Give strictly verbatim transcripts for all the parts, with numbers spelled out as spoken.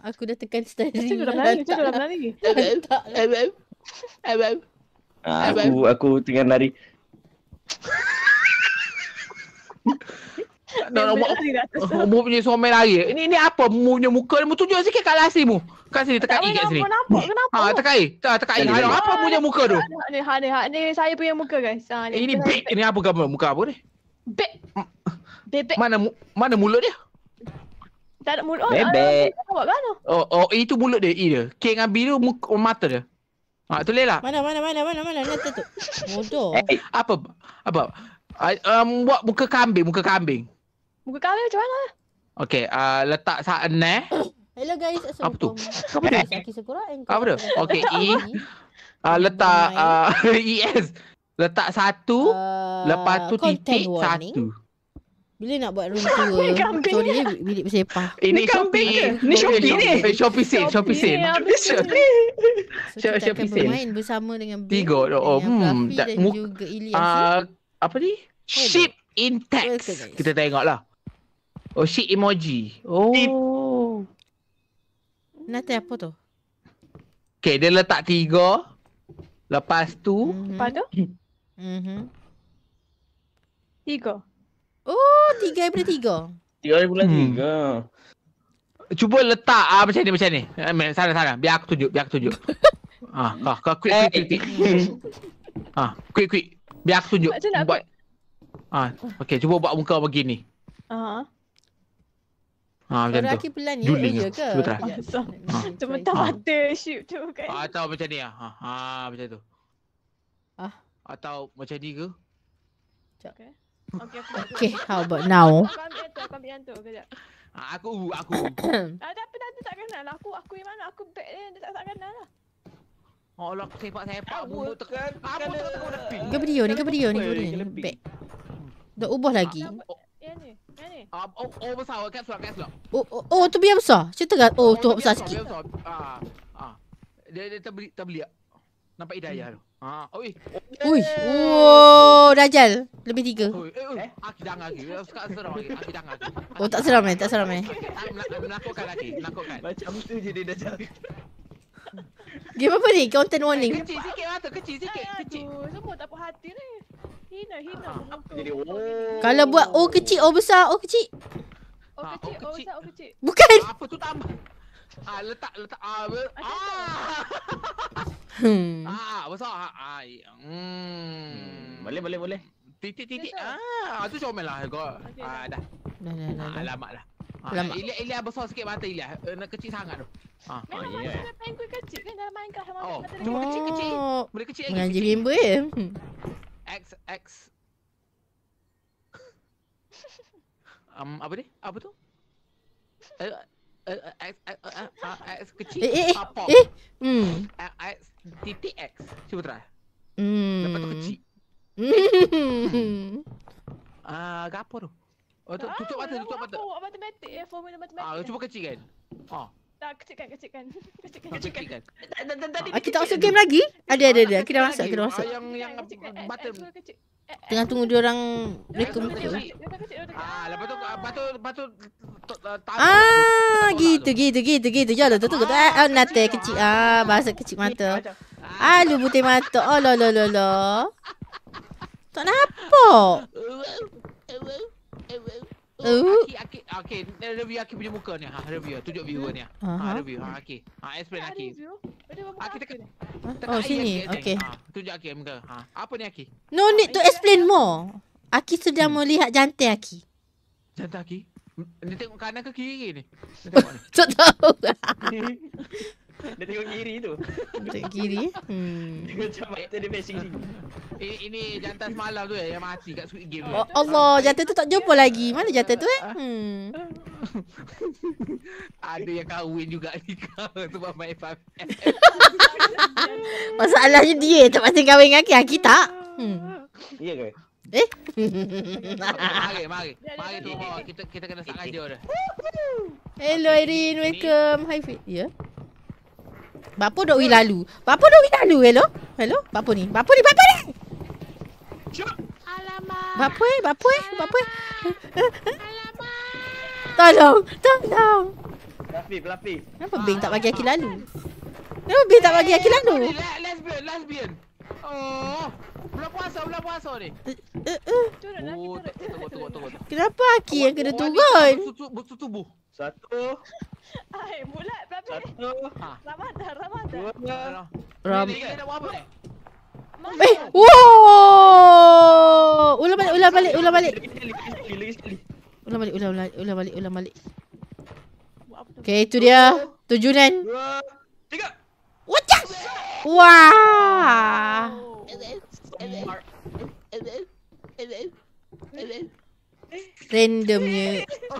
Aku dah tekan steering. Macam dah berlari, macam dah berlari. Aku aku tengah lari. Nak nak mu punya somel lari. Ini ni apa? Mu punya muka mu tunjuk sikit kat lasi mu. Kat sini tekan I kat sini. Kenapa? Kenapa? Ha tekan I. Tak tekan I. Ada apa mu punya muka tu? Ni ha ni ha ni saya punya muka guys. Ha ni. Ini beg ni apa gambar muka apa ni? Beg. Bebek. Mana mana mulut dia? Tak ada mulut. Oh, bebek. Oh, oh itu mulut dia, I dia. K dengan B tu muka mata dia. Ha tulis lah. Mana mana mana mana mana nanti tu. Bodoh. Hey. Apa? Apa? Um, buat muka kambing, muka kambing. Muka kambing macam mana? Okey, uh, letak sana. Hello guys, Apa tu? assalamualaikum. Apa tu? Saki Sakura. Apa tu? Okey, E. Uh, letak uh, E S. Letak satu, uh, lepas tu titik warning. satu. Bila nak buat room tour? Sorry ni bilik bersepah. Ini Shopee. Ni Shopee ni. Shopee sale, Shopee sale. So kita Shopee akan sale. bermain bersama dengan Bill, Tiga. Oh, hmm, hmm. dan juga Ilyas. Uh, apa ni? Ship in text. Kita tengoklah. Oh, ship emoji. Oh. Nanti apa tu? Okay, dia letak tiga. Lepas tu. Mm-hmm. Lepas tu? Mm-hmm. Tiga. Oh, tiga daripada tiga. Tiga daripada Hmm. tiga. Cuba letak ah macam ni, macam ni. Sana, sana. Biar aku tunjuk, biar aku tunjuk. ah, kau, kau quick, quick, quick, quick. ah, quick, quick. Biar aku tunjuk. Macam nak buat. Ah, okay, cuba buat muka begini. Aha. Ah, macam Suara tu. Aki pelan ya? Juling Ya lah. ke? Cuba try. Cuma tak mata ship tu kan. Ah, atau macam ni ah. Ha, ah, macam tu. Ah. Atau macam ni ke? Okay. Okay, aku buat tu. Okay, how about now? Aku ambil yang tu, aku ambil yang tu. Kejap. Ah, aku, aku. Ah, tapi nanti tak kenal lah. Aku, aku yang mana? Aku beg dia, dia tak, tak kenal lah. Oh, lah aku sepak-sepak. Bumbu tekan. Apa tekan tekan dah ping. Ke video ni, ke video ni, ke video ni. Back. Dah ubah lagi. Yang ni, yang ni. Ah, oh, oh besar. Caps lock, caps lock. Oh, oh, oh tu biar besar. Macam tu kan? Oh, tu besar sikit. Ah, ah. Dia dia terbeli terbeli. Nampak hidayah tu. Ah, oi. Ui. Oh, Dajjal. Lebih tiga. Oi, eh, aku jangan lagi. Sekarang seram lagi. Aku jangan lagi. Oh, tak seram eh, tak seram eh. Menakutkan lagi, menakutkan. Macam tu je dia dah cakap. Game apa ni? Content warning. Kecil sikit mata, kecil sikit, kecil. Aduh, semua tak puas hati ni. Hina, hina. Jadi oh. Kalau buat O kecil, O besar, O kecil. Oh Ah, kecil, oh, oh kecil. besar, oh kecil. Bukan. Apa tu tambah? Ah, letak letak ah. Ah. Hmm. Ah, besar. Ah. Hmm. Boleh boleh boleh. Titik-titik. Ah, tu comel lah kau. Ah, dah. Dah, dah, dah. Ah, dah. alamak lah. Ah, Alamak. Ilyas, Ilyas besar sikit mata Ilyas. Uh, kecil sangat tu. Ah. Memang Oh, macam yeah. ada penguin kecil kan dalam Minecraft sama Oh, mata dia. cuma kecil-kecil. Oh, Boleh kecil lagi. mengaji kecil. member ya. Hmm. X X. Um, apa ni? Apa tu? Eh, eh, X X X kecil. Eh, eh, eh. Ah, pop. Eh. Hmm. X titik X. Cuba try. Hmm. Lepas tu kecil. Hmm. Ah, gapo tu? Oh, tu tutup mata, tutup mata. Aku buat matematik ya, formula matematik. Ah, cuba kecil kan. Ah, Tak, kecilkan, kecilkan. Kecilkan, kecil kecilkan. kan. Ah, kita masuk game lagi? Ada, ada, ada. Kita masuk, kita masuk. Ah, yang yang Kecilkan, eh, button. eh, kecil. Eh, eh, Tengah tunggu dia orang rekom Kecil, tu. kecil. Dia tak kecil, dia tak kecil. Ah, lepas tu lepas tu lepas tu Ah, gitu, gitu, gitu, gitu. Jalan tu, tunggu tu. Ah, oh, nate kecil. Ah, bahasa kecil mata. Ah, lu putih mata. Oh, lo, lo, lo, lo. Tak nampak. Oh. Aki, Aki, okay, review Aki punya muka ni. Ha, review. Tunjuk viewer ni. Ha, Aha. review. Ha, Aki. Ha, explain Tak ada Aki. view. Dia buat Aki apa tekan. ni? tekan Oh, I, sini. Aki, Aki. Okay. Ha, tunjuk Aki muka. Ha, apa ni Aki? No need to explain more. Aki sedang melihat jantai Aki. Jantan Aki. Dia tengok kanan ke kiri ni? Dia tengok ni. Tak tahu. Dia tengok kiri tu. Tengok kiri. Hmm. Dia macam mata dia facing sini. Ini, ini jantan semalam tu eh, yang mati kat Squid Game. Oh, Allah, jantai tu tak jumpa lagi. Mana jantai tu eh? Hmm. Ada yang kahwin juga ni kau sebab main F F. Masalahnya dia tak pasti kahwin dengan Aki. Aki tak. Hmm. Iya ke? Eh? Mari, mari. Mari tu bawah. Kita kita kena start kerja dah. Hello Irene, welcome. Hi Fit. Ya. Bapa dok wi lalu. Bapa dok wi lalu. Hello. Hello. Bapa ni. Bapa ni, bapa ni. Alamak. Bapa eh, bapa eh, bapa eh. Tolong, tolong. Fluffy, Fluffy. Kenapa Bing tak bagi Aki lalu? Kenapa Bing tak bagi Aki lalu? Eh, le- Lesbian, lesbian. Oh, bulan puasa, bulan puasa ni. Eh, eh. Turun lagi Oh, turun. tunggu, tunggu, tunggu. Kenapa Aki yang kena Wanita turun? bertutu- Bertutubuh. Satu, Ai, bulat Fluffy. satu, Ha. Ramadan, Ramadan. dua. Ram. Ni kita nak buat apa ni? Mana? Eh, wow! Ulang balik, ulang balik, ulang balik. Lagi sekali, lagi sekali, lagi sekali. Ulang balik, ulang balik, ulang balik, ulang balik. Buat apa tu? Okay, itu dia. Tujuan. Dua, tiga. Wacak! Wah! Randomnya.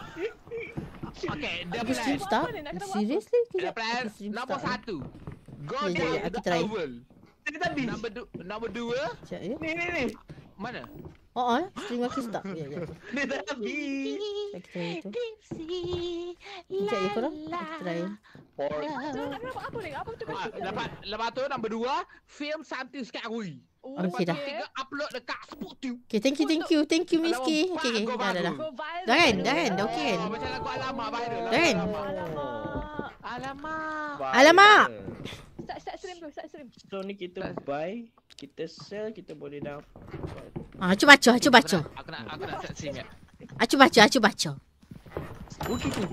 Okay, the Aku stream plan. start? Apa ni? Nak kena buat Seriously? The Kejap. plan Aku stream nombor start. satu. Go Ya, ya, down ya, aku the try. oval. Tadi tadi. Nombor du- nombor dua. Sekejap ya. Ni, ni, ni. Mana? Oh, oh. Stream aku start. Ya, ya. Ni dah habis. Sekejap kita try itu. Sekejap ya korang. Aku try. Pork. So, nak kena buat apa ni? Apa tu Ah, kasi? lepas lepas tu nombor dua, film something scary. Oh, Okey dah. Tiga upload dekat SpookTube. Okay, thank you, thank you. Thank you, Miss K. Okay, okay. Go Dah, dah, dah. Go viral. Dah kan? viral. Dah kan? Dah okey kan? Oh, macam lagu Alamak viral. Dah kan? Alamak. Alamak. Alamak. Start, start stream tu, start stream. So ni kita buy, kita sell, kita boleh dapat. Ah, acu baca, acu baca. Aku nak aku nak set scene ya. Acu baca, acu baca. Wookie T V.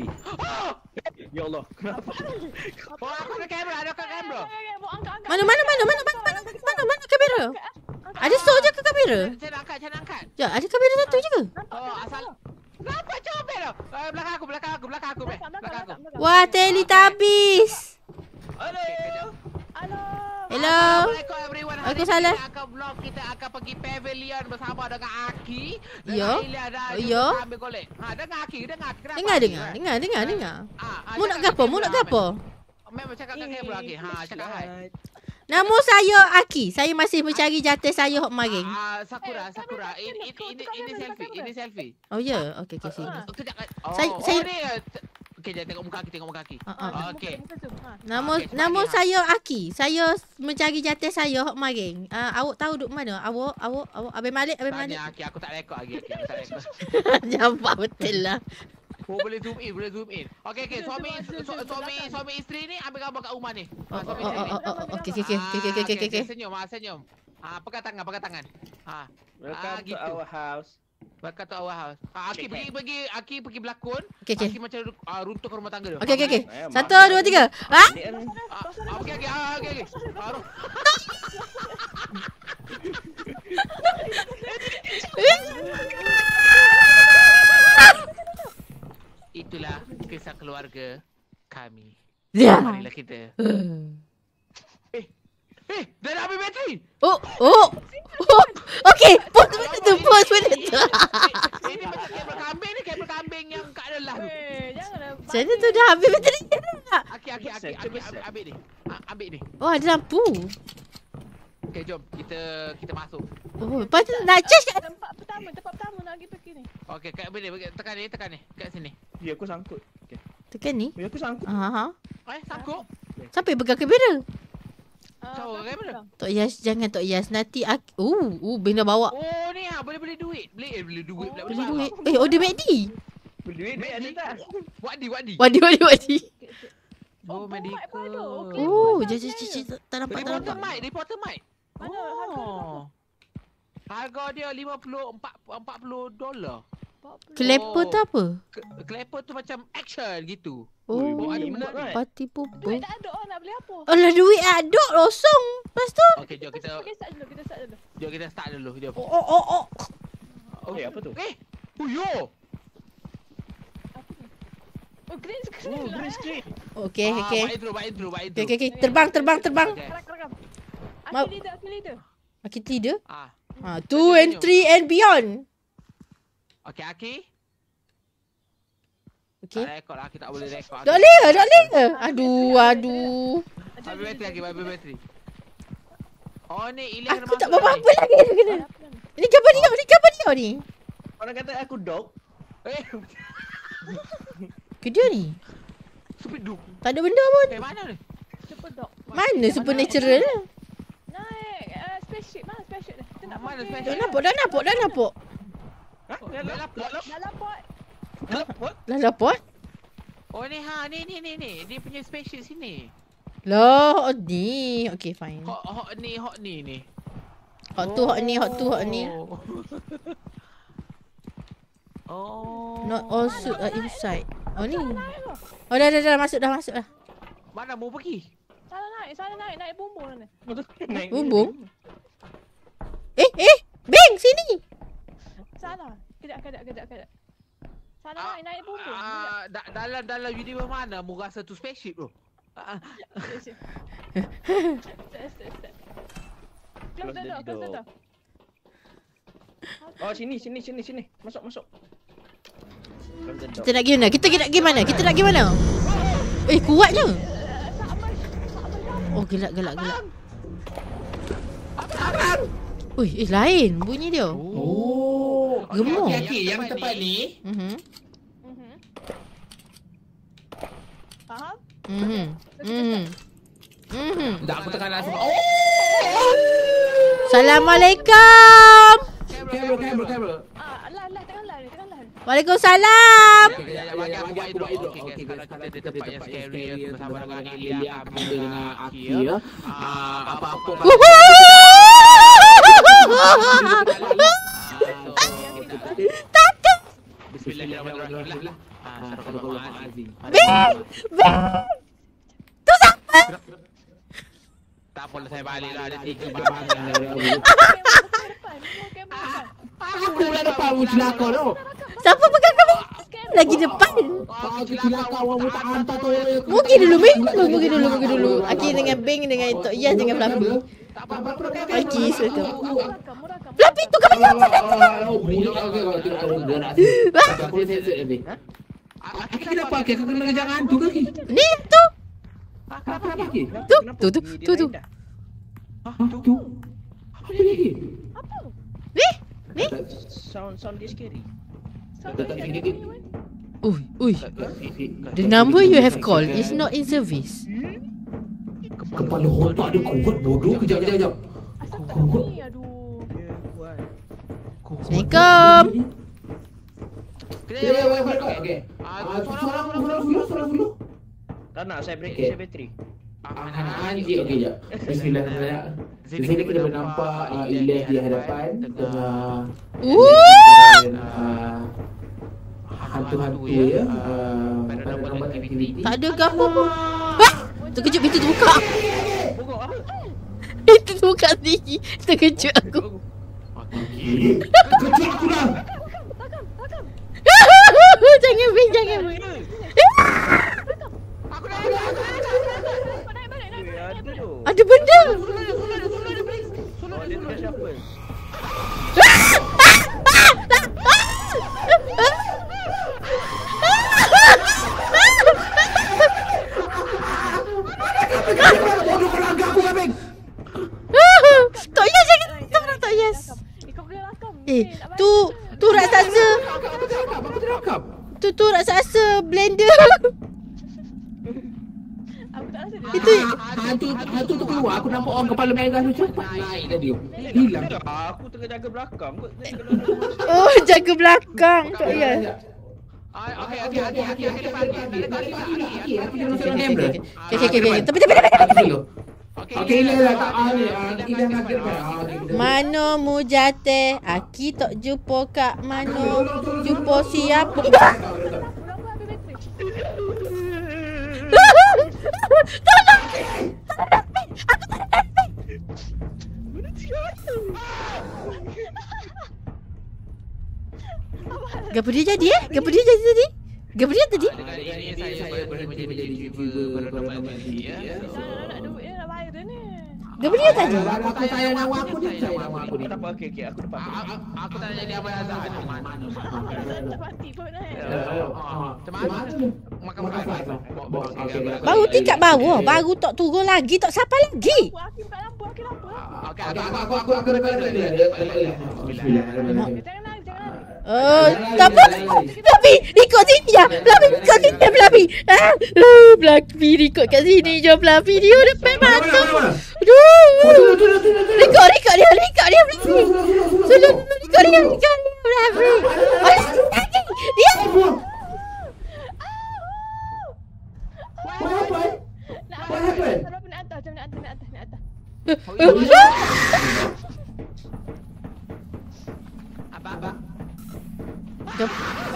Ya Allah, kenapa? Oh, aku ada kamera, ada kat kamera. Okay, okay, buat angkat, angkat. Mana, mana, mana, mana, mana, mana, mana, mana kamera? Ada so je ke kamera? Saya nak angkat, saya nak angkat. Ya, ada kamera satu je ke? Oh, asal kenapa comel tu? Eh, belakang aku, belakang aku, belakang aku, Beh. Belakang, Belakang aku. belakang, belakang. Wah, Teletubbies. Halo. Halo. Hello. Assalamualaikum everyone. Hari Waalaikumsalam. ini kita akan vlog, kita akan pergi pavilion bersama dengan Aki. Ya. Dengan Ilya dan Oh, juga ya. Ambil golek. Ha, dengar Aki, dengar Aki. Kenapa? Dengar, Aki? dengar, dengar, dengar, dengar. Ah, ah, Mu nak cakap gapo? kat Mu nak kamera, gapo? Mem. Mem cakap kat kamera Aki. Ha, cakap hai. Nama saya Aki. Saya masih mencari jatuh saya hok maring. Ah, Sakura, Eh, Sakura. kamera, Ini kamera, ini tukar ini kamera, selfie, tukar ini selfie. Oh ya, okey okey sini. Ah. Oh, kejap. Oh, Saya- oh, saya- ni. eh, t- Okey, jangan tengok muka Aki, tengok muka Aki. Ah, ah. Ah, Okey. muka, muka zoom. Ha. Nama Okey, cepat nama lagi, ha. saya Aki. Saya mencari jatuh saya hok maring. Ah, awak tahu duk mana? Awak awak awak Abang Malik, Abang Malik. Tanya Aki, aku tak rekod lagi Aki. Aku tak rekod. Nampak betul lah. Oh, boleh zoom in, boleh zoom in. Okey, okey. Zoom, Suami zoom, zoom, su- zoom, suami belakang. suami isteri ni ambil gambar kat rumah ni. Oh, Ah, oh, suami oh, isteri ni. oh, oh, oh, okey okey okey okey okey okey okey. Senyum, ah, senyum. Ah, pegang tangan, pegang tangan. Ah, Welcome to gitu. our house. Welcome to our house. Ah, Aki pergi pergi Aki pergi berlakon. Okey okey. Aki macam uh, runtuh ke rumah tangga dia. Okey okey okey. Eh, Satu, makan. dua, tiga. Ah? Ni kan Ah, ah, okey okey. Ah, okey okey. Ah, ru- Itulah kisah keluarga kami. Ya. Marilah kita. Eh, eh, dah dah habis bateri. Oh, oh. Oh. Okey, pause benda tu, pause benda tu. Eh, Ini macam kabel kambing ni, kabel kambing yang kat dalam tu. Eh, janganlah. Macam mana tu dah habis bateri dia dah. Aki, aki, aki, Besar, aki, besar. ambil, ambil ni. Ah, ambil ni. Oh, ada lampu. Okey, jom kita kita masuk. Oh, lepas tu nak charge kat Tempat pertama, tempat pertama nak pergi pergi ni. Okey, kat sini, tekan ni, tekan ni, kat sini. Ya aku sangkut. Okay. tekan ni. Ya aku sangkut. Ha ha. Eh, sangkut. Siapa yang pegang kamera? Ah, Tahu belakang, kan mana? belakang. Tok Yas, jangan Tok Yas. Nanti aku... Uh, uh, benda bawa. Oh, ni ah, boleh beli duit. Beli eh, beli duit pula. Beli duit. Eh, order McD. Duit duit ada tak? Wadi, wadi. Wadi, wadi, wadi. Oh, Oh, mic medical. pun ada. Okey. Oh, Macam jom, jom, saya. jom, jom. Tak nampak, tak Reporter nampak. mic, reporter mic. Mana harga dia berapa? Oh. Harga dia lima puluh empat empat puluh dolar. empat puluh. Kleper tu apa? Clapper tu macam action gitu. Oh, Ui, ada emote benda ni. kan? party Duit pupuk. tak ada oh, nak beli apa? Alah, duit ada kosong. Lepas tu. Okey, jom kita Kita start dulu, kita start dulu. jom kita start dulu. Jom. Oh, oh, oh, oh. Oh, Eh, apa tu? Eh, oh yo. Apa ni? Oh, green screen Oh, lah. green screen. Okey, Ah, okey. Buat intro, buat intro, buat intro. Okey, okey, okey. Terbang, terbang, terbang. Okay. Rakam, rakam. Mau- Aku leader, aku leader. Aki leader. Ah, Ha, two and three and beyond. okey Aki. Okey. Tak rekod lah, kita tak boleh rekod. Tak boleh ke? Tak boleh ke? Aduh, aduh. Habis bateri lagi, habis bateri. Oh ni Ilya kena Aku tak masuk buat apa lagi. Kena. Apa ni? Ini gambar dia, ni gambar dia ni. Orang kata aku dog. Eh, Ke dia ni? stupid duk. Tak ada benda pun. Eh, mana ni? Super dog. Mana supernatural? Naik uh, spaceship. Mana spaceship dia? Kita nak Mana pakai- spaceship? Dah nampak, dah nampak, dah nampak. Ha? Dalam pot. Dalam pot. What? Lah lapot. Oh ni ha, ni ni ni ni. Dia punya spaceship sini. Loh, oh ni. Okay, fine. Hot hot ni, hot ni ni. Hot tu, hot ni, hot tu, hot ni. Oh. Not all suit are inside. Oh ni. Oh dah dah dah masuk dah masuk dah. Mana mau pergi? Salah naik, salah naik, naik bumbung ni. Bumbung. Eh eh, Beng sini. Salah. Kejap, kejap, kejap, kejap. Salah naik, naik bumbung. Ah, da, dalam dalam video mana mu rasa tu spaceship tu? Ah, Step, step, step. Close the door, close the door. Oh sini sini sini sini. Masuk masuk. Kita nak pergi mana? Kita nak pergi mana? Kita nak pergi mana? Eh, kuatnya. Oh, gelak gelak gelak. Ui, eh lain bunyi dia. Oh. Gemuk. Okey, okey, yang tempat ni. Mhm. Mhm. Faham? Mhm. Mhm. Mhm. Tak, aku tengah nak sebut. Oh. Assalamualaikum. Kamera, kamera, kamera. Ah, lah, lah, tengah lah, tengah lah. Waalaikumsalam. bagi aku buat itu. Okey, sekarang kita di tempat yang scary bersama dengan Ilya, kami dengan Aki ya. Ah, apa-apa. Takut. Bismillahirrahmanirrahim. Ah, astagfirullahalazim. Beng. Beng. Tu siapa? Tak apalah, saya baliklah, ada tiga Kamera barang. depan, kamera depan. Aku lah depan mu celaka tu. Siapa pegang kamu? Lagi depan. Kau celaka orang mu tak hantar tu. Mungkin dulu, Beng. Mungkin dulu, mungkin dulu. Aki dengan Beng dengan Tok Iyas dengan Fluffy. Okey, so tu. Murakam, murakam. Fluffy tu kamu apa? Oh, okey, okey, okey. Aku sensor ni. Aku kenapa aku kena kejar hantu ke? Ni tu. Apa lagi? Tu, tu, tu, tu, tu. Tu. Apa lagi? Apa? Ni, ni. Sound sound dia scary. Sampai kat sini, Wan. Ui, ui. The number you have called is not in service. Kepala otak dia kuat bodoh. Kejap, kejap, kejap. Asal tak ni, aduh. Ya kuat. Assalamualaikum. Okey, okey, okey. Ah, suara suara dulu, suara dulu. Tak nak saya break Okey. saya bateri. Anjing, okey jap. Bismillahirrahmanirrahim. Di sini kita boleh nampak uh, Ilyas di hadapan tengah Woo! uh, hantu-hantu ya. Uh, pada gambar aktiviti. Tak ada ke apa pun. Hah? Terkejut pintu terbuka. Pokok apa? Pintu terbuka sendiri. Terkejut aku. Kejut aku dah. Jangan Beng, jangan Beng. Aku dah naik, aku dah naik, naik balik, naik Eh, balik. ada tu. Ada benda. Oh, dia tengah siapa? Bodoh pelanggar aku kan, Beng. Tok Iyas jangan. Tolong Tok Iyas. Eh, kau kena rakam. Eh, nak tu balik. tu raksasa. Apa terakam? Apa terakam? Tu tu raksasa blender. Aku tak rasa dia. Itu Hantu hantu tu keluar. Aku nampak orang kepala merah tu cepat naik tadi. Hilang. Aku tengah jaga belakang. Kau oh jaga belakang Tok Iyas. Okey, okey, okey, okey, okey, depan, depan, depan, depan. Aku jangan masuk dalam kamera. Okey okey okey. Tapi tapi tapi. tapi. Okey, Ilyas lah. Tak ah, Ilyas nak ke depan. Ah, okey. Mano mujate, aki tok jumpa kak mano, jumpa siapa? Mudah aku habis bateri. Gapa dia jadi eh? Gapa dia jadi tadi? Gapa dia tadi? Dengan ini saya boleh menjadi YouTuber paranormal ini ya. Mana nak duit dia nak bayar dia ni. Gapa dia tadi? Aku sayang nama aku ni. Sayang nama aku ni. tak apa. Okey okey aku depan. Aku tak jadi apa yang ada mana. Tak mati pun naik. Macam mana? Makan makan. Baru tingkat bawah, baru tak turun lagi, tak siapa lagi. Aku aku buka lampu, aku lampu. Okey, Aku aku aku aku depan dulu. Bismillahirrahmanirrahim. Jangan lari, jangan lari. Oh, tak apa. Fluffy, ikut sini ya. Fluffy, ikut sini ya, Fluffy. Ah, uh, Fluffy, ikut kat sini je, Fluffy. Dia depan mata. Aduh. Rekod, rekod dia, rekod dia, Fluffy. Sulut, rekod dia, rekod dia, Fluffy. Oh, lagi, dia. happened? Apa nak atas, macam nak atas, nak atas, nak atas. Apa apa? Jom.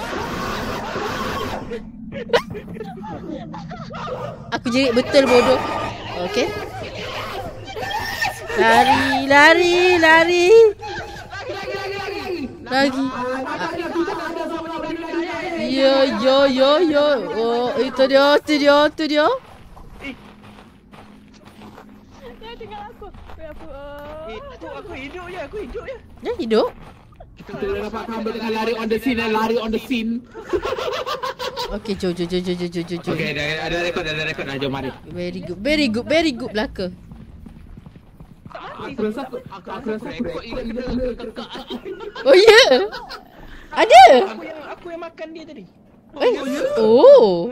Aku jerit betul bodoh. Okey. Lari, lari, lari. Lagi. Yo, yo, yo, yo. Oh, itu dia, itu dia, itu dia. Dia tinggal aku. Wait, aku. uh, Eh, aku, aku hidup je, aku hidup je. Dia hidup. Kita dah dapat kambing dengan lari on the scene, lari on the scene. Okey, jom, jom, jom, jom, jom, jom, jom. Okay, ada, ada rekod, ada rekod. Nah, jom mari. Very good, very good, very good belaka. Aku rasa aku, aku, aku rasa aku rekod ini. Oh ya? Yeah? Ada? Aku yang aku yang makan dia tadi. Eh, oh.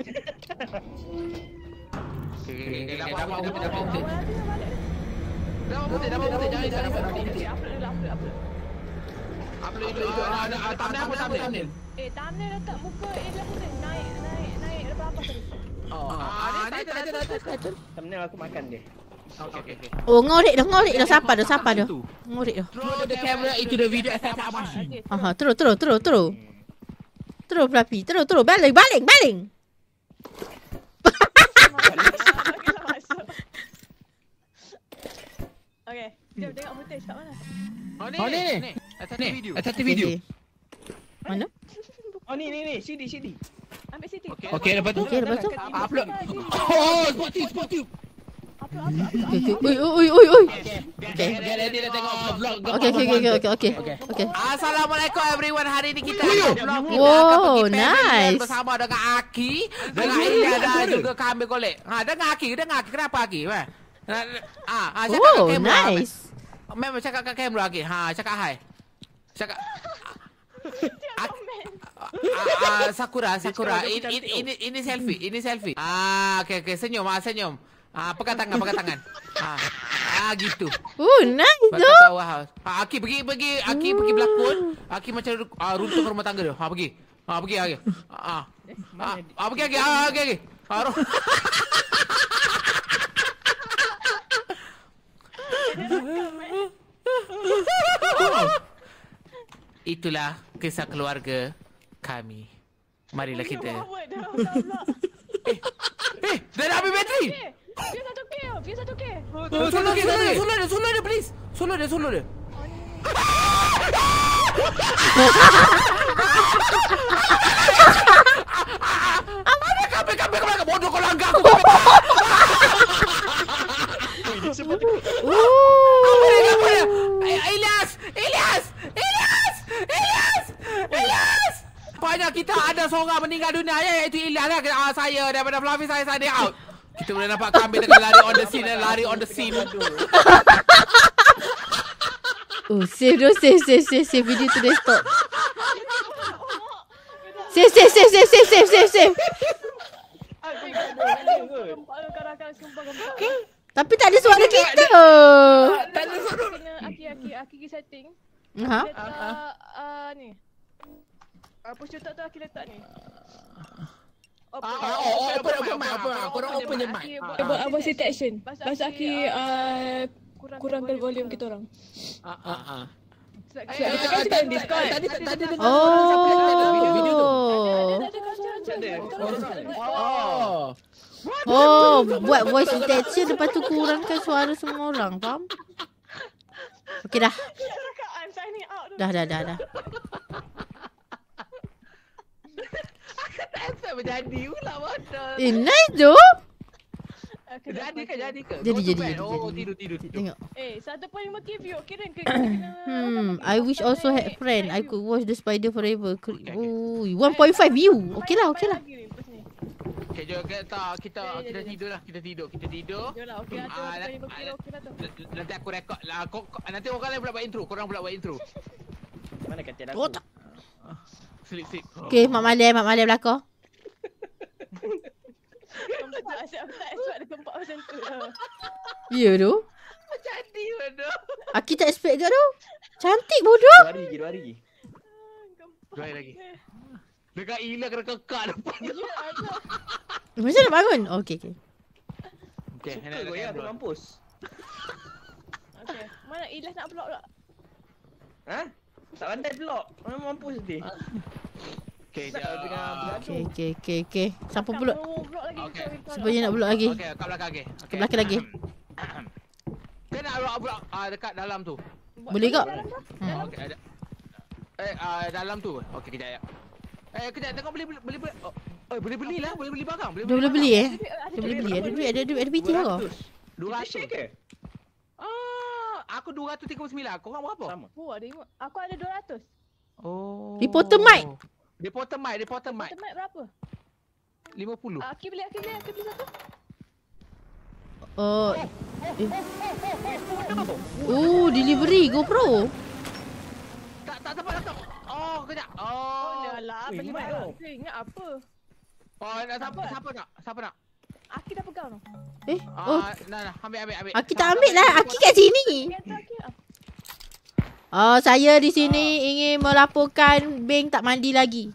Okay, dapat apa, dapat apa, dapat. Dapat putih, dapat putih. Jangan jangan dapat putih. Upload dulu, upload, upload. Upload itu ada ada thumbnail apa thumbnail? Eh, thumbnail letak muka Ella putih. Naik, naik, naik. Lepas apa tadi? Oh, ada ada ada ada. Thumbnail aku makan dia. Okey okey okey. Oh, ngorek dah, ngorek dah. Siapa dah, siapa dah? Ngorek dah. Throw the camera into the video effect machine. Okay, Aha, terus, terus, terus, terus. Terus, Fluffy. Terus, terus. Baling, baling, baling. okay, jom tengok footage kat mana? Oh ni Oh, ni, ni. ni. Atas Ni, video. atas video. Okey. Mana? Oh ni ni ni, C D C D. Ambil sini. Okey. Okay, lepas tu. Okey, lepas tu. Upload. Oh, spot tube, spot tube. Upload, upload, upload. Okey, okey. Oi, oi, oi, oi. Okay, get ready dah tengok vlog. Okey, okey, okey, okey, okey. Okey. Assalamualaikum everyone. Hari ni kita Wow, vlog kita akan pergi nice. pavilion bersama dengan Aki, dengan Ida dan juga kami golek. Ha, dengan Aki, dengan Aki. Kenapa Aki? Ha. Ah, ah, cakap kat Oh, kamera. nice. Memang cakap kat kamera Aki. Ha, cakap hai. Cakap Ah, ah, Sakura, Sakura. Ini, ini, ini, ini selfie, ini selfie. Ah, okey, okey. Senyum, ah, senyum. Ah, pegang tangan, pegang tangan. Ah, ah gitu. Oh, nice Batu tu. bawah. Ah, Aki pergi, pergi. Aki pergi berlakon. Aki macam ah, runtuh ke rumah tangga dia. Ha, pergi. Ha, pergi Aki. Ah, ah, ah, pergi Aki. Ah, Aki, Aki. Ah, ru- Itulah kisah keluarga kami. Marilah kita. Forward dah, dah pula. Eh, dah dah habis bateri. Eh, View satu K, view satu K. Oh, solo dia, solo dia, solo dia, solo dia, please. Solo dia, solo dia. Apa kami kami kami bodoh kau langgar aku. Ilyas, Ilyas, Ilyas, Ilyas, Ilyas. Banyak kita ada seorang meninggal dunia ya, iaitu Ilyas lah. Ah, saya daripada Fluffy saya saya out. Kita boleh nampak kambing dengan lari on the scene, lari on the scene. Oh, save tu, save, save, save, save video tu dia stop. Save, save, save, save, save, save, save, save. Gempak lu kadang-kadang sumpah gempak. Tapi tak ada suara kita. Tak ada suara. Kena Aki, Aki, Aki pergi setting. Ha? Letak uh, ni. Apa shooter tu Aki letak ni. Oh, oh, open, open mic, open mic. Korang open je mic. Aki Dia buat apa sih action. Lepas tu Aki uh, kurangkan volume kita orang. Ah, ah, ah. Select Sebab kita kan suka Discord. Tadi tadi dengar siapa yang tadi tu video tu. Oh. Oh. Oh, buat voice detection lepas tu kurangkan suara semua orang, faham? Okey dah. I'm signing out tu. Dah, dah, dah, dah. Tak berjadi pula bodoh. Eh, nice tu. Aku dah Jadi ke pakai. jadi ke? Jadi, Go to jadi, bed. jadi, Oh, jadi. tidur tidur tidur. Tengok. Eh, satu point lima K view. Kira ke kena. Hmm, I wish also had friend. I could watch the spider forever. Oh, one point five view. Okey lah, okey lah. Okey, jom kita kita kita tidur lah, kita tidur, kita tidur. Yalah, okey lah tu. Ah, Satu point lima K ah, okey lah tu. Nanti aku rekod lah. Kau- kau- Nanti orang lain pula buat intro. Korang pula buat intro. Mana kata Oh, aku? tak. Slip slip. Okey, Mak Malay, Mak Malay belakang. Gempak tak asyik aku tak expect dia gempak macam tu. Ya tu. Jadi bodoh. Aki tak expect ke tu. Cantik bodoh. Dua hari lagi, dua hari lagi. Gempak. Dua hari lagi. Dekat Ila kena kekak depan. Ya, ada. Macam nak bangun? Okey, okey. Okay, Suka kau ya aku mampus. Okay. Mana Ilyas nak block pula? Ha? Tak pandai block. Mana mampus dia. Okay, Tak jap. tengah bergaduh. Okay, okay, okay, okay. Siapa Tak block? mau block lagi. Okay. Kau- kau- Siapa yang nak block lagi? Okay, kat belakang lagi. Okay. Belakang lagi. Kita nak block block ah dekat dalam tu. Boleh kak? Dalam tu? Hmm. Dalam Okay, ada. Eh, ah dalam tu. Okay, kejap ya. Eh, kejap tengok boleh beli boleh beli. Oh, eh, boleh belilah, boleh beli barang. Boleh Dia boleh beli eh? Ada duit, ada Dia boleh duit. beli, ada duit, ada duit, ada B T kau. dua ratus. dua Kita ratus. share ke? Ah, aku dua ratus tiga puluh sembilan. Korang berapa? Sama. Oh, ada lima. Aku ada dua ratus. Oh. Reporter mic. Reporter mic, reporter mic. Temat berapa? lima puluh. Ah, Aki beli, Aki beli, Aki beli satu. Oh. Eh. Oh, delivery GoPro. Tak tak tempat tak. Oh, kejap. Oh, Oh. dah lah. Ui, Bagi mic barang. tu. Aku ingat apa? Oh, nak siapa Apa? siapa nak? Siapa nak? Aki dah pegang tu. Eh, oh. Ah, nah, nah, ambil ambil ambil. Aki tak ambil lah. Aki kat sini. Yang tu Aki lah. Oh, saya di sini ingin melaporkan bank tak mandi lagi.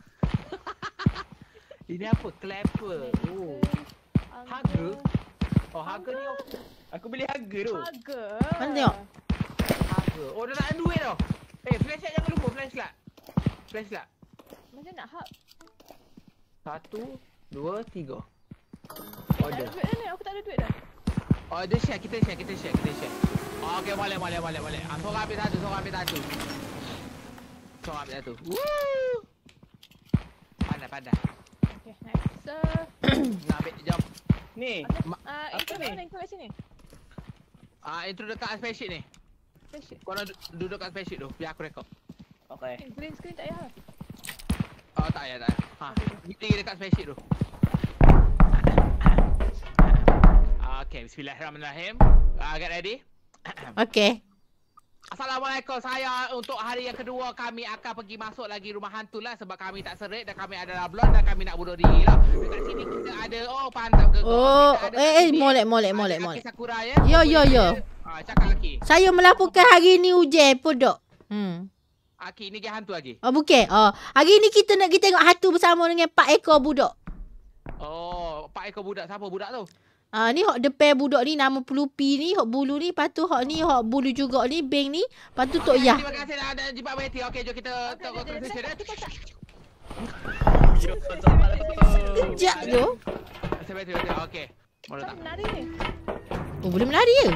Ini apa? Clapper. Oh. Harga? Oh, harga ni okey. Aku beli harga tu. Harga. Mana tengok? Harga. Oh, dah tak ada duit tau. Eh, flashlight jangan lupa flashlight. Flashlight. Macam nak hak. Satu, dua, tiga. Tak Order. ada duit dah ni. Aku tak ada duit dah. Oh, dia share, kita share, kita share, kita share. Oh, okey, boleh, boleh, boleh, boleh. Ah, seorang ambil satu, seorang ambil satu. Seorang ambil satu. Woo! Pandai, pandai. Okay, nice. So, Nak ambil, jom. Ni. ah, Apa intro ni? mana? Intro kat sini. Ah, intro dekat spaceship ni. Spaceship. Korang du- duduk kat spaceship tu, biar aku rekod. Okey. Eh, green screen tak payah lah. Oh, tak payah, tak payah. Ha, pergi dekat spaceship tu. Okay, bismillahirrahmanirrahim. Uh, get ready? Okay. Assalamualaikum. Saya untuk hari yang kedua kami akan pergi masuk lagi rumah hantu lah sebab kami tak serik dan kami adalah blond dan kami nak bunuh diri lah. Dekat sini kita ada oh pantap ke. Oh, Kita ada eh, kat eh, sini, molek, molek, ada molek, Aki molek. Sakura ya. Yo, yo, yo. Ah, cakap Aki. Saya melaporkan hari ni hujan podok. Hmm. Aki, ni dia hantu lagi. Oh, bukan. Oh, hari ni kita nak pergi tengok hantu bersama dengan empat ekor budak. Oh, empat ekor budak. Siapa budak tu? Ah, ni hok depan budak ni nama Pelupi ni, hok bulu ni, lepas tu hok ni hok bulu juga ni, Beng ni, lepas tu Tok Yah. Terima kasih dah ada jibat berhenti. Okey, jom kita Okay, tengok jom, jom, conversation jom, dia. Yo, sabar. Sekejap je. Saya betul betul. Okey. Mau Macam tak? menari ni. Oh, boleh menari ke?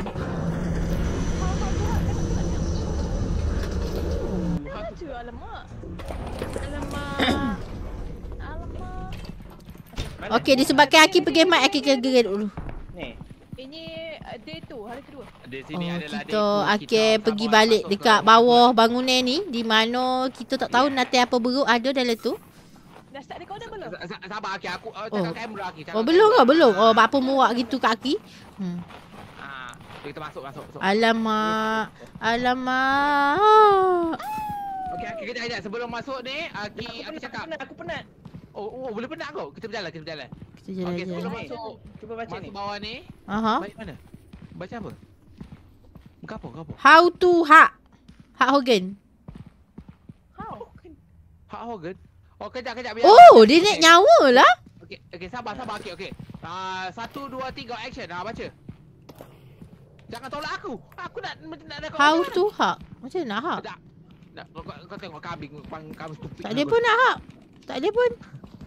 Laju, alamak. Alamak. Alamak. Okey, disebabkan Aki pergi mic, Aki kena gerak dulu. Ni. Ini uh, day tu, hari kedua. Di sini Oh, adalah kita Aki akan pergi balik dekat bawah bangunan ni, di mana kita tak tahu nanti apa beruk ada dalam tu. Dah start recorder belum? Sabar Aki, aku uh, Oh. cakap kamera Aki. Oh, belum ke? Belum. Oh, apa muak gitu kat Aki? Hmm. Ah, kita masuk masuk. masuk. Alamak. Alamak. Okey, Aki kejap kejap sebelum masuk ni, Aki Aku Aki penat, cakap. aku penat, aku penat. Oh, oh boleh penat kau. Kita berjalan, kita berjalan. Kita jalan Okey, sebelum jalan. masuk Cuba baca ni. masuk bawah ni, Aha. baik mana? Baca apa? Muka apa? Muka apa? How to hak. Hak Hogan. How? Hak Hogan. Oh, kejap kejap biar. Oh, dia nak nyawa lah. Okey, okey sabar sabar Aki. Okey. Ah, satu dua tiga action. Ah, baca. Jangan tolak aku. Aku nak nak nak How to hak. Macam mana nak hak? Tak. Nak kau, kau, kau tengok kambing pang kambing stupid. Tak ada pun nak hak. Tak ada pun.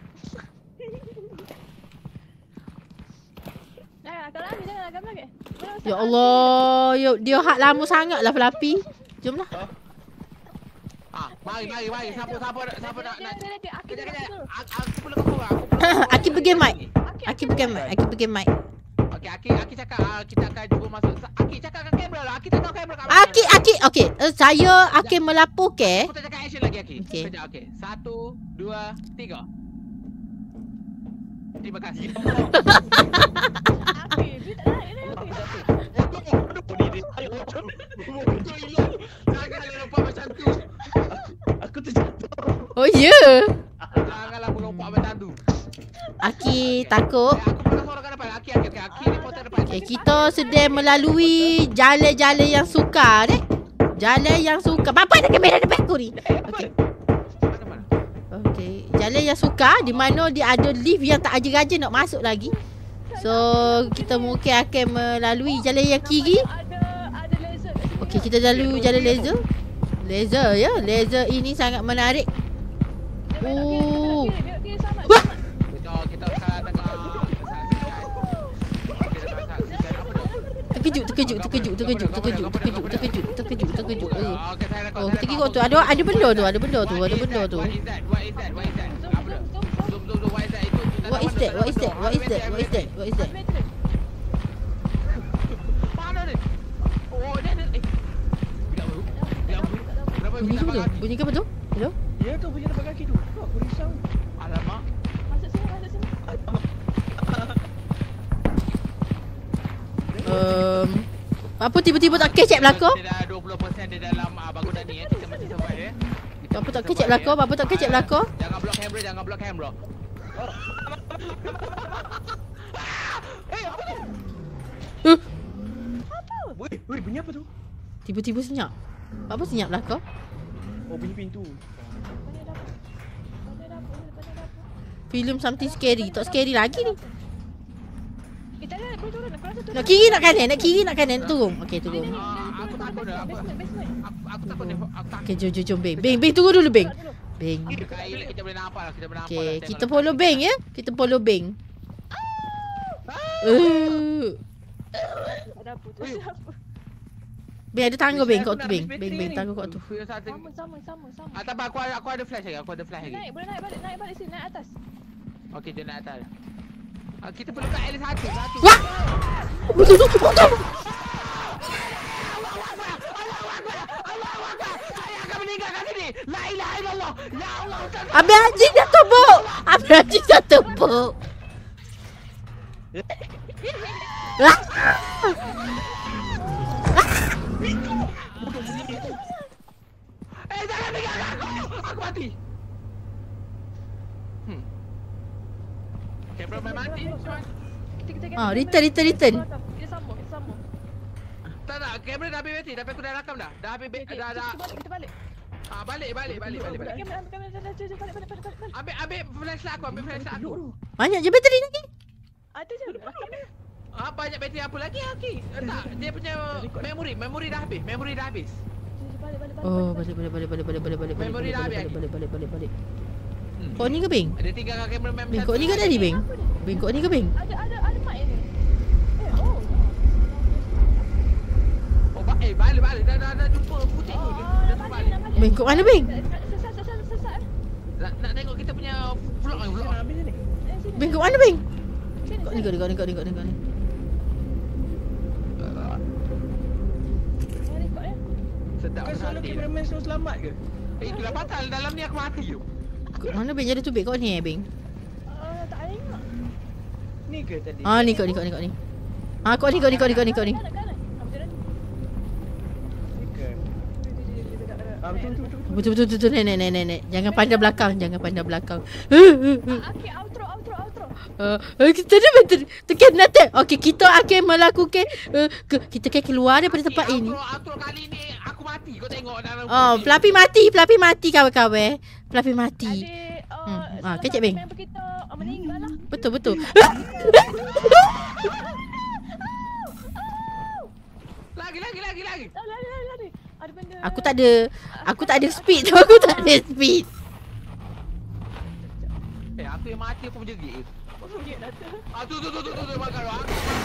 Jangan, kalau ambil jangan agak lagi. Ya Allah. Ya, dia hak lama sangat lah Flappy. Jomlah. Ah, mari mari mari. Siapa siapa nak siapa nak nak. Dia dia Aki Kejap dah kejap. dulu. Aku aku perlu kau aku. perlu- Aki pergi mic. Aki Aki pergi mic. Aki pergi mic. Okey, Aki Aki cakap ah, kita akan cuba masuk. Aki cakap kat kamera lah. Aki tak tahu kamera kat mana. Aki, Aki. Okey. Uh, saya akan melaporkan. Aku tak cakap action lagi Aki. Okey. Kejap okey. Satu, dua, tiga. Terima kasih. Aki, dia tak naik dia. Aki. Janganlah lompat macam tu. Aku terjatuh. Oh, ya. Yeah. Janganlah melompat macam tu. Aki takut. Eh, aku pernah suara kat depan. Aki Aki Aki. Aki ni potong depan. Okay, kita sedang melalui jalan-jalan yang sukar eh. Jalan yang sukar. Bapa ada kamera depan aku ni. Okey. Mana mana? Okey. Jalan yang sukar di mana dia ada lift yang tak aja-aja nak masuk lagi. So kita mungkin akan melalui jalan yang kiri. Ada ada laser kat sini. Okey, kita lalui jalan laser. Laser ya, laser ini sangat menarik. Oh. Dia dia sama. Wah! Kita kita sekarang tengah Terkejut, terkejut, terkejut, terkejut, terkejut, terkejut, terkejut, terkejut, terkejut. Eh. Okay, saya rekod. Oh, kita kira tu ada ada benda tu, ada benda tu, ada benda tu. What is that? What is that? What is that? Apa tu? Zoom zoom zoom. What is that? Itu. What is that? What is that? What is that? What is that? What is that? Mana ni? Oh, dia ada. Eh. Tidak baru. Tidak baru. Kenapa Bunyi kita ke betul? pakai? Bunyi ke betul? Hello? Ya tu punya tapak kaki tu. Aku risau. Alamak. Masuk sini, masuk sini. Um, apa tiba-tiba tak kecek belakang? Dia dah dua puluh peratus di dalam ah, bangunan ni eh. Kita masih survive eh. Kita Apa masih tak survive, kecek belakang? eh. Apa tak kecek belakang? Jangan block kamera, jangan block kamera. Eh, apa ni? Uh, Woi, woi bunyi apa tu? tiba-tiba senyap. Apa senyap belakang? Oh bunyi pintu. Mana dapur? Mana dapur? Mana dapur? Film something scary. Tak scary lagi ni. Kita ada boleh turun. Aku rasa turun. Nak kiri nak kanan? Nak kiri nak kanan? Nak turun? Okey, turun. Ah, aku takut dah apa. Basement, basement. Aku aku takut ni. Aku takut. Okey, jom, jom, jom, Beng. Beng, Beng, tunggu dulu, Beng. Beng. Kail kita boleh nampak lah, kita boleh nampak. Okey, lah, kita tengok. follow Beng ya. Kita follow Beng. Uh. Tak ada apa tu. Siapa? Beng ada tangga Beng kat tu, Aku nak Beng. habis Beng, bateri Beng ni. tangga kat tu. Feel something. Sama, sama, sama, sama. Ah, tak apa, aku ada, aku ada flash lagi, aku ada flash lagi. Naik, boleh naik balik, naik balik sini, naik atas. Okey, dia naik atas. Ah, kita perlu kat L satu, satu. Wah! Betul, betul, betul. Saya akan meninggal kat sini. La ilaha illallah. Ya Allah. Habis anjing dah tebuk. Habis anjing dah tebuk. Ah! Eh, jangan tinggalkan aku. Aku mati. Hmm. Kamera main mati. Kita kita Ah, return, return, return. Kita sambung, kita sambung. Tak tak, kamera dah habis bateri, tapi aku dah rakam dah. Dah habis Okay, dah kita dah. balik, kita balik. Ah, balik balik balik balik balik. Kamera, kamera, kamera, jom, balik, balik, balik, balik. Ambil ambil flashlight aku, ambil flashlight aku. Banyak je bateri ni. Ada je. Ah, banyak bateri apa lagi? Okey. Tak, dia punya memori, memori dah habis. Memori dah habis. Balik, balik, balik. Oh, balik, balik, balik, balik, balik, balik, balik, balik, Memori dah balik, habis. balik, balik, balik, balik. Hmm. Kau ni ke, Beng? Dia tinggalkan kameraman Beng, kau ni ke tadi, Beng? Beng, kau ni ke, Beng? Ada, ada, ada mic ni. Eh, oh. Oh, ba- eh balik balik dah dah dah jumpa putih tu. Oh, Dia dah dah balik, balik. dah balik. Beng, kau mana, Beng? Sesat, sesat, sesat. Nak nak tengok kita punya vlog ni, vlog. Ambil ni. Eh, sini. Beng, kau mana, Beng? Sini, Kau ni, kau ni, kau ni, kau ni, kau ni, kau ni. Eh, rekod ya. Sedap Kau selalu hati. kameraman selalu selamat ke? Eh, itulah pasal dalam ni aku mati tu. Kau mana, Beng? Jadi tu, Beng. Kau ni, eh, Beng? Ah, tak ada tengok. Ni ke tadi? Ah, ni, kau ni, kau ni, kau ni. Ah, kau ni, kau ni, kau ni, kau ni, kau ni. Kanan, kanan. Ah, betul dah. Ni ke? Ah betul betul betul. Betul, betul, betul, betul. Nek, nek, nek, nek, nek. Jangan pandang belakang. Jangan pandang belakang. Ah, okay, outro, outro, outro. Uh, kita ni betul. Tekan nanti. Okey, kita akan melakukan uh, ke, kita akan keluar daripada tempat Okey, ini. outro- outro kali ni aku mati. Kau tengok dalam. Oh, Fluffy mati, Fluffy mati kawan-kawan. Fluffy mati. Adik, Hmm, uh, ah, salah kecek, satu Beng. member kita uh, meninggal lah. Betul, betul. Lagi lagi lagi lagi. Lari, lari, lari, lari. Ada benda. Aku tak ada aku tak ada speed tu. Aku tak ada speed. Eh, aku yang mati aku menjerit. Oh, dia dah tu. Ah, tu tu tu tu tu tu makan aku.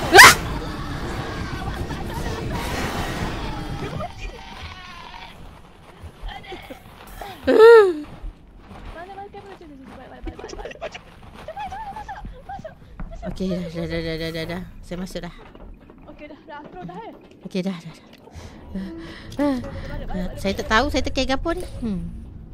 Mana, mana kamera tu? Balik, balik, balik, balik, balik. Cepat, cepat, masuk, masuk, masuk. Okey, dah, dah, dah, dah, dah, dah, dah. Saya masuk dah. Okey, dah, dah outro dah eh. Okey, dah, dah, dah. Uh, uh, uh, saya tak tahu saya tekan apa ni. Hmm.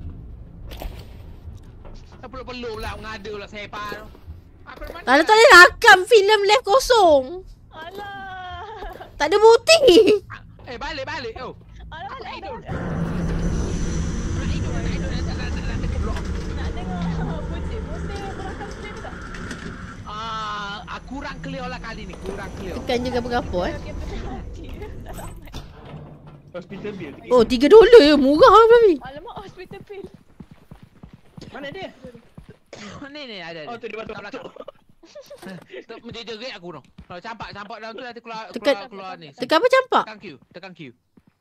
Tak perlu-perlu pula mengada pula saya par. Apa mana? Tak ada tak ada rakam filem left kosong. Alah. Tak ada bukti. Eh, balik balik. Oh. Alah, balik. Hidup. dah. Nak hidup, nak hidup, nak nak nak nak dekat blok. Nak tengok putih-putih belakang stream tak? Ah, ah, kurang clear lah kali ni, kurang clear. Tekan juga berapa eh? Okey, betul mati. Tak ramai. Hospital bill. tiga. Oh, tiga dolar je. Murah lah, Fluffy. Alamak, hospital pill. Mana dia? Ni ni ada. Oh tu dia kat batuk. belakang. Tak menjerit aku tu. Kalau campak campak dalam tu nanti keluar Tekan- keluar, keluar ni. Tekan apa campak? Tekan Q, tekan Q.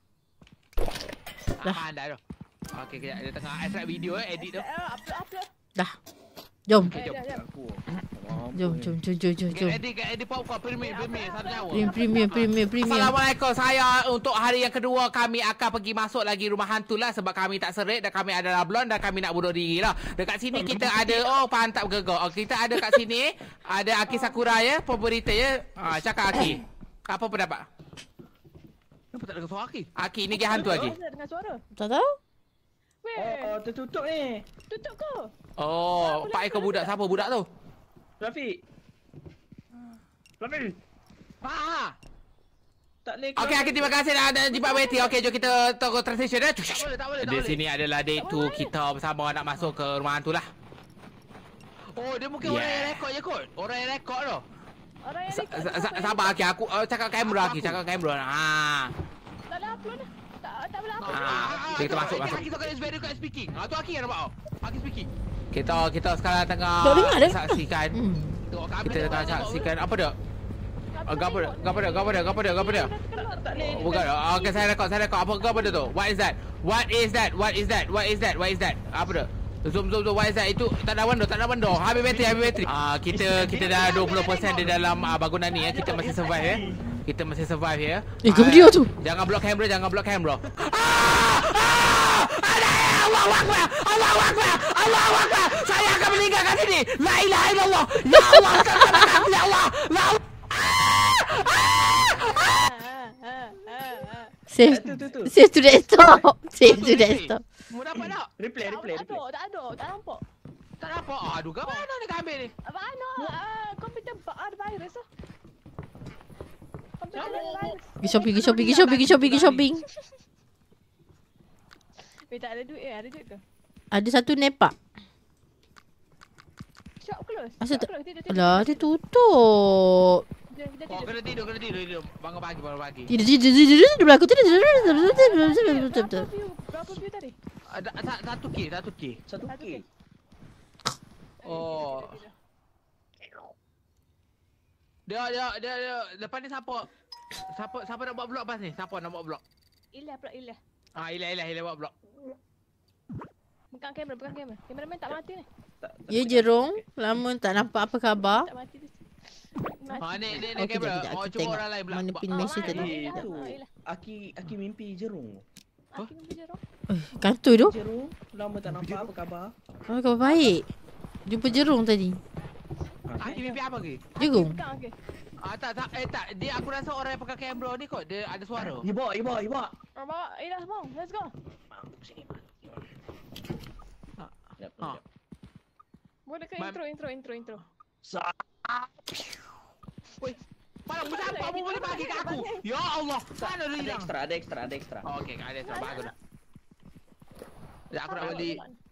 Dah. Ah, pandai tu. Okey, kejap dia tengah extract video eh, edit tu. Eh, upload, upload. Dah. Jom. Okey, jom. Eh, jom, jom. Aku. Jom, jom, jom, jom, jom, jom. Edit edit popcorn premium premium satu nyawa. Premium, premium, premium, premium. Assalamualaikum. Saya untuk hari yang kedua kami akan pergi masuk lagi rumah hantu lah sebab kami tak serik dan kami adalah blonde dan kami nak bunuh diri lah. Dekat sini kita ada oh pantap gegok. Oh, kita ada kat sini ada Aki Sakura ya, pemberita ya. Ha, cakap Aki. Apa pendapat? Kenapa tak ada suara Aki? Aki ni dia hantu Aki. Kenapa dengar suara? Tak tahu? Weh, Oh, tertutup ni. tutup ke? Oh, pak ekor budak siapa budak tu? Rafiq. Rafiq. Ah, Tak boleh. Okey Aki, terima kasih dah ada jumpa Betty. Okey, jom kita tunggu transition eh. tak boleh, tak boleh, tak Di boleh. sini adalah day two kita bersama nak masuk ke rumah hantu lah. Oh, dia mungkin Yeah. orang yang rekod je kot. Orang yang rekod tu. Orang yang Sa- record sa- tu sa- apa Sabar yang- Aki, aku uh, cakap kamera Aki, cakap kamera. Ha. Tak ada upload dah. Tak, tak boleh upload. Ah, kita masuk, masuk. Aki tak very good at speaking. Ah, tu Aki yang nampak tau. Aki speaking. Kita kita sekarang tengah Tak dengar dah. saksikan. Hmm. Tengok kami. Kita tengah saksikan apa dia? Tak Ah, Apa dia? tengok. Apa dia? Apa dia? Apa dia? Apa dia? Tak boleh. Oh, bukan. Ah, Okey, saya rekod, saya rekod. Apa apa dia tu? What is that? What is that? What is that? What is that? What is that? Apa dia? Zoom zoom zoom. What is that? Itu tak ada window, tak ada window. Habis bateri, habis bateri. Ah, kita kita dah twenty percent di dalam ah, bangunan ni ya. Kita masih survive ya. Kita masih survive ya. Eh, kau dia tu. Jangan block kamera, jangan block kamera. Ah! Ah! Ada Allahu Akbar! Allahu Akbar! Allahu Akbar! Saya akan meninggal kat sini. La ilaha illallah. Ya Allah, ya Allah. La Ah, ah, ah, ah. Save, Tu, tu, tu. save to desktop. Save to desktop. Mu dapat tak? Replay, replay, Tak replay. ada, tak ada, tak nampak. Tak nampak. Ah, aduh, kat mana ni kami ni? Mana? Ah, komputer bug ada virus lah. Komputer ada virus. Pergi shopping, pergi shopping, pergi shopping, pergi shopping, pergi shopping. Weh, tak ada duit eh, ada duit ke? Ada satu nepak. Shop close. Asal Shop tak- close. Tidur, tidur. Alah, dia tutup. Tidur, tidur, Oh, tidur. kena tidur, kena tidur, tidur. Bangun pagi, bangun pagi. Tidur, tidur, tidur, tidur, tidur, belakang tidur, tidur, tidur, tidur, tidur, tidur, tidur, tidur, tidur. Berapa view? Berapa view tadi? Ada sa- satu K, satu K. Satu Satu K. K. Oh. Dia dia dia dia lepas ni siapa? Siapa siapa nak buat vlog pas ni? Siapa nak buat vlog? Ilah pula, Ilah. Ah, Ilah Ilah Ilah buat vlog. Pegang kamera, pegang kamera. Kameraman tak mati ni. Tak- tak Ya boleh. Jerung, lama tak nampak apa khabar. Tak mati dia. Ha ni ni ni Oh, kejap, kamera. kejap, Oh kita cuba tengok orang lain pula. mana buat. pin Oh, mesej ah, tadi. Eh, Ilah, tu. ah, Ilah. Aki Aki mimpi jerung. Aku mimpi jeruk. Eh, kantor tu. Jerung, lama tak nampak apa khabar? Oh, khabar baik. Jumpa Jerung tadi. Ah, ni mimpi apa ke? Jerung. Pegang, okey. Ah tak tak eh tak dia aku rasa orang yang pakai kamera ni kot dia ada suara. Ibu, ibu, ibu. Oh, bawa Ilah, bang. Let's go. Sini. Ah. Sekejap, Ah. sekejap. Boleh ke Mam- intro, intro, intro, intro. Sa- Malah mu campak mu boleh bagi kat aku. Ya Allah. Mana dia Ada hilang? ekstra, ada ekstra, ada ekstra. Oh, okey, ada extra bagus dah. Ya aku nak beli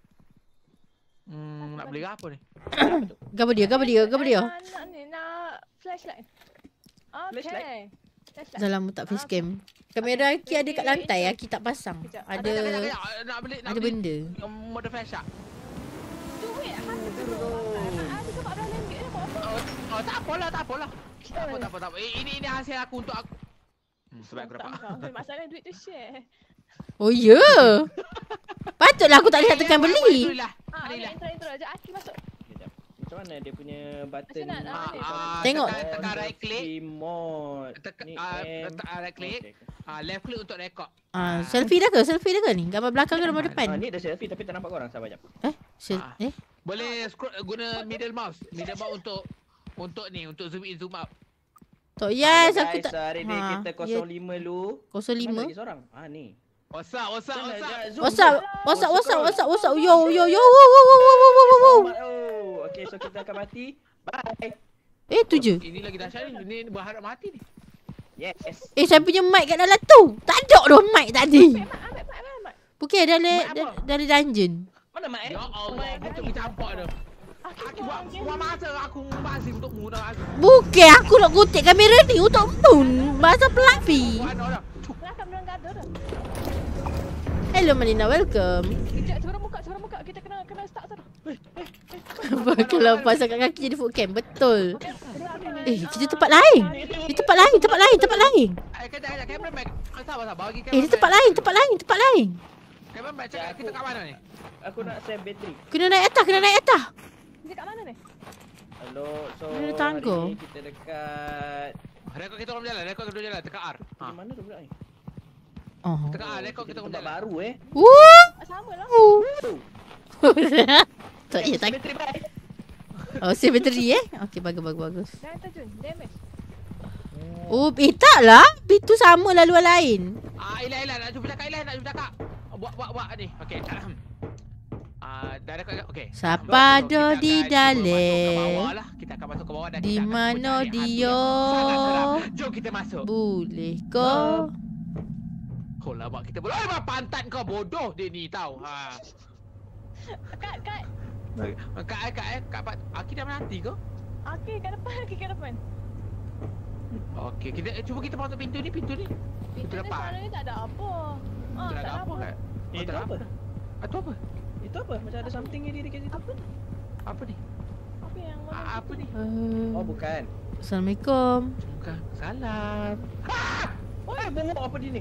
hmm nak beli apa ni? Gambar dia, gambar dia, gambar dia. Nak, nak ni, nak flashlight. Flashlight? Okay. Flashlight. Dah lama tak facecam. Kamera Aki ada kat lantai, Aki tak pasang. Kejap. Ada Kejap, kejap, kejap. nak beli nak ada beli benda. mode flash tak? Duit, harga dulu. Ada ke empat belas ringgit ni, buat apa? Oh, oh tak apalah, tak apalah. Tak apa, tak apa, tak apa. Eh, ini ini hasil aku untuk aku. Hmm, sebab aku dapat. Tak, masalah duit tu share. Oh ya. Yeah. Patutlah aku tak lihat tekan beli. Itulah. Ah, okay, Inilah. intro, intro. Sekejap, Aki masuk. Sekejap. Macam mana dia punya button? Macam nak, Ah, ni. ah, Tengok. Tekan, tekan right click. Remote. Tekan Ni ah, M. tekan right click. Okay, okay. Ah, left click untuk record. Ah, selfie dah ke? Selfie dah ke ni? Gambar belakang ke gambar Ah, depan? ni dah selfie tapi tak nampak korang. Sabar jap. Eh? Sel Ah. eh? Boleh scroll guna middle mouse. Middle mouse untuk untuk ni, untuk zoom in zoom out. Tok yes, Hello aku guys, tak. hari ni Ha, kita ya. kosong lima lu. kosong Mana lima. lagi seorang? Ah ni. What's up, what's up, what's up? Zoom, What's up? zoom. What's up? What's up? scroll. What's up? What's up? Yo yo yo. Wow wow wow wow wow wow wow. Oh, okey so kita akan mati. Bye. Eh tu je. Ini lagi dahsyat ni. Ini berharap mati ni. Yes. Eh saya punya mic kat dalam tu. Tak ada dah mic tadi. Ambil mat, ambil mat, ambil mat. Bukan dari Mic apa? da- dari dungeon. Mana mak eh? Ya Allah, betul bercampak dah. Aki buat buat masa aku membazir untuk mu dah aku. Bukan aku nak kutip kamera ni untuk moon. Bahasa Pelafi. Buat dah. Belakang belakang ada dah. Hello Malina, welcome. Kejap, suara muka, suara muka. Kita kena kena start sana. Apa kalau pasang kat kaki jadi food camp? Betul. Eh, kita tempat lain. Di tempat lain, tempat lain, tempat lain. Eh, kejap, kejap. Cameraman. Sabar, sabar. Bagi Eh, di cameraman. tempat lain, tempat lain, tempat lain. Cameraman, cakap kita kat mana ni? Aku nak save bateri. Kena naik atas, kena naik atas. Dia kat mana ni? Hello, so Dia ada tangga. hari ni kita dekat Rekod kita orang berjalan, rekod kita berjalan. Tekat R. Ha. di mana tu pula ni? Oh. Tekat R, rekod kita orang tempat berjalan. baru eh. Woo! Ah, sama lah. Tak ya tak. Bateri baik. Oh, save bateri eh. Okey, bagus bagus bagus. Jangan terjun. Damage. Oh, eh taklah. Itu sama laluan lain. Ah, Ilah, Ilah. Nak jumpa cakap, Ilah. Nak jumpa cakap. Buat, buat, buat ni. Okey. Ah, dah rekod. Okey. Siapa So, ada kita akan di cuba masuk ke dalam? bawah lah. Kita akan masuk ke bawah dan Di kita akan mana cuba cari hantu dia? yang sangat seram. Jom kita masuk. Boleh ke? Oh, lama kita boleh. Oh, pantat kau bodoh dia ni tau. Ha. Kat, kat. Kak eh, kak eh, kak Pat. Aki dah menanti ke? Okey, kat depan. Okey, kat depan. Okey, kita eh, cuba kita masuk pintu ni, pintu ni. Pintu ni depan. sebenarnya tak ada apa. Ah, Tak ada apa kan? Eh, itu apa? Itu apa? Itu apa? Macam ada something ni dekat situ. Apa? Apa ni? Apa yang mana? A- apa ni? Uh, Oh, bukan. Assalamualaikum. Bukan. Salam. Oh, eh, bongok apa dia ni?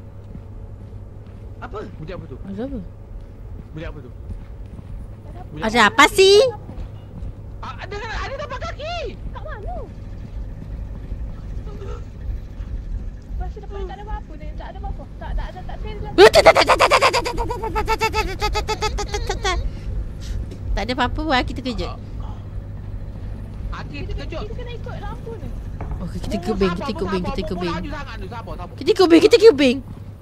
Apa? Bunyi apa tu? Ada apa? Bunyi apa tu? Bunyi Ada apa sih? Ah, ada ada tapak kaki. Kat mana? Pasal depan tak ada apa-apa ni. Tak ada apa-apa. Tak tak ada tak fail lah. Tak ada apa-apa buat kita kejut. Aki Kita, terkejut. kita kena ikut lampu ni. Oh, kita kubing, kita kubing, kita kubing. Laju sangat tu, sabar, sabar. Kita kubing, kita kubing.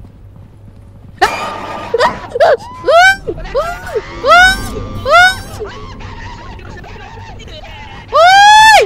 Oi!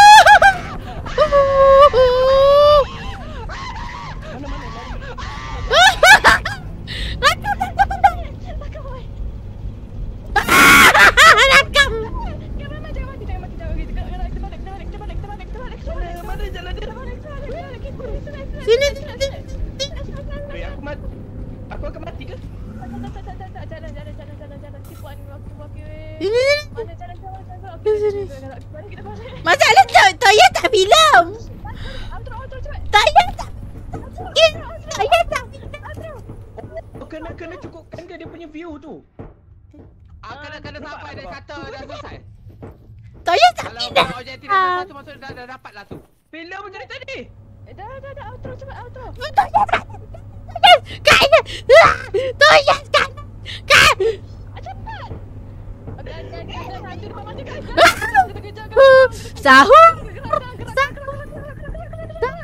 Rakam. Kameraman jangan mati, jangan mati, jangan mati. Kita balik, kita balik, kita balik, kita balik, kita balik, kita balik, kita balik. Mana jalan dia? Kita balik, kita balik, kita balik. Kita balik, kita balik. Sini. Weh, aku mati. Aku akan mati ke? Tak, tak, tak, tak, tak, tak. Jalan, jalan, jalan, jalan, jalan. Tipuan ni waktu waktu. Sini, sini. Mana jalan, jalan, jalan. Sini, Okey, sini. kita balik, kita balik. Masalah tu, Toya tak film. Outro, outro, cepat. Tak ya tak. Tak ya tak. Outro. Oh, kena kena cukupkan ke dia punya view tu? Ah, kena kena sampai dia kata dah selesai. Toya tak Kalau tidak. kalau objektif dah satu masuk dah dah dapat lah tu. Film macam ni tadi. Eh, dah, dah, dah. Outro, cepat, outro. Toya tak. Toya. Toya tak. Kan. Ah, cepat. Okey, okey, okey. Ada hantu depan mata kita. Kita kejar, kita Sahur. gerak, gerak, gerak, gerak, gerak, gerak, gerak, gerak.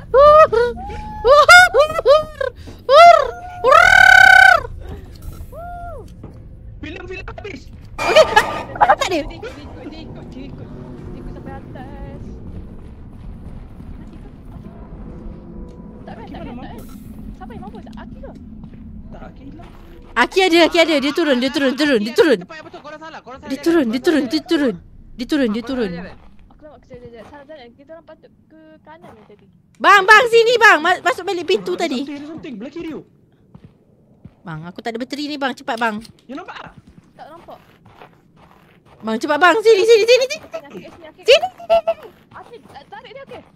Film-film habis. Okey. Tak ada. Dia ikut, dia ikut, dia ikut, dia ikut. Dia ikut sampai atas. Mati ke? Tak payah, tak payah, tak payah. Siapa yang mampus? Aki ke? Tak, Aki hilang. Aki ada, Aki ada. Dia turun, dia turun, turun, dia turun. Tempat yang betul, korang salah, korang salah. Dia jalan, turun, korang dia turun, salah dia jalan. turun. Dia turun, dia Ah, korang turun. salah jalan. Aku nampak kejap, kejap. Salah jalan. Kita orang patut ke kanan ni tadi. Bang, bang, sini bang. Ma- Masuk balik pintu Ada tadi. something, ada something. Belah kiri tu. Bang, aku tak ada bateri ni bang. Cepat bang. You nampak tak? Tak nampak. Bang, cepat bang. Sini, sini, sini, sini. Sini, Aki, sini, Aki. Sini, sini, sini. Aki, eh, tarik dia, Aki.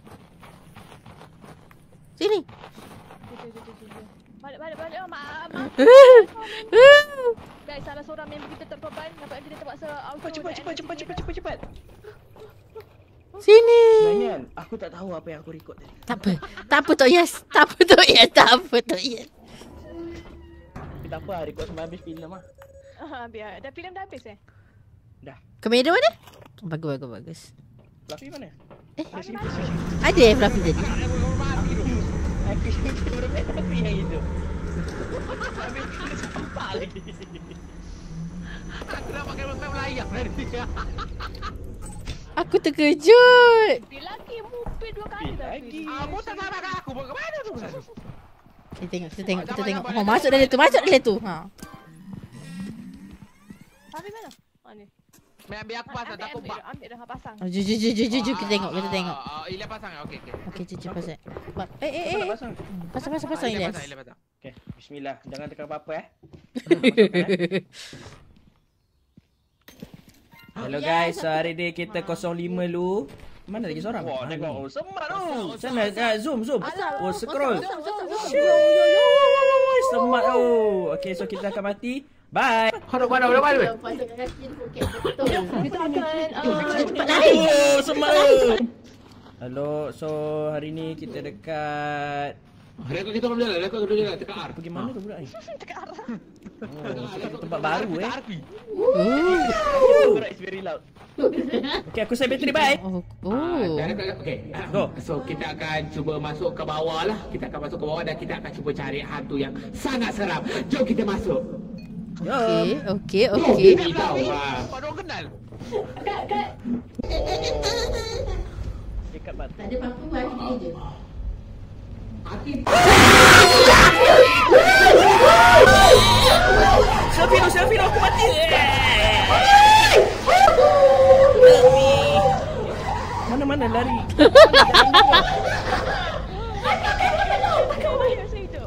Sini. Jom, jom, jom, jom, jom. Balik, balik, balik. Oh, maaf, maaf. Guys, salah seorang member kita terkorban. Nampak kita terpaksa auto. Cepat, cepat, cepat, cepat, cepat, cepat, cepat. Sini. Sebenarnya aku tak tahu apa yang aku record tadi. Tak apa. Tak apa Tok Yas. Tak apa Tok Yas. Tak apa Tok Yas. Tak apa, record sampai habis filem ah. Ah, biar. Dah filem dah habis eh? Dah. Kamera mana? Bagus, bagus, bagus. Fluffy mana? Eh, Mari, sini, mari. sini. ada eh Fluffy tadi? Aku aku yang itu. Habis kena sampah lagi. Aku nak pakai rokok melayang tadi. Aku terkejut. Dia lagi mupit dua kali dah. Lagi. Ah, mu tak sabar kat aku. Mau ke mana tu? Kita tengok, kita tengok, kita tengok. Oh, masuk dalam tu, masuk dalam tu. Ha. Habis mana? Oh ni. Biar biar aku pasang, tak aku ambil, bak. dah, ambil dah pasang. Oh, jom, jom, jom, jom, jom, jom. Kita tengok, kita tengok. Ah, Ilya pasang. Okey, okey. Okey, jom, jom, pasang. Ba- Eh, eh, Apa nak eh. pasang? Pasang, pasang, pasang, Ilya Ilyas. pasang, Ilya pasang. Okay, bismillah. Jangan tekan apa-apa eh. Hello guys, so hari ni kita kosong lima lu. Mana lagi seorang? Wah, tengok. Oh, semat tu. Sana, ah, zoom, zoom. Oh, scroll. Shoo. Semat oh. Okay, so kita akan mati. Bye. Mana mana mana mana? Kita akan Oh, semat oh. Hello, so hari ni kita dekat Rekod kita belum jalan, rekod kita jalan dekat R. pergi mana tu budak ni? Dekat arah. Oh, tempat baru eh. Suara is very loud. Okay, aku save bateri, bye. Oh. Ah, Oh. dah rekod, okey. Go. So kita akan cuba masuk ke bawah lah. Kita akan masuk ke bawah dan kita akan cuba cari hantu yang sangat seram. Jom kita masuk. Okey, okey, okey. Ini tahu. ah. Kau orang kenal? Dekat batu. Tak ada apa-apa buat kita je. Selfie dulu, selfie dulu, aku mati. Mana-mana lari. Kau bayar saya tu.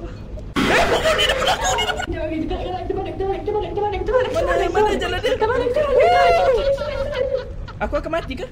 Mana, mana jalan dia? Aku akan mati ke?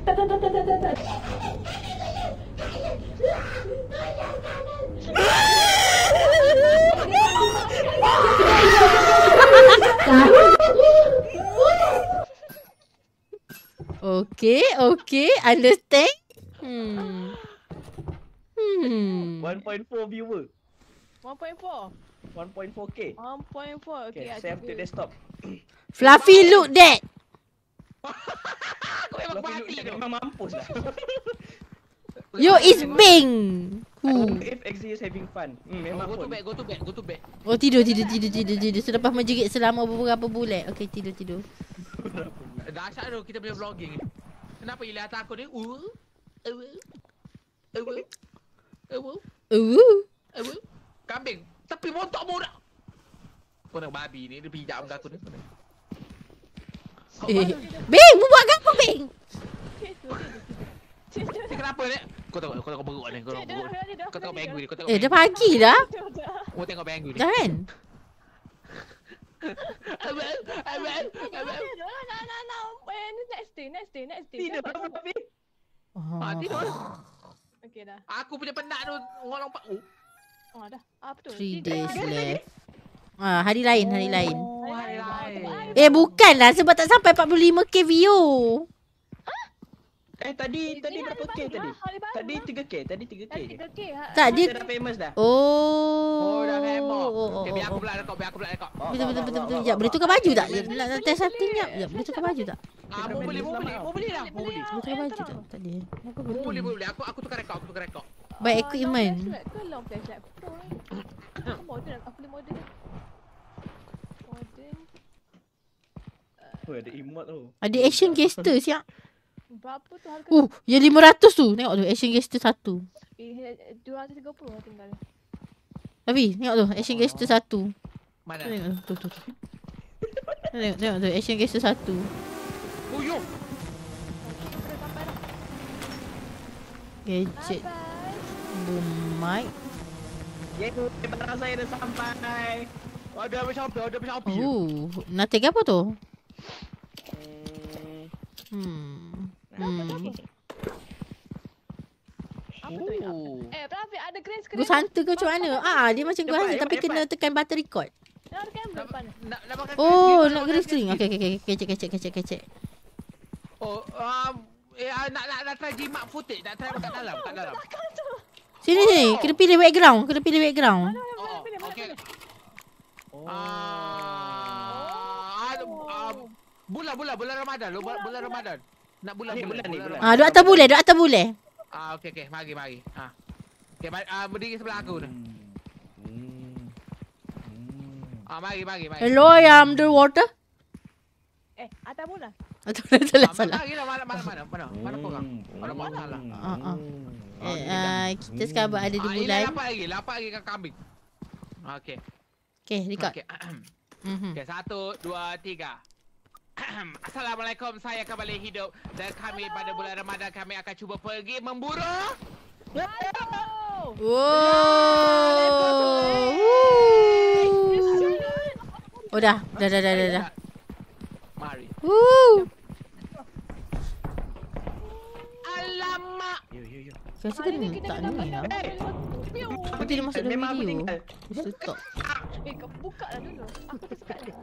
Okey, okey, understand? Hmm. Hmm. one point four viewer. one point four. one point four K. one point four. Okay, Okey. save to desktop. Fluffy, look that. Kau memang Fluffy mati look tu. memang mampus lah. Yo is Bing. I Who? wonder if X Z is having fun. Hmm, memang Go to pun. bed, go to bed, go to bed. Oh tidur, tidur, tidur, tidur, tidur. Selepas menjerit selama beberapa bulan. Okey, tidur, tidur. Dahsyat tu kita punya vlogging ni. Kenapa Ilya atas aku ni? Uh. Uh. Uh. Uh. Uh. Uh. Kambing. Tapi montok muda. Kau nak babi ni dia pijak muka aku ni. Eh, Bing, mu buat apa, Bing? Ni kenapa ni? Kau tengok, kau tengok beruk ni, kau tengok beruk ni. Kau tengok banggu ni, kau tengok. Eh, dah banggu. pagi dah. Kau tengok banggu ni. Dah kan? Abel, Abel, Abel. Nak, nak, nak. Eh, next day, next day, next day. Tidur Dapat apa Fluffy? Ah, tidur. Okey dah. Aku punya penat tu ngolong pak. Oh, Oh dah. Apa tu? Three Tidur. days left. Ah, hari lain, hari lain. Oh, hari lain. Eh, bukanlah sebab tak sampai empat puluh lima K view. Eh tadi Ini tadi hari berapa K baru tadi? lah, hari baru Tadi lah. tiga K, tadi tiga K Tadi je. tiga K. ha- Tak, dia... Kita dah famous dah. Oh. Oh, dah memang. Oh, oh, Okay, biar aku oh. pula rekod, biar aku pula rekod. Betul, betul, betul, betul. Sekejap, boleh tukar baju tak? Nak nak test satu ni. Sekejap, boleh tukar baju tak? Ah, mau beli, mau beli, mau beli lah, mau beli. Boleh tukar baju tak? Tak ada. Kenapa Mau beli, betul? mau beli. Aku aku tukar rekod, aku tukar rekod. Baik Ah, equipment. Long flashlight ke long flashlight? Pro eh. Aku modern, aku boleh modern. Modern. Oh, ada emote tu. Ada action gester siap. Berapa tu harga? Uh, yang lima ratus tu. Tengok tu, action gester satu. Eh, dua ratus tiga puluh tinggal. Tapi, tengok tu, action gester satu. Mana? Tengok tu, tu, tu. Tengok, tengok tu, action gester satu. Oh, yo. Dah sampai dah. Gadget, Sampai. boom mic. Yeay, barang saya dah sampai. Oh, dia habis Shopee, dia habis Shopee. Oh, nak tag apa tu? Hmm. Hmm. Hmm. Apa tu? Oh. Eh, Rafiq ada green screen. Gua santa ke macam mana? Ah, dia macam gua rasa Cepat, tapi cepat, kena tekan button record. Dah ada kamera depan. Nak nak pakai Oh, screen, nak green screen. Okey, okey, okey. Kecek, kecek, kecek, kecek. Oh, um, eh, ah, nak nak nak try jimat footage, nak try kat dalam, kat dalam. Sini, sini. Kena pilih background. Kena pilih background. Oh, okey. Oh. Ah, ah, ah, bulan bulan bulan Ramadan, lu bulan, bulan Ramadan. Nak bulan Ni bulan, bulan ni, bulan. Ah, duk atas boleh, duk atas boleh. Ah, okey okey, mari mari. Ah. Okey, mari ah, berdiri sebelah aku ni. Hmm. Hmm. Ah, mari mari mari. Hello, I am underwater. Eh, atas bola. Atau salah, Ah, salah. Mari lah mana mana mana mana mana korang. Mana korang salah. Ah, ah. Eh, ah, kita sekarang berada di Ah, ini bulan. lapan lagi, lapan lagi kan kambing. Ah, okey. Okay, record. Okey. Mhm. Okey, satu, dua, tiga. Assalamualaikum, saya kembali hidup dan kami pada bulan Ramadan kami akan cuba pergi memburu. Oh. Wow. Oh dah, dah, dah, dah, dah, dah. Mari. Woo. Kasi Ah, kan ni kita tak kena ni dapat lah. Piu. Aku tidak masuk dalam Memang aku video. tinggal. Terus tutup. Eh, kau buka lah dulu. Aku tersekat dia.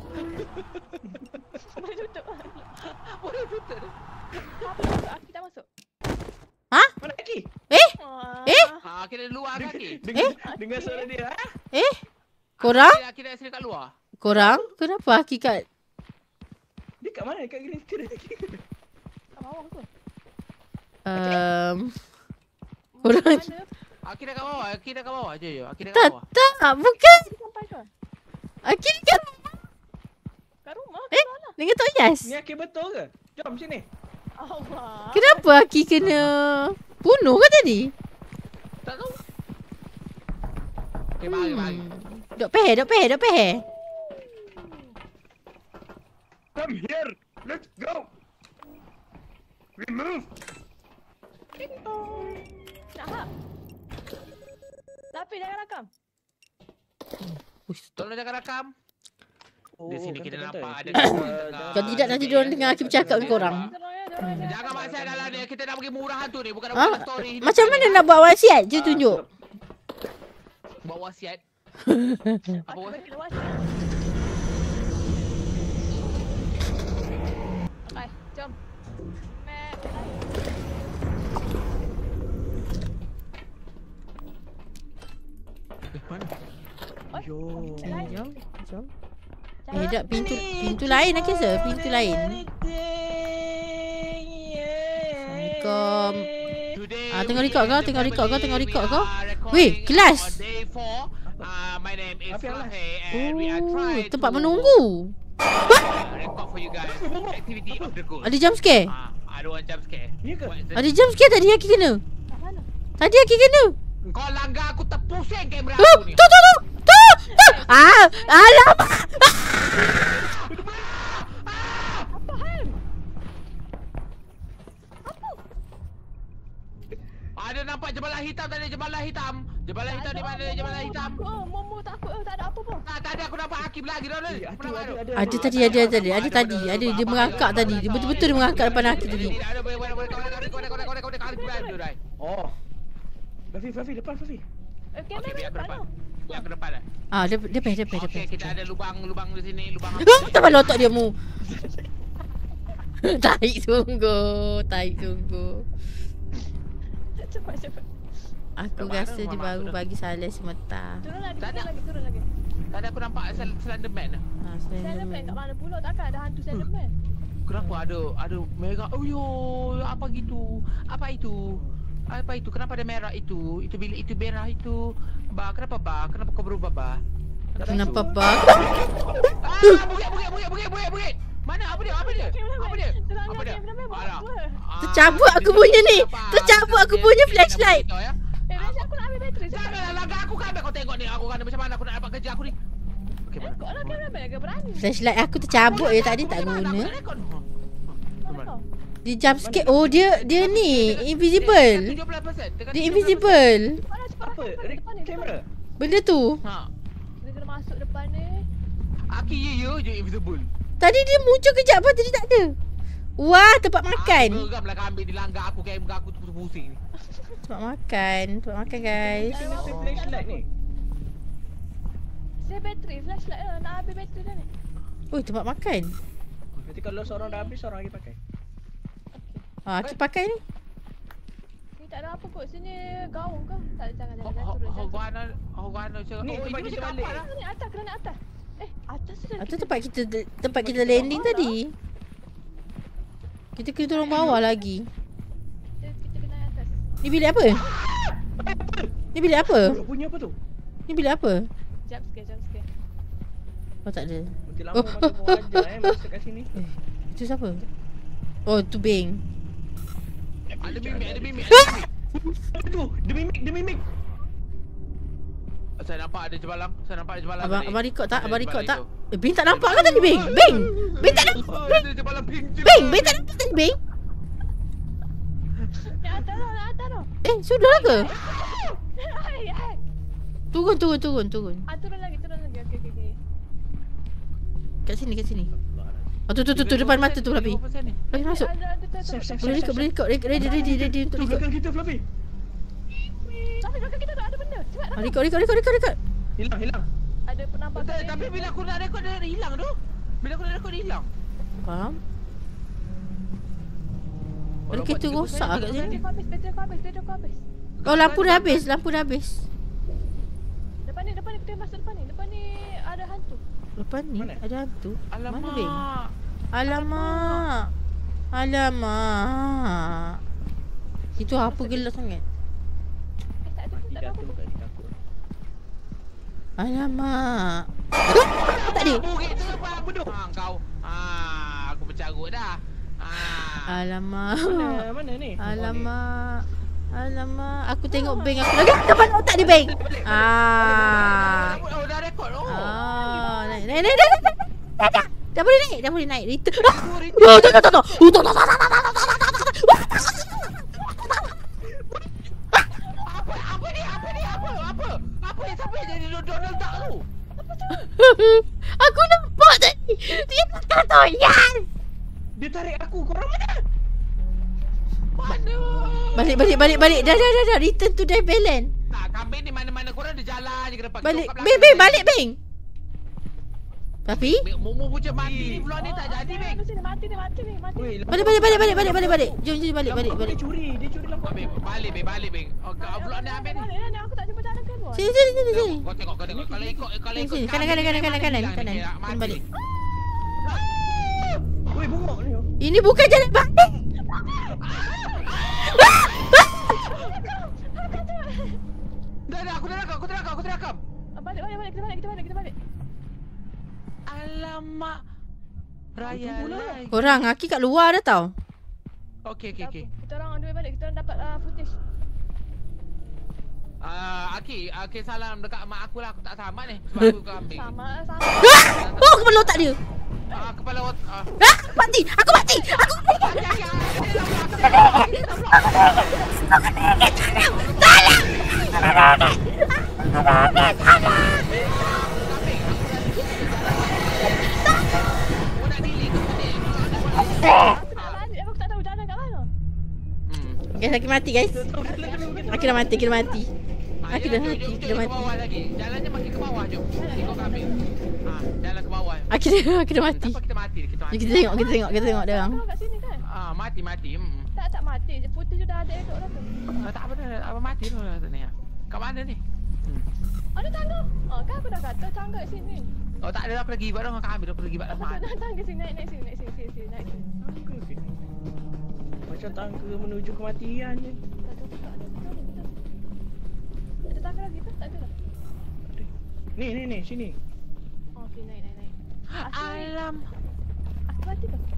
Boleh tutup. Boleh tutup. Apa masuk? Aku tak masuk. Mana kaki? Eh? Wah. Eh? Ha, kita luar kaki. Dengar, dengar suara dia. Ha? Eh? Korang? Kita kita sini kat luar. Korang? Kenapa hakikat? Dia kat mana? Kat green screen lagi. Kat bawah tu. Um, korang? Mana? Akira kat bawah, Akira kat bawah je je. Akira kat Tak, bawah. tak. Bukan. Dia sampai ke? Akhir kan. Kat rumah? Eh? Kat mana? Dengan Tok Yas. Ni Akil betul ke? Jom sini. Allah. Kenapa Aki kena bunuh ke tadi? Tak tahu. Okey, mari mari. Dok peh, dok peh, dok peh. Come here. Let's go. We move. Nak hak? Tapi jangan rakam. Tolong jangan rakam. Di sini kita kentang-kentang. nampak ada Eh, kat jangan- Kalau tidak nanti diorang dengar Aki bercakap dengan korang. Dorang ya, dorang ya. Jangan maksiat dalam ni. Kita nak pergi murahan tu ni. Bukan nak Ha? buat story. hidup Macam ni. mana nak buat wasiat? Je tunjuk. Buat wasiat. Apa Aku wasiat? kena wasiat. Okay, jom. Map. Yo. Lain. Jom, jom. Jangan. Eh, dak pintu pintu lain nak kisah, pintu lain. Assalamualaikum. Today Ah, tengok we record kau, in tengok the record kau, family, tengok we record kau. are recording Weh, kelas. on day four. Uh, my name is Apa yang last? Rahe and we are Oh, trying tempat to menunggu. uh, record for you guys activity of the ghost. Ada jump scare? Ah, I don't want jump scare. Ya ke? What is it? Ada jump scare tadi Aki kena. Kat mana? Tadi Aki kena. Kau langgar aku terpusing kamera Tu, aku ni. tu, tu, tu. Tu, tu. Ah, alamak. Apa hal? Ada nampak jembalan hitam tadi, jembalan hitam. Jembalan hitam di mana? Jembalan hitam. Takut, oh, Momo takut, oh, tak ada apa pun. Nah, tadi aku nampak Hakim lagi dah. Eh, ada, ada, ada. Ada tadi, ada tadi, ada tadi. Ada dia merangkak tadi. Dia betul-betul dia merangkak depan Aki tadi. Ada boleh boleh boleh kau kau kau kau kau kau kau kau Oh. Rafi, Rafi, depan Rafi. Eh, Okey, kamera biar aku depan depan. tu. Biar aku depan dah. Ah, dia dia peh, dia peh, dia peh. Okey, kita ada lubang-lubang di sini, lubang apa? Ah, tak malu otak dia mu. Tarik sungguh, tarik sungguh. Cepat, cepat. Aku Kat mana rasa dia Muhammad baru tu dah? bagi salah semata. Turun lagi, Tak turun ada. lagi, turun lagi. Tadi aku nampak Sel- Slenderman. Ah, Slenderman kat mana pula? Takkan ada hantu Slenderman. Kenapa ada ada merah? Oh yo, apa gitu? Apa itu? Apa itu? Kenapa ada merah itu? Itu bilik itu merah itu. Ba, kenapa ba? Kenapa kau berubah ba? Kenapa itu? bang? Ah, bukit bukit bukit bukit bukit bukit. Mana? Apa dia? Apa dia? Apa dia? Apa dia? Alah. Ah, Tercabut aku dia punya ni. apa? Tercabut aku Dia- punya dia flashlight. nak beritahu, ya? Eh, biasa aku nak ambil bateri. Janganlah langgar aku kan kau tengok ni. Aku kan macam mana aku nak dapat kerja aku ni. Okey, Eh, mana? kau lah kameraman agak berani. Flashlight aku tercabut je tadi tak Aku guna. nak rekod. Mana kau? Dia jump scare. Oh dia dia ni invisible. tujuh belas peratus. Dia invisible. Mana cepat Apa? rakam Rek- depan ni. Kamera? Benda tu. Ha. Dia kena masuk depan ni. Aki ye ye je invisible. Tadi dia muncul kejap apa tadi tak ada. Wah, tempat makan. Aku geram lah ambil dilanggar aku kamera aku tu pusing ni. Tempat makan. Tempat makan guys. Sini apa flashlight ni? Saya bateri, flashlight lah. Nak habis bateri dah ni. Oh, tempat makan. Nanti kalau seorang dah habis, seorang lagi pakai. Ah, aku pakai ni. Ni tak ada apa kot. Sini gaung ke? Tak, jangan, jangan. Ho jangan ho turun, ho jangan gua nak ho gua nak cakap. Ni, Oh, tempat ini kita macam balik. kapal lah. turun. Ni atas, kena naik atas. Eh, atas tu dah. Itu tempat kita tempat kita landing tadi. Kita kena turun bawah lagi. Kita, kita kena naik atas. Ni bilik apa? Ni bilik apa? Oh, bunyi apa tu? Ni bilik apa? Jump scare, jump scare. Oh tak ada. Nanti lama macam mau ajar eh masuk kat sini. Itu siapa? Oh, tu Beng. Ada mimik, ada mimik, ada mimik. Apa tu? Dia mimik, dia mimik. Saya nampak ada jembalang. Saya nampak ada jembalang. Abang tadi. abang record tak? Ada Abang record tak? jembalang Eh, Beng tak nampak ke tadi Beng? Beng. Beng tak nampak. itu. Oh, ada jembalang pink. Beng, Beng tak nampak tadi Beng. Naik atas tau, naik atas tau. Eh, sudah lah ke? Hai, hai. Turun, turun, turun, turun. Ah, turun lagi, turun lagi. Okey, okey, okey. Kat sini, kat sini. Oh, tu, tu, tu, tu depan mata tu Fluffy. lima peratus ni. Fluffy masuk. Ada, ada, ada, Safe, ada. safe, Boleh record, boleh record. Ready, ready, ready, ready untuk Tu record. belakang kita Fluffy. cepat. Ah, record, record, record, record, record. Hilang, hilang. Ada penampakan. Betul, tapi bila aku nak rekod dia hilang tu. Bila aku nak rekod dia hilang. Faham? Ada Kalau kereta buat rosak kat sini. Bateri aku habis, bateri aku habis, bateri aku habis. Oh, lampu dah habis, lampu dah habis. Depan ni, depan ni, kita masuk depan ni. Depan ni ada hantu. Lepas ni Mana? ada hantu. Mana Beng? Alamak. Alamak. Alamak. Itu apa gelap sangat? Eh, tak ada, Mati tak ada jatuh apa. kat sini takut. Alamak. Tak ada. Bukit tu apa beduk? Ha kau. Ha aku bercarut dah. Ha. Alamak. Mana, mana ni? Alamak. Alamak. Aku tengok bank aku lagi. Depan otak dia bank. Ah. Oh dah rekod. Oh. Ah. Naik, naik, naik, naik. Dah, dah. Dah boleh naik, dah boleh naik. Return. Oh, tak, tak, tak, tak. Oh, tak, tak, tak, tak, tak, tak, tak, tak, tak. Apa apa ni? Apa ni? Apa? Apa? Apa ni? Siapa yang jadi Donald Duck tu? Aku nampak tadi. Dia kata yes. Dia tarik aku. Korang mana? Mana? Balik, balik, balik, balik. Dah, dah, dah, dah. Return to the balance. Tak, kambing ni mana-mana korang dia jalan je ke depan. Balik. Beng, beng, balik, beng. Tapi Mumu punya mati ni peluang ni tak jadi, Beng. Mati ni, mati ni, mati ni, mati ni. Weh, balik, balik, balik, balik, balik, balik, balik. Jom, jom balik, balik, lampu balik. Dia curi, dia curi lampu. Balik, balik, Beng, balik, Beng. Oh, kau peluang ni ambil ni. Balik dah ni, aku tak jumpa jalan keluar. Sini, sini, sini, sini. Kau tengok, kau tengok. Kalau ikut, kalau Sini, ikut sini. Kanan, kanan, kanan, kanan, kanan, kanan. Kanan balik. Weh, bongok ni. Ini bukan jalan balik. Dah, dah, aku dah rakam, aku dah rakam, aku dah rakam. Ah, Balik, balik, balik, kita balik, kita balik, kita balik. Alamak. Raya lah. Korang, Aki kat luar dah tau. Okey, okey, Tak okey. apa, kita orang on the way balik, kita orang dapat uh, footage. Ah, Aki, Aki salam dekat mak aku lah. Aku tak selamat ni. Sebab aku kambing. Sama, sama. Oh, kepala otak dia. Ah, kepala ot. Ah. Ah, aku mati. Aku mati. Aku mati. Aki, Aki, Aki. Aku nak delete tu tadi. Aku tak balik, aku tak tahu jalan kat mana. Hmm. Guys, Aki mati guys. Aki dah mati, Aki dah mati. Ah, Aki ya, dah jom, mati, jom, Aki jom dah ke mati. bawah lagi. Jalannya makin ke bawah, jom. Ikut kambing. Ah, jalan ke bawah. Aki dah, Aki dah mati. Siapa kita mati? Kita mati. Kita tengok, kita tengok, kita tengok dia orang. Kalau kat sini kan? Ah, mati, mati. Hmm. Tak, tak mati. Footage tu dah ada elok dah tu. Ah, tak apa dah, apa mati tu lah ni. Kat mana ni? Hmm. Ada tangga. Oh, kan aku dah kata tangga kat sini. Oh, tak ada, aku pergi buat orang kambing, aku pergi buat Aku lemah. nak tangga sini, naik, naik sini, naik sini, sini, sini, naik sini. Tangga ke ni? Macam tangga menuju kematian je. Tak ada, tak ada, betul ni, betul. Ada tangga lagi ke? Tak ada lah. Ni, ni, ni, sini. Oh, okey, naik, naik, naik. Alam. Aku mati ke?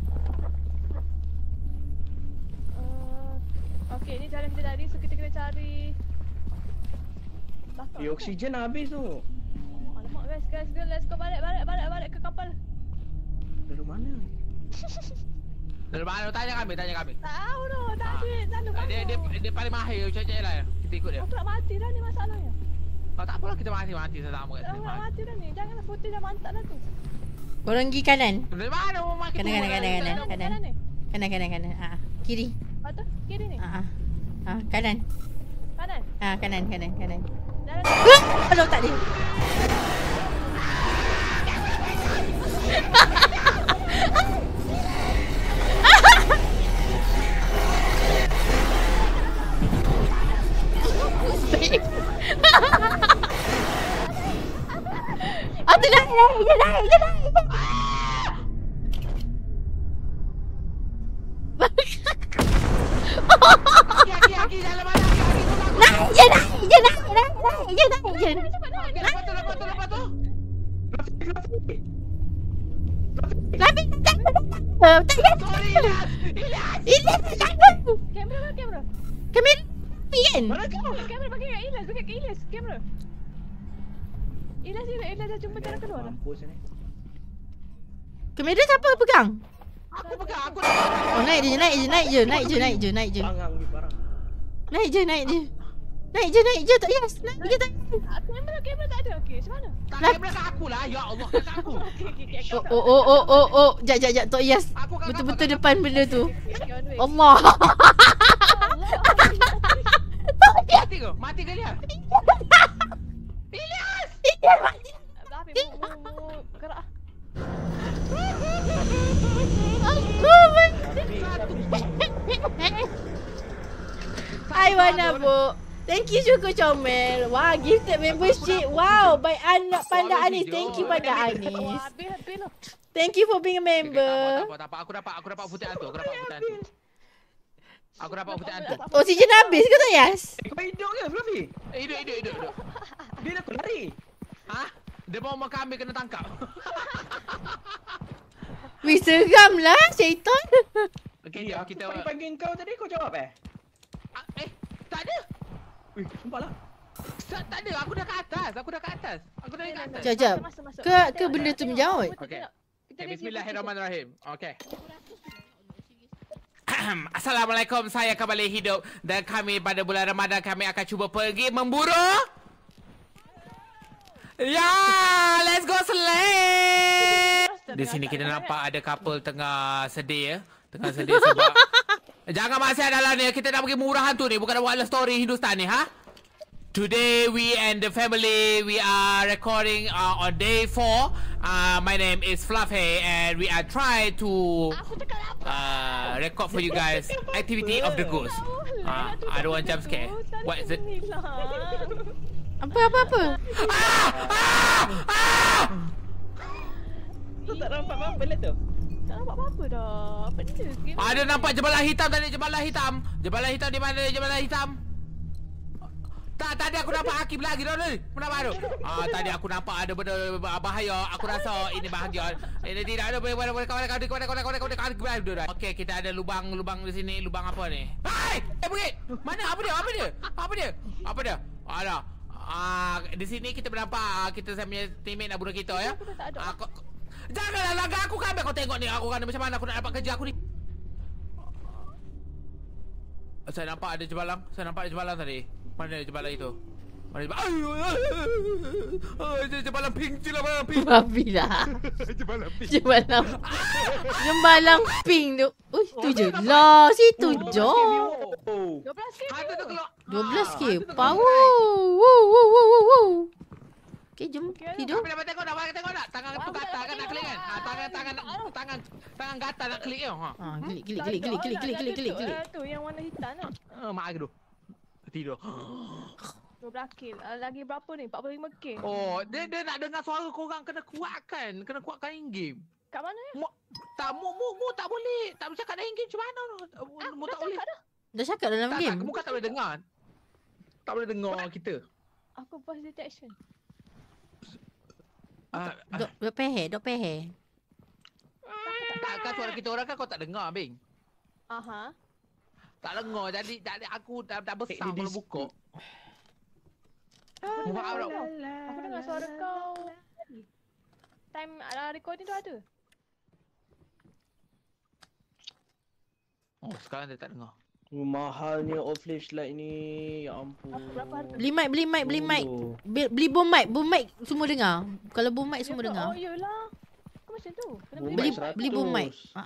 Uh, okey, ni jalan kita tadi, so kita kena cari. Belakang, Eh, kan? oksigen habis tu. Alamak guys, guys, guys, let's go balik, balik, balik, balik ke kapal. Dari mana? Dari mana? Tanya kami, tanya kami. Tak tahu tu, tak Ah. ada, tak ada Dia, dia, dia paling mahir, cek-cek lah. Kita ikut dia. Aku nak mati dah ni masalahnya. Oh, tak apalah, kita mati, mati sama kat Aku sini. nak mati dah ni, janganlah putih dah mantap dah tu. Korang pergi kanan. Dari mana mau makin Kanan, kanan, kanan, kanan, Kanan, kanan. kanan ni. Kanan, kanan, kanan. Ah, kiri. Lepas tu, kiri ni. Ah, ah. Ah, kanan. Kanan. Ah, kanan, kanan, kanan. Jalan. Ah, kepala otak dia. Ah, tu naik, naik, dia naik, dia naik. Aki, aki, aki, jalan mana? Aki, aki, tolong aku. Naik je, naik je, naik, naik, naik je, naik je. Okey, lepas tu, lepas tu, lepas tu. Rafi, tak ada, tak ada. Sorry, Ilyas. Ilyas. Ini tak ada. Kamera mana kamera? Kamera Rafi kan? Mana kau? Kamera bagi kat Ilyas, bagi kat Ilyas, kamera. Ilyas, Ilyas, Ilyas dah jumpa jalan keluar dah. Mampus ni. Kamera siapa pegang? Aku pegang, aku Oh, naik je, naik je, naik je, naik je, naik je, naik je. Bangang ni barang. Naik je, naik je. Naik je, naik je, tak yes. Naik je, tak. Ah, kamera, kamera tak ada. Okey, macam mana? Tak kamera kat aku lah. Ya Allah, kat aku. Okey, okey, okey. Oh, oh, oh, oh, oh, oh. Jap, jap, jap, Tok Yas. Aku kat Betul-betul kau, kat depan benda tu. Okey, on the way. Allah. Allah. Mati ke? Mati ke dia? Tapi mu mu mu gerak. Aku I wanna book. Thank you Syukur Comel. Wah, gifted membership. Wow, by anak Panda Anis. Thank you Panda Anis. Habis habis lah. Thank you for being a Okay, member. tak apa, tak apa, tak apa. Aku dapat, aku dapat putih hantu. Aku dapat putih hantu. Aku dapat putih hantu. Oksigen habis ke tak, Yas? Kau hidup ke Fluffy? Eh, hidup, hidup, hidup, hidup. Dia dah lari. Hah? Dia mau makan kambing kena tangkap. Wih, seram lah, syaitan. Okay, Ya, kita... aku panggil kau tadi kau jawab eh? Ah, Eh, tak ada. Wih, sumpah lah. Tak, tak ada. Aku dah ke atas. Aku dah ke atas. Aku dah ke atas. Jap, jap. Masuk, masuk. Ke ke benda tu menjawab? Okey. Kita Okay, ni bismillahirrahmanirrahim. Okay. Assalamualaikum, saya kembali hidup dan kami pada bulan Ramadan kami akan cuba pergi memburu. Ya, let's go slay. Di sini kita nampak ada couple tengah sedih ya. Tengah sedih sebab jangan masih dalam ni, kita nak pergi murah hantu ni, bukan nak buat love story Hindustan ni, ha? Today we and the family we are recording uh, on day four. Uh, my name is Fluffy and we are trying to uh, record for you guys activity of the ghost. Uh, I don't want jump scare. What is it? Apa apa apa? Ah! Ah! Ah! Tu tak nampak apa lah tu? Tak nampak apa-apa dah. Apa dia? Game Ada nampak jembalan hitam tadi, jembalan hitam. Jembalan hitam di mana jembalan hitam? Tak, tadi aku nampak Hakim lagi dah ni. Kenapa tu? Ah, tadi aku nampak ada benda bahaya. Aku rasa ini bahagia. Ini tidak ada boleh boleh kawan kawan kawan kawan kawan kawan kawan. Okey, kita ada lubang lubang di sini, lubang apa ni? Hai, eh pergi. Mana apa dia? Apa dia? Apa dia? Apa dia? Ada. Ah, di sini kita bernampak kita sama teammate nak bunuh kita ya. Aku janganlah langgar aku kan kau tengok ni aku kan macam mana aku nak dapat kerja aku ni. Saya nampak ada jembalan. Saya nampak ada jembalan tadi. Mana jembalan itu? Mana jembalan? Oh, jembalan pink, jembalan pink. Babi lah. Jembalan pink. Jembalan. Jembalan pink tu. Ui, tu je lah. Situ je. Oh. dua belas K. Ada tu keluar. dua belas K. Power. Wow, wow, wow, wow, wow. Okay, jom hidup. Tapi dapat tengok nak, dapat tengok nak. Tangan tu gatal kan nak klik kan? Ha, tangan tangan tangan tangan gatal nak klik tau. Ha. Ha, klik klik klik klik klik klik klik klik klik. Tu yang warna hitam tu. Ah, mak aku tu. Tidur. dua belas K. Lagi berapa ni? empat puluh lima K. Oh, dia dia nak dengar suara korang kena kuatkan, kena kuatkan in game. Kat mana ya? Mu, tak mu mu mu tak boleh. Tak boleh cakap dalam game macam mana? Ah, Mu dah tak boleh. cakap dah. Dah cakap dalam Tak, game. tak, muka tak boleh dengar. Tak boleh dengar kita. Aku voice detection. Ah, Dok dok pehe, dok pehe. tak kan suara kita orang kan kau tak dengar, Bing. Aha. Tak dengar jadi jadi aku dah dah besar Eh, dia kalau buka. Aku Muka dengar, kau. aku dengar suara kau. Time uh, recording tu ada. Oh, sekarang dia tak dengar. Mahalnya off flashlight ni. Ya ampun. Apa berapa harga? Beli mic, beli mic, beli mic. Oh. Beli, beli boom mic, boom mic semua dengar. Kalau boom mic semua Ya ke? dengar. Oh iyalah. Kau macam tu. Kena Boom Beli mic seratus. beli boom mic. Ha.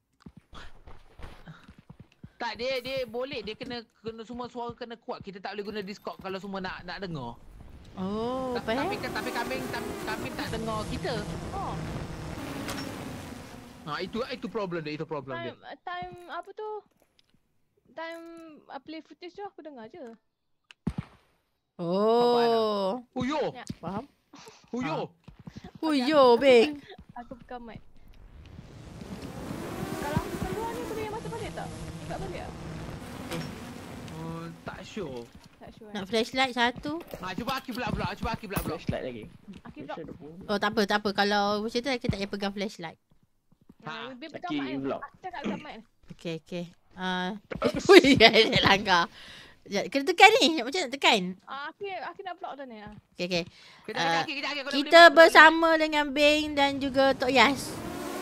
Tak, dia dia boleh dia kena kena semua suara kena kuat. Kita tak boleh guna Discord kalau semua nak nak dengar. Oh, Ta- apa tapi eh? kan tapi kami kami tak dengar kita. Oh, Ha, itu itu problem dia, itu problem dia. time time apa tu? Time uh, play footage tu aku dengar je. Oh. Uyo, Ya. Faham? uyo. Oh yo, Beng. Aku buka mic. Kalau aku keluar ni boleh masuk balik tak? Tak balik tak? Uh, tak sure. Tak sure. Nak flashlight satu. Ha, cuba Aki pula pula, cuba Aki pula pula. Flashlight lagi. Aki block. Flashlight pun. Oh, tak apa, tak apa. Kalau macam tu kita tak payah pegang flashlight. Ha, Ha, biar pegang Aki mic. block. Aku cakap pegang mic. Okey, okey. Ah, ui, dia langgar. Sekejap, kena tekan ni. Macam nak tekan? Ah, Aki Aki nak block dah ni ah. Okey, okey. Kita Ah, uh, Aki, kita Aki. Kita bersama dengan Beng dan juga Tok Yas.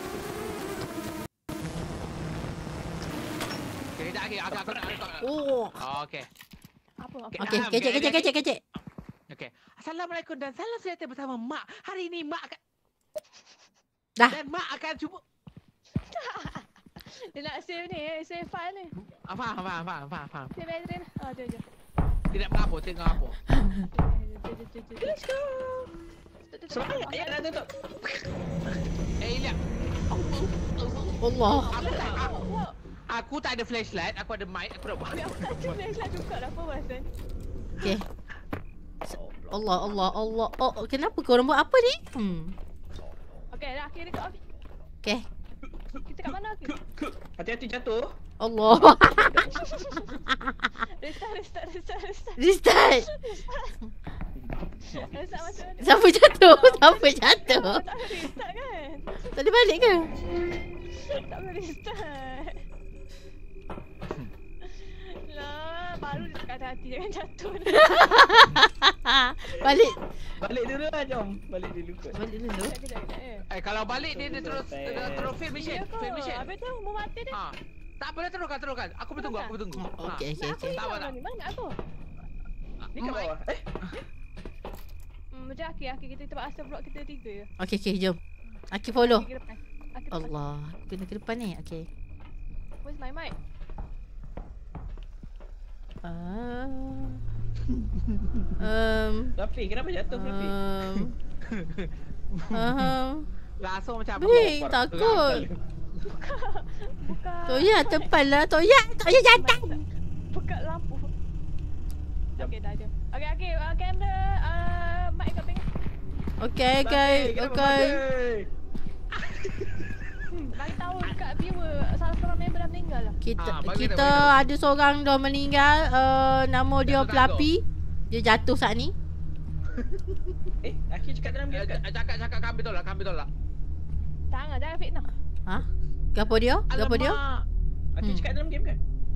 Okay, kita Aki, aku aku nak record. Oh. Okey. Apa apa? Okay. Okey, Ah, kecek, okay, kecek, okay. kecek, kecek. Okey. Assalamualaikum dan salam sejahtera bersama Mak. Hari ini Mak akan Dah. dan Mak akan cuba Dia nak save ni, eh, save file ni. ah, faham, faham, faham, faham, faham. Save adren. Ah, jom jom. Tidak apa-apa, tengok apa. Let's go. Semangat. Eh, nak tutup. Eh, Ilya. Allah. Aku tak, aku, aku tak ada flashlight, aku ada mic, aku nak buat. Aku tak cuba lah juga lah apa pasal. Okay. Allah, Allah, Allah. Oh, kenapa korang buat apa ni? Hmm. Okay, dah akhir dekat Afiq. Okay. Kita kat mana akhir? Hati-hati jatuh. Allah. Restart, restart, restart, restart. Restart. Restart macam mana? Siapa jatuh? Siapa jatuh? Tak boleh restart kan? Tak boleh balik ke? Tak boleh restart. Lah, baru dia cakap hati-hati jangan jatuh. Balik. Balik dulu lah, jom. Balik dulu kot. Balik dulu. Kejap, kejap, kejap. eh. Eh, kalau balik dia, dia terus dia terus fail mission, Ya kot. fail mission. Habis tu, mau mati dia. Ha. Tak boleh teruskan, teruskan. Aku bertunggu, aku bertunggu. Oh, okay, okay, Nak aku okay. Tak apa, hilang tak. ni, mana aku? Ni kat bawah. Eh, Hmm, macam akhir, akhir kita tempat asal blok kita tiga je. Okay, okay, jom. Aki follow. Akhir depan. Akhir depan. Allah. Kena ke depan ni. Okay. Where's my mic? Ah. Um. Fluffy, kenapa jatuh Fluffy? Um. Um. Langsung macam apa? Bing, takut. Buka. Toya, tepat lah. Toya, Toya jantan. Buka lampu. Okay, dah je. Okay, okay. Uh, kamera, uh, mic kat pinggir. Okay, okay, okay. Hmm, bagi tahu dekat viewer, salah seorang member dah meninggal lah. Kita Ah, bagi kita tahu, bagi tahu. ada seorang dah meninggal. Uh, nama dia Jatuh Fluffy. Dia jatuh saat ni. Eh, Aki cakap dalam game kan? Cakap, cakap kami tolak, kami tolak. Jangan, jangan fitnah. Ha? Gapo dia? Gapo dia? Alamak. Aki Hmm. cakap dalam game kan?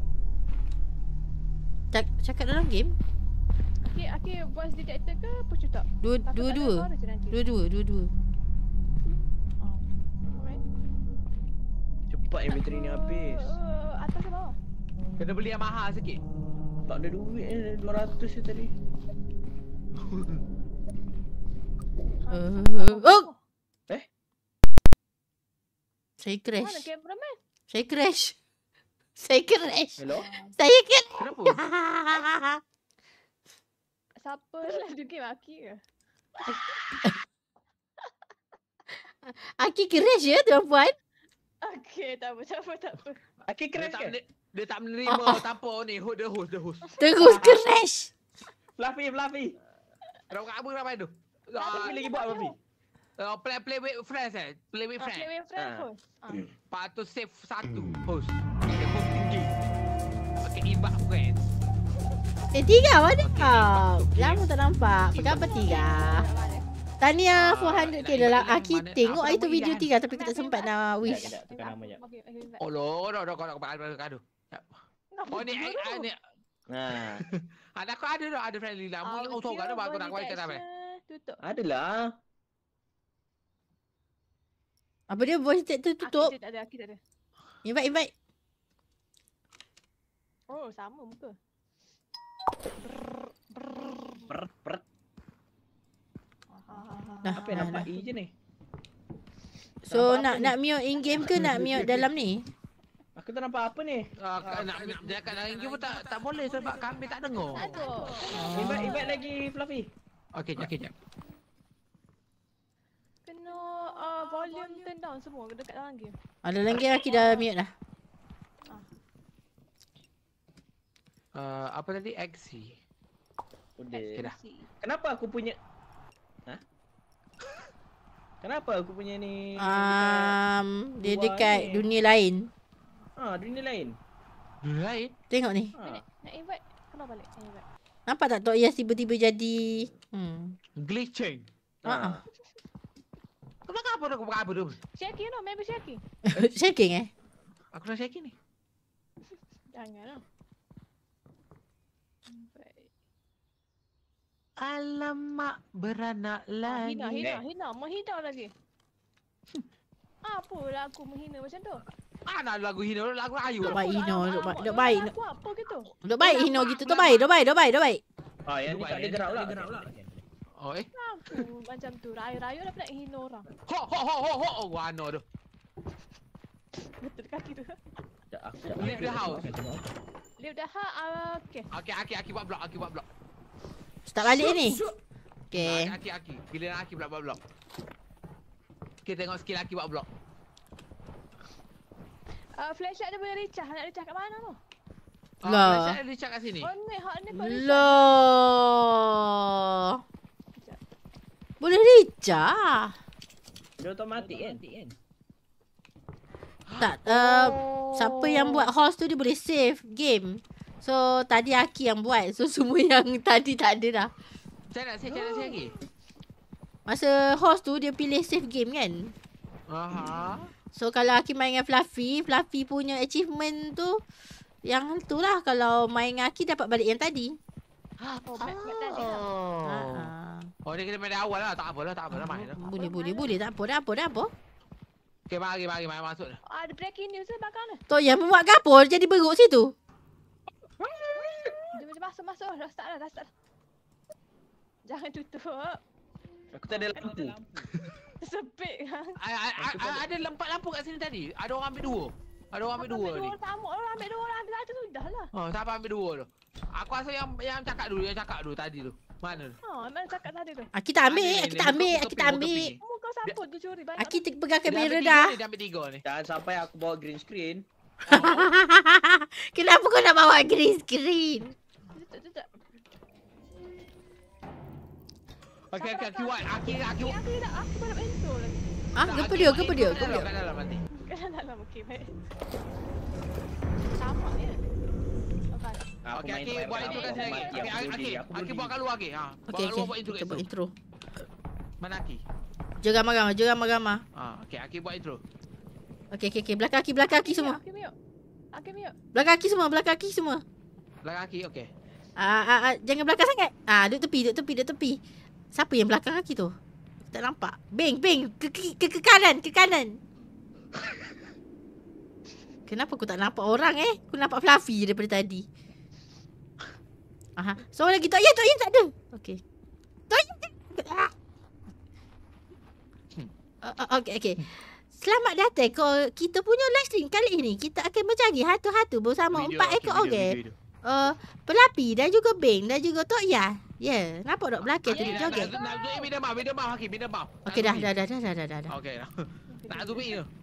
Cak, cakap dalam game? Akhir, akhir voice detector ke push tak? Dua, Takut dua, tak ada dua. suara je nanti. Dua, dua, dua, dua. Oh. Alright. Cepat yang bateri ni habis. Uh, atas ke bawah? Kena beli yang mahal sikit. Tak ada duit eh, dua ratus je tadi. Uh, oh! Eh? Saya Mana crash. cameraman? Saya crash. Saya crash. Hello? Saya crash. Kenapa? Siapa selalu game Aki ke? Aki crash ya tuan-puan? Okay, tak apa, tak apa, tak apa. Aki Dia crash tak, kan? mene- dia tak menerima tanpa ni. Host, the host, the host. Terus crash. Fluffy, Fluffy. Kenapa apa kenapa itu? Fluffy lagi buat Fluffy. Uh, play play with friends eh. Play with Ah, friends. play with friend Ah. pun. Ah. Lepas tu save satu host. Okay, host tinggi. Okay, invite friends. Eh tiga mana kau? Lama tak nampak. Kenapa tiga? Tahniah four hundred K dalam Aki tengok itu video tiga tapi kita sempat nak wish. Sekejap, tukar nama sekejap. Okay, okay, invite. Oh lo, lo, lo, kau nak kau kau Oh ni, Kenapa eh, dulu? ni. Nah, Ada aku ada dah, ada friendly lah. Mu Audio kau tahu kan bagus nak buat cerita apa? detection, Tutup. adalah. Apa dia voice detector tutup? Aki tak ada, Aki tak ada. Invite invite. Oh, sama muka. Per, per. Dah. Apa yang dah, nampak dah. E je ni? So Nampak nak apa ni? nak mute in game ke nak mute dalam ni? Aku tak nampak apa ni? Ah, nak dia kat dalam game pun tak tak boleh sebab kami tak dengar. Aduh. Invite, invite lagi Fluffy. Okey, okey, jap. Kena uh, volume turn down semua dekat dalam game. Ah, dalam game Aki dah mute dah. Uh, apa tadi? X C. Udah. Okay dah. Kenapa aku punya... Hah? Kenapa aku punya ni... Um, dia luar dekat ni? dunia lain. Ha, dunia lain. Lain. Tengok ni. Ha. Nak invite? Kena balik. Nak invite. Nampak tak Tok Iyas tiba-tiba jadi hmm. Glitching. Ha. Ha. Kau nak apa dah? Kau apa dah? Syaki no, member Syaki. Shaking eh? Aku nak shake ni. Jangan lah. Invite. Alamak beranak Ah, Hina, lagi. hina, hina. Menghina lagi. Apalah aku menghina macam tu? Ah, nak lagu hina, lagu ayu. Duk baik Hino, Alamak, duk baik, alamak, duk baik. Aku apa gitu? Duk baik Hino gitu, duk baik, duk baik, duk baik, duk baik. Ah, yang ni tak ada gerak pula. Oh eh. Aku macam tu. Rayu-rayu dah pernah hina orang. Ho ho ho ho ho. Oh, ano tu. Betul kaki tu. Sekejap, aku- sekejap. Leave the house. Leave the heart. Uh, okay. Okey, Aki, Aki buat blok, Aki buat blok. Start balik ni. Okay. Aki, Aki. Giliran Aki pula buat blok. Kita tengok skill Aki buat blok. Uh, flashlight dia boleh recah. Nak recah kat mana tu? Ah, Lah. flashlight dia cakap kat sini. Oh ni, hak ni kau recah. Loh. Boleh recah. Dia otomatik kan? Tak, uh, siapa yang buat host tu dia boleh save game. So tadi Aki yang buat. So semua yang tadi tak ada dah. Saya nak save, saya nak save lagi. Masa host tu dia pilih save game kan. Aha. So kalau Aki main dengan Fluffy, Fluffy punya achievement tu yang tu lah. Kalau main dengan Aki dapat balik yang tadi. Oh, back, back tadi lah. Oh. Ah. Oh, dia kena main dari awal lah. Tak apalah, tak apalah main lah. Boleh, boleh, boleh. Tak apa, dah apa, dah apa. Okay, mari, mari, mari masuk dah. Oh, ada breaking news tu belakang ni. Tok yang membuat kapur jadi beruk situ. Dia macam masuk, masuk. Dah start dah, dah start. Jangan tutup. Aku tak ada lampu. Sepik kan. I, I, I, I, ada lempat lampu kat sini tadi. Ada orang ambil dua. Ada orang ambil dua ni. Ambil dua sama orang ambil dua orang ambil satu sudah lah. Oh, siapa ambil dua tu? Aku rasa yang yang cakap dulu, yang cakap dulu tadi tu. Mana tu? Ha, mana cakap tadi tu? Aki tak ambil, Ada ni, Aki ni, tak muka- ambil, muka Aki pink, tak muka ambil. pink. Mu kau samput tu curi banyak. Aki te- pegang Dia ambil kamera tiga dah. ni, Dia ambil tiga ni. Jangan sampai aku bawa green screen. Kenapa kau nak bawa green screen? Tutup, tutup. Okey, okey, Aki Wan. Aki, Aki Wan. Aku dah, aku baru intro lagi. Ah, Tak, kenapa Aki dia? Wan Kenapa intro dia? kat Kenapa dalam, dia? kat dalam nanti. Kan dalam okey baik. Sama ni. Okey. Aku Okey, main Aki sampai buat intro berapa, kat sini. aku Okey, mati, aku bunuh Aki, diri, aku bunuh Aki buat diri. kat luar, Aki. Ha, buat Okey, kat luar okey. buat intro kat Kita buat situ. intro. Mana Aki? Jangan ramai-ramai, jangan ramai-ramai. Ah, okey, Aki buat intro. Okey, okey, okey. Belakang Aki, belakang Aki semua. Okey, miuk. Okey, miuk. Belakang Aki semua, belakang Aki semua. Belakang Aki, okey. Ah, ah, ah, jangan belakang sangat. Ah, duduk tepi, duduk tepi, duduk tepi. Siapa yang belakang Aki tu? Tak nampak. Beng, beng. Ke, ke, ke, ke kanan, ke kanan. Kenapa aku tak nampak orang eh? Aku nampak Fluffy je daripada tadi. Aha. Seorang lagi. Tok Yan, Tok Yan tak ada. Okey. Tok Yan tak ada. Ah. Uh, uh, okey, okey. Selamat datang ke kita punya live stream kali ini. Kita akan mencari hantu-hantu bersama Video, empat okey, ekor video, orang. video, video. Uh, Pelapi dan juga Beng dan juga Tok Yan. Ya, yeah. Nampak tak belakang tu Okey, dia nak- joget. nak- Nak zoom in, minta maaf, minta maaf, Aki, minta maaf. Nak Okey dah, zoom in. dah, dah, dah, dah, dah, dah, dah. Okey dah. Nak zoom in tu.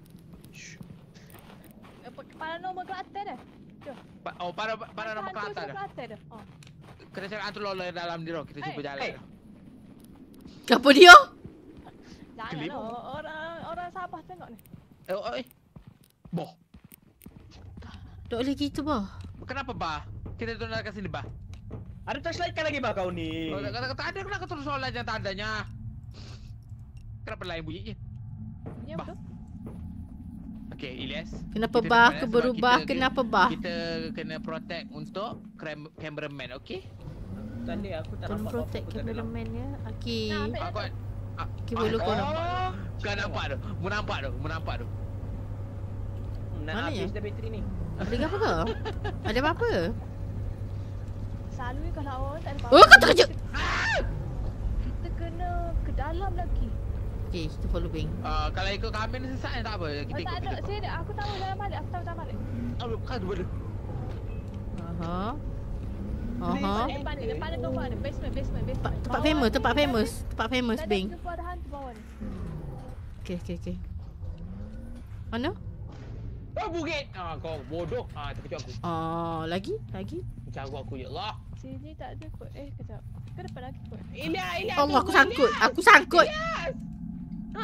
Paranormal Kelantan dah. Pa- Oh, para para nama Hantu Kelantan dah. Kelantan dah. Oh. Kena cakap hantu lola dalam dia. Kita cuba Hey, jalan. hey. dah. Kenapa dia? Jangan Kelip. lah. Orang orang Sabah tengok ni. Eh, oh, eh. Boh. Tak boleh gitu bah. Kenapa, Bah? Kita turun kat sini, Bah. Ada touchlight kan lagi bah kau ni? Oh, kata kata ada kenapa terus soalan yang tak adanya? Kenapa lain bunyinya? Bunyi Bah. apa tu? Okey, Ilyas. Kenapa Kita bah nak ke sebab berubah? kita- Kenapa bah? Kita kena protect untuk kram- cameraman, okey? Tadi aku tak Tolong nampak protect apa-apa kat dalam. cameraman ya. Aki. Nah, ambil. Aku Aki boleh kau nampak. Oh, kau nampak tu. Mu nampak tu. Mu nampak tu. Hmm, Nak Mana habis ya? dah bateri ni. Ada apa kau? Ada apa-apa? Selalu kalau orang tak ada Oh, kau terkejut. Kita kena ke dalam lagi. Okey, kita follow Beng. Uh, kalau ikut kami ni sesat tak apa. Kita Oh, ikut. tak ada. Kita ikut. Saya ada. Aku tahu jalan balik. Aku tahu jalan balik. Oh, kan dua dia. Aha. Aha. Depan ni. Depan ni gambar ni. Basement, basement, Tempat, basement. tempat Bawah famous, ni tempat tadi- famous. Tempat famous tadi Beng. aku jumpa ada hantu bawah ni. Okey, okey, okey. Mana? Oh, bukit. Ah, kau bodoh. Ah, terkejut aku. Oh, lagi? Lagi? Jaga aku ya Allah. Sini tak ada kot. Eh, kejap. Ke depan lagi kot. Ilya, Ilya. Allah, aku sangkut. Aku sangkut. Ha.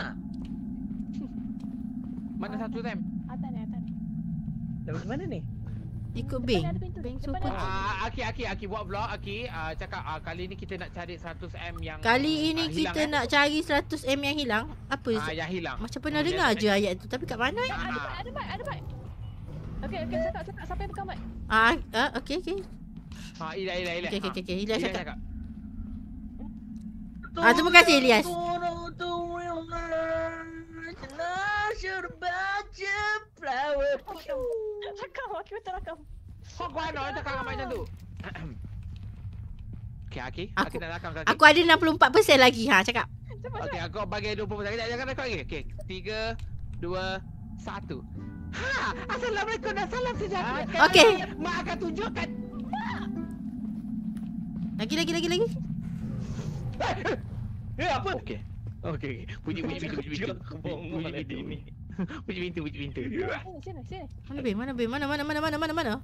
Mana satu time? Atas ni, atas ni. Dah pergi mana ni? Ikut Depan Beng. ada pintu. Beng Depan suruh ada- kunci. Ah, Aki, Aki, Aki buat vlog. Aki, ah, cakap ah, kali ni kita nak cari seratus M yang Kali ini ah, hilang, kita eh. nak cari seratus M yang hilang. Apa? Ah, yang hilang. Macam pernah Hmm, dengar dia- je ayat tu. Tapi kat mana? Eh, ada mic, ada mic, ada mic. Okey, okey, cakap, cakap. Siapa yang pegang mic? Ah, ah okey, okey. Ah, Ila, Ila, Ila. Okey, okey, okey, okey. Ilyas Ila cakap. Ah, terima kasih, Ilyas. Rakam, okey, betul rakam. Kau kau ana cakap dengan macam tu. Okey, Aki. Aku- Aki nak rakam kaki. Aku ada enam puluh empat peratus lagi. Ha, cakap. Cepat, Okey, cepat. aku bagi dua puluh peratus. Jangan jangan rekod lagi. Okey, tiga, dua, satu. Ha, Assalamualaikum dan salam sejahtera. Okey. Mak akan tunjukkan. Lagi, lagi, lagi, lagi. Eh, apa? Okey. Okey. Bunyi bunyi pintu, bunyi pintu. Bunyi pintu ni. Bunyi pintu, bunyi pintu. Sini, sini, sini. Mana Bing? Mana Bing? Mana mana mana mana mana mana?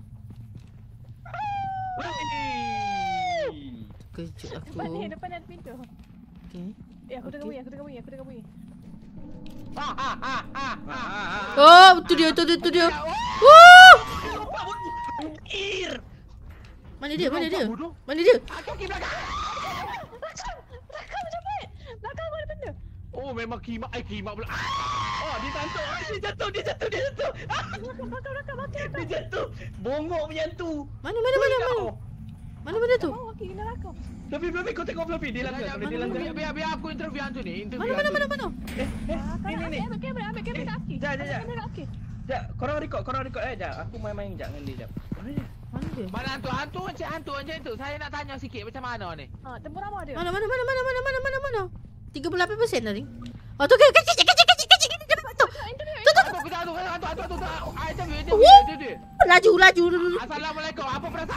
Kejut aku. Depan ni, depan ni ada pintu. Okey. Eh, aku dengar bunyi, aku dengar bunyi, aku dengar bunyi. Ah ah ah ah ah. Oh, tu dia, tu dia, tu dia. Woo! Ir. Mana dia? Mana dia? Bodoh. Mana dia? Kaki belakang. Belakang cepet. Belakang aku ada benda. Oh, memang kimak eh kimak pula. Oh, dia jatuh. Ah, dia jatuh, dia jatuh, dia jatuh. Ah, Belakang, belakang, belakang, belakang. dia jatuh. Bongok punya tu. Mana mana mana mana? Kau. Mana mana tu? Oh, okey, kena belakang. Fluffy, Fluffy, kau tengok Fluffy. Dia langgar, Biar dia langgar. biar biar, biar aku interview hantu ni. Interview Mana mana hantu. mana mana? Eh, eh, Belakang, ni, ni, ni. ambil kamera, ambil kamera kaki. Jap, jap, jap. Ambil kamera kaki. Jap, korang record, korang record eh. Jap, aku main-main jap dengan dia jap. Mana dia? Mana dia? Mana hantu? Hantu macam hantu macam tu. Saya nak tanya sikit macam mana ni? Ha, tembur nama dia. Mana mana mana mana mana mana mana mana? tiga puluh lapan peratus tadi. Oh tu kecil kecil kecil kecil kecil kecil tu. Interview. Tu tu. Hantu kita hantu hantu hantu hantu. Ah, interview interview interview. Laju laju. Assalamualaikum. Apa perasaan?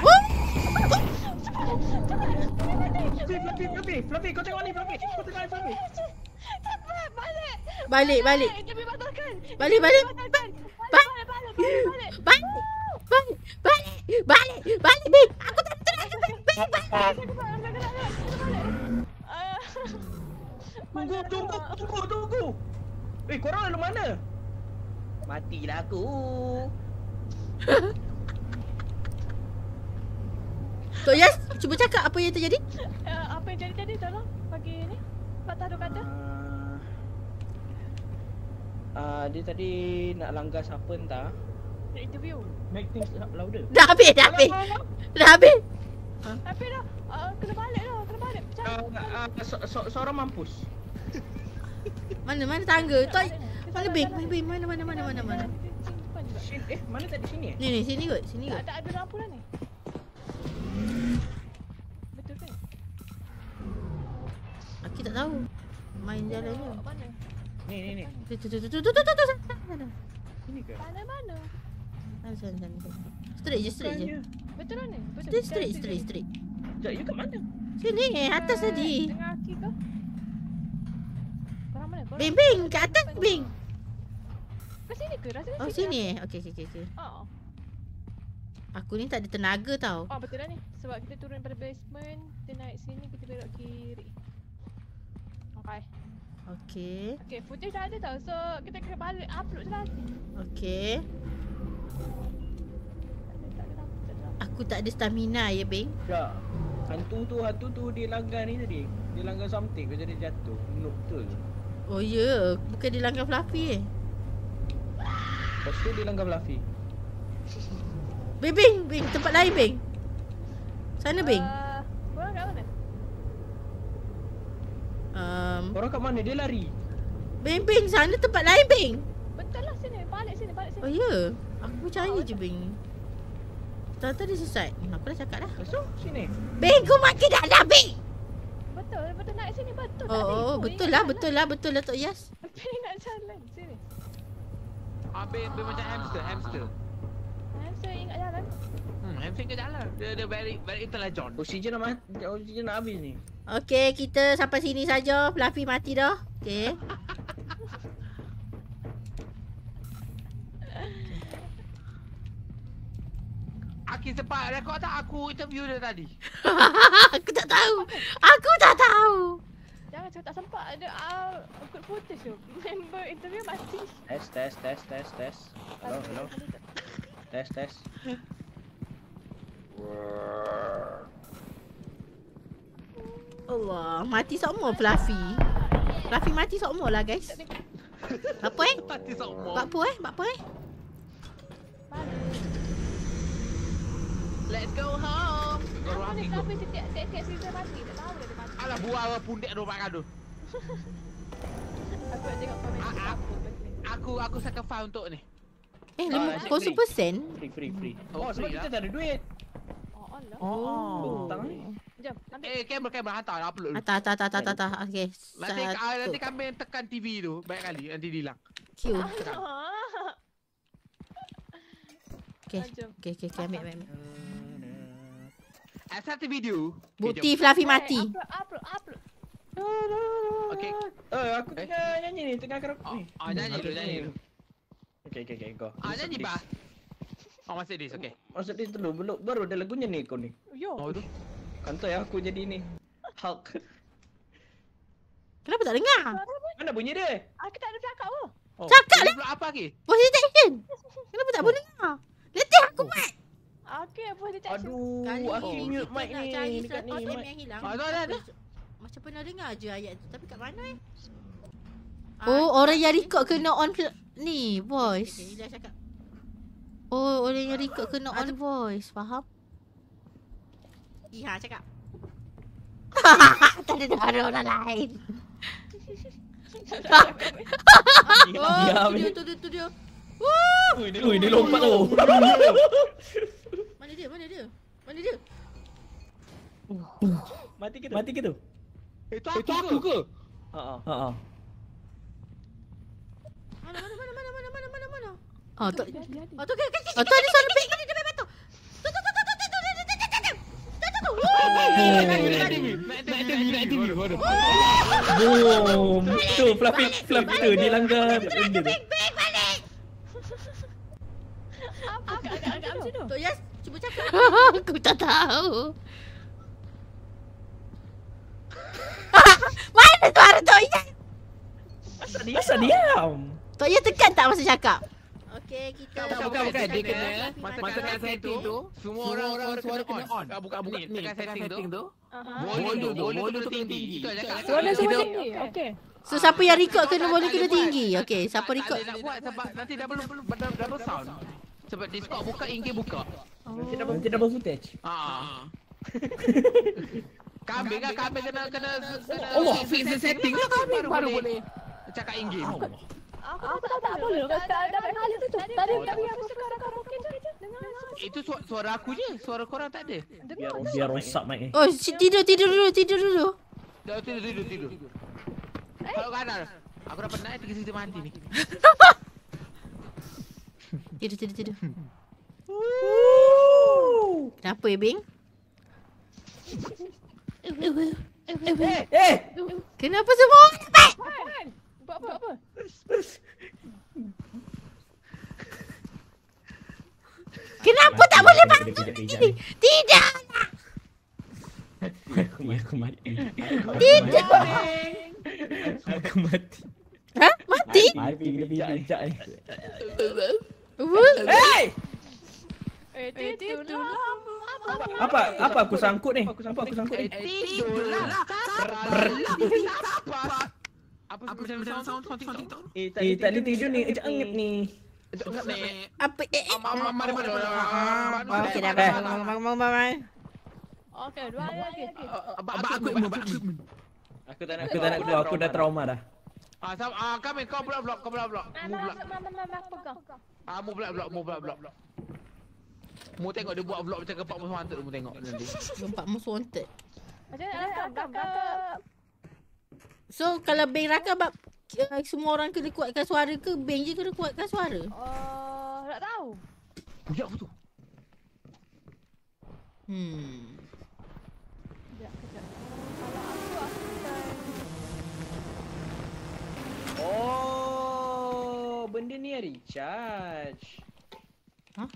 Fluffy, Fluffy, Fluffy. Fluffy, kau tengok ni Fluffy. Kau tengok ni Fluffy. Cepat, balik. Balik balik. Interview batalkan. Balik balik. Batalkan. Balik. Balik, balik, balik, balik. Balik. Balik. Balik. Balik. Balik Bing. Aku tak betul lagi Bing. Bing balik. Tunggu, tunggu, tunggu, tunggu. Eh, korang lalu mana? Matilah aku. Tok Yas, cuba cakap apa yang terjadi? Uh, apa yang jadi tadi tolong bagi ni. Pak Tahu kata. Ah, ah, dia tadi nak langgar siapa entah. Nak interview. Make things louder. Dah habis, dah habis. Dah habis. Tapi dah uh, kena balik dah, kena balik. Percaya. Ah, ah, so, so, seorang mampus. Mana mana tangga? Tok mana Bing? Mana Bing? Mana mana mana mana mana? Sini, eh, mana tadi sini eh? Ni ni sini kot, sini kot. Tak ada lampu dah ni. Betul ke? Aku tak tahu. Main jalan je. Mana? Ni, ni, ni. Tu tu tu tu tu tu tu tu. Sana Sini ke? Mana mana? sana sana. Straight je, straight je. Betul lah ni? Betul. Straight straight straight straight. Sekejap, you kat mana? Sini atas tadi. Tengah kaki ke? Korang mana? Korang? Bing Bing kat atas Bing. Ke sini ke? Rasa Oh sini eh. Okey okey okey okey. Oh. Aku ni tak ada tenaga tau. Oh betul lah ni. Sebab kita turun pada basement, kita naik sini, kita belok kiri. Okay. Okey. Okay, footage dah ada tau. So, kita kena balik upload je lagi. Okey. Tak ada lampu, tak ada lampu. Aku tak ada stamina ya Bing. Tak. Hantu tu, hantu tu dia langgar ni tadi. Dia langgar something, kau jadi jatuh. Noob betul. Oh ya, yeah. Bukan dia langgar Fluffy eh. Lepas tu dia langgar Fluffy. Bing Bing Bing tempat lain Bing. Sana Bing. Uh, korang kat mana? Um, Orang kat mana? Dia lari. Bing Bing sana tempat lain Bing. Betul lah sini. Balik sini, balik sini. Oh ya. Yeah. Aku percaya je Bing. Tahu-tahu dia sesat. Aku dah cakap dah. Lepas tu, sini. Bing kau makin dah dah Bing. Betul, betul naik sini. Betul. Oh, oh betul lah betul lah betul lah Tok Yas. Tapi nak jalan. Sini. Habis dia macam hamster, hamster. Saya ingat jalan. Hmm, hamster ke jalan. Dia dia very very intelligent. Oksigen nak mati. Oksigen nak habis ni. Okey, kita sampai sini saja. Fluffy mati dah. Okey. Aki sempat rekod tak aku interview dia tadi? Aku tak tahu. Aku tak tahu. Jangan cakap tak sempat. Ada uh, good footage tu. Member interview mati. Test, test, test, test, test. Hello, hello. Test, test. Allah, mati semua Fluffy. Fluffy mati semua lah guys. Apa eh? Mati semua. Bak apa eh? Bak apa eh? Let's go home. Baru Apa aku ni ikut. kenapa setiap setiap season mati? Tak tahu dia mati. Alah buah apa pundek tu mak kadu. Aku nak tengok komen Ah, apa ah. benda ni. Aku aku second file untuk ni. Eh, Ah, lima kosong persen. Free, free, free. Oh, Oh, sebab free kita lah. tak ada duit. Oh, Allah. Oh. Hutang ni. Jom, ambil. Eh, kamera kamera hantar dah upload. dulu. Atas, atas, atas, atas, atas. Okey. Nanti ah, nanti Satu. kami tekan T V tu banyak kali nanti dia hilang. Q. Ah. Okey. Ah, jom. Okey, okey, okey, ambil, ambil, ambil. Asal tu video. Bukti Fluffy Eh, mati. Upload, upload, upload. Okey. Eh, aku tengah nyanyi ni, tengah karaoke Oh, ni. ah, nyanyi dulu, nyanyi dulu. Okey, okey, okey, kau. Ah, nyanyi bah. Oh, masih dis, okey. Maksud dia dulu, belum baru ada lagunya ni kau ni. Yo. Oh, tu. Kantor ya aku jadi ni. Hulk. Kenapa tak dengar? Mana bunyi dia? Aku tak ada cakap apa. Oh, Cakap dia pula apa lagi? Voice detection. Kenapa tak boleh dengar? Letih aku mic. Okey, apa dia cakap? Aduh, Kali aku ni mute kita mic nak ni cari dekat ni. satu mic. M yang hilang. Ah, tu ada, ada. Macam pernah dengar je ayat tu. Tapi kat mana eh? Oh, orang yang record kena on pl- ni voice. Okay, Ila cakap. Oh, orang yang record kena on voice. Faham? Iha cakap. Tak ada dengar orang lain. Oh, Diam tu ni. dia, tu dia, tu dia. Woo! Ui, dia, ui, dia lompat tu. Mana dia? Mana dia? Mana dia? Mati ke tu? Mati ke tu? Itu aku ke? Ha ah. Ha ah. Mana mana mana mana mana mana mana mana? Oh, tu. Dia ada. Oh, tu kan kan. Oh, tu ada suara beg ni dia beg batu. Tu tu tu tu tu tu tu tu tu tu tu. Tu tu tu. Boom. Tu fluffy fluffy tu dia langgar benda tu. Beg beg balik. Apa agak-agak macam tu? Tok Yas, cuba cakap. Aku tak tahu. Mana suara Tok Yas? Asal dia? Asal diam. Tok Yas tekan tak masa cakap? Okey, kita Bukan, bukan, bukan. Dia kena masa Masa kat kat setting tu, semua orang suara, suara kena on. Ah, bukan bukan Ni, ni tekan setting tu. tu. Aha. Volume tu, volume tu tinggi. Itu aja cakap. Suara Kita- semua tinggi. Okey. So siapa yang record kena boleh kena tinggi. Okey, siapa Tak record? boleh nak buat sebab nanti double double, double sound. Sebab Discord buka, Inge buka. Nanti double nanti double footage. Ah. Kambing kan, kambing kena kena kena Allah, fix the setting lah kambing baru boleh cakap in game. Aku tak tak boleh. Kau tak dapat hal itu tu. Tadi tapi aku sekarang karaoke je. Dengar. Itu su- suara aku je, suara korang tak ada. Biar biar rosak mic ni. Oh, si- tidur tidur dulu, tidur dulu. Dah tidur tidur tidur. Kalau kanan, aku dah penat tiga situ mati ni. Tidur tidur tidur. Kenapa ya, Bing? Eh, Kenapa semua orang cepat? Kan? Buat apa? Buat apa? Kenapa tak boleh bangun begini? Tidak. aku aku mati. Tidak. Aku mati. Ha? Mati? Mati dia bijak ni. What? Hey! Eh, tidurlah. Apa? Apa apa aku sangkut ni? Apa aku sangkut ni? Tidurlah. Apa? Apa macam macam sound sound TikTok? Eh, tak boleh tidur ni. Ejak angit ni. Ni. Apa? Eh, eh. Mama mari mari. Okey dah bangun bangun bangun bangun bangun. Okey, dua hari lagi. Abang aku abang aku. Aku tak nak aku tak nak keluar. Aku dah trauma dah. Ah, sam, ah, kami kau pula blok, kau pula blok. Mu Mama, pula. mama, mama, pegang. Ah, mu pula blok, mu pula blok. Mu tengok dia buat vlog macam kepak musuh hantu mu tengok nanti. Gempak musuh wanted. Macam mana rakam? Rakam. So kalau Beng rakam bab uh, semua orang kena kuatkan suara ke Beng je kena kuatkan suara? Oh, tak tahu. Ya betul. Hmm. Kejap, kejap. Kalau aku, aku bukan. Oh, benda ni recharge. Hah?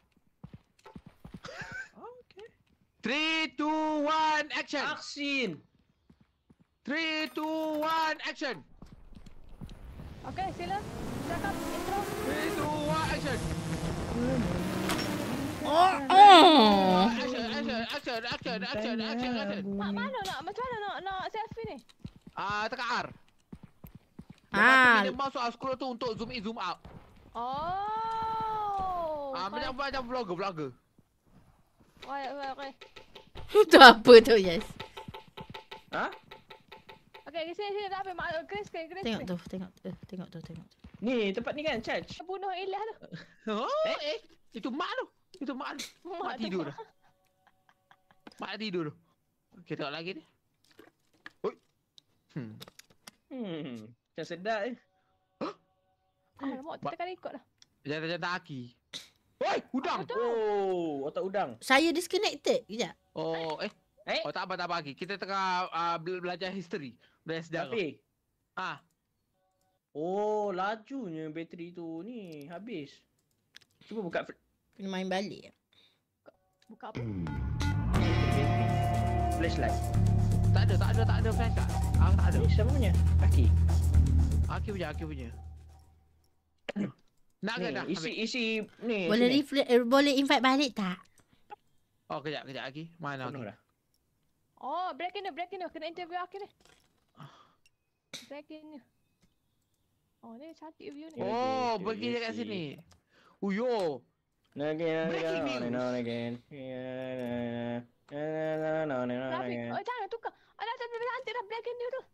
Okay. three two one action. Aksin. three two one action. Okey, sila. Cakap intro. three two one action. Oh. Oh. Action action action action action action action. Mak mana nak? Macam mana nak nak selfie ni? Ah, tekan R. Ah. Lepas tu mouse ah, scroll tu untuk zoom in zoom out. Oh. Ah, macam macam vlogger vlogger. Okey, okey, okey. Itu apa tu, yes? Ha? Okey, sini sini dah habis. Mak Chris, Chris, Chris. Tengok tu, tengok tu, eh, tengok tu, tengok tu. Ni tempat ni kan charge. Bunuh Ilyas tu. Oh, eh, itu mak tu. Itu mak tu. Mak tu. tidur dah. Mak tidur tu. Okey, tengok lagi ni. Oi. Hmm. Hmm. Macam sedap eh. Alamak, kita kan ikut dah. Jangan-jangan aki. Oi, udang. Oh, otak udang. Saya disconnected. Kejap. Oh, eh. Eh? Oh, tak apa, tak apa lagi. Kita tengah uh, bel- belajar history. Belajar sejarah. Tapi Ah. Oh, lajunya bateri tu ni habis. Cuba buka fl- Kena main balik. Buka apa? flashlight. Tak ada, tak ada, tak ada flash tak? Ah, tak ada. Ni siapa punya? Kaki. Aki punya, Aki punya. Nak ke Ni, dah? isi Ambil. isi ni. Boleh sini. reflect, eh, boleh invite balik tak? Oh, kejap, kejap Aki. Mana Penuh Aki? dah. Oh, break in break in kena interview akhir ni. Break in. Oh, ni cantik view ni. Oh, Okay, pergi okay, dekat okay. sini. Uyo. Again, Breaking again, news. on and on again. On and on and on Traffic. again. Oh, jangan tukar. Ada ada cantik dah break in dia tu.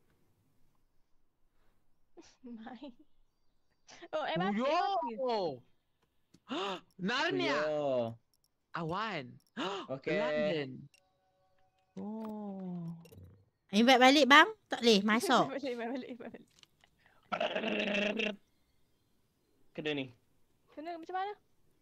Main. Oh, M R T. Uyo. M R T. Narnia. Yo. Awan. Okay. London. Oh. Invite balik bang? Tak boleh masuk. Balik, balik, balik. Kena ni. Kena macam mana?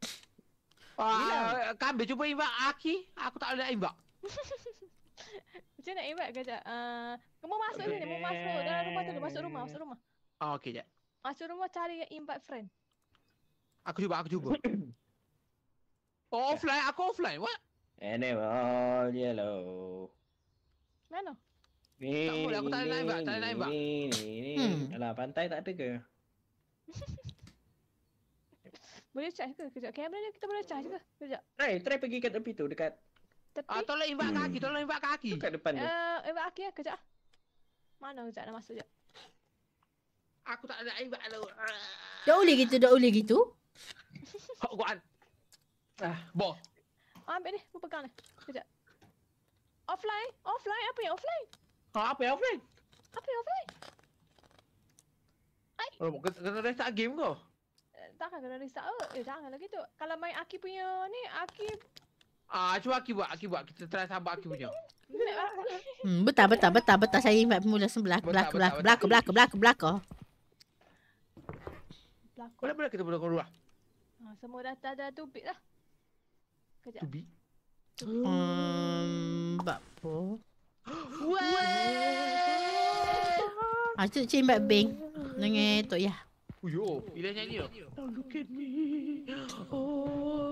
Ah, Kambil cuba invite Aki. Aku tak boleh nak invite. Macam nak invite kejap. Uh, kamu masuk sini, kamu masuk dalam rumah tu, masuk rumah, masuk rumah. Oh, okey jap. Masuk rumah cari invite friend. Aku cuba, aku cuba. Oh, offline, aku offline. What? And they were all yellow. Mana? Tak boleh, aku tak boleh nak invite, tak boleh nak invite. Hmm. Alah, pantai tak ada ke? Boleh charge ke? Kejap. Kamera ni kita boleh charge ke? Kejap. Try, try pergi kat tepi tu, dekat Ah, Tepi. tolong invite kaki, tolong invite kaki. dekat depan tu. Eh, invite Aki lah. Kejap. Mana kejap nak masuk kejap. Aku tak ada invite lu. Tak boleh gitu, tak boleh gitu. Hok guan. Ah, boh. Ah, ambil ni. Aku pegang ni. Kejap. Offline? Offline? Apa yang offline? Ha, apa yang offline? Apa yang offline? Oh, kena kena restart game kau. Eh, takkan kena restart ke? Eh, janganlah gitu. Kalau main Aki punya ni, Aki... Ah, cuba Aki buat, Aki buat. Kita try sabar Aki punya. Hmm, betul, betul, betul, betul. Saya invite pemula sebelah. Betul, Belakang, betul, belakang, belakang, belakang, belakang, belakang. Belakang. Boleh boleh kita boleh keluar. Ha, semua dah dah, dah tubik dah. Kejap. Tubi. Hmm, apa? Wah. Ah, cik cik invite Bing. Dengan Tok Yah. Uyo, bila nyanyi tu. Don't look at me. Oh,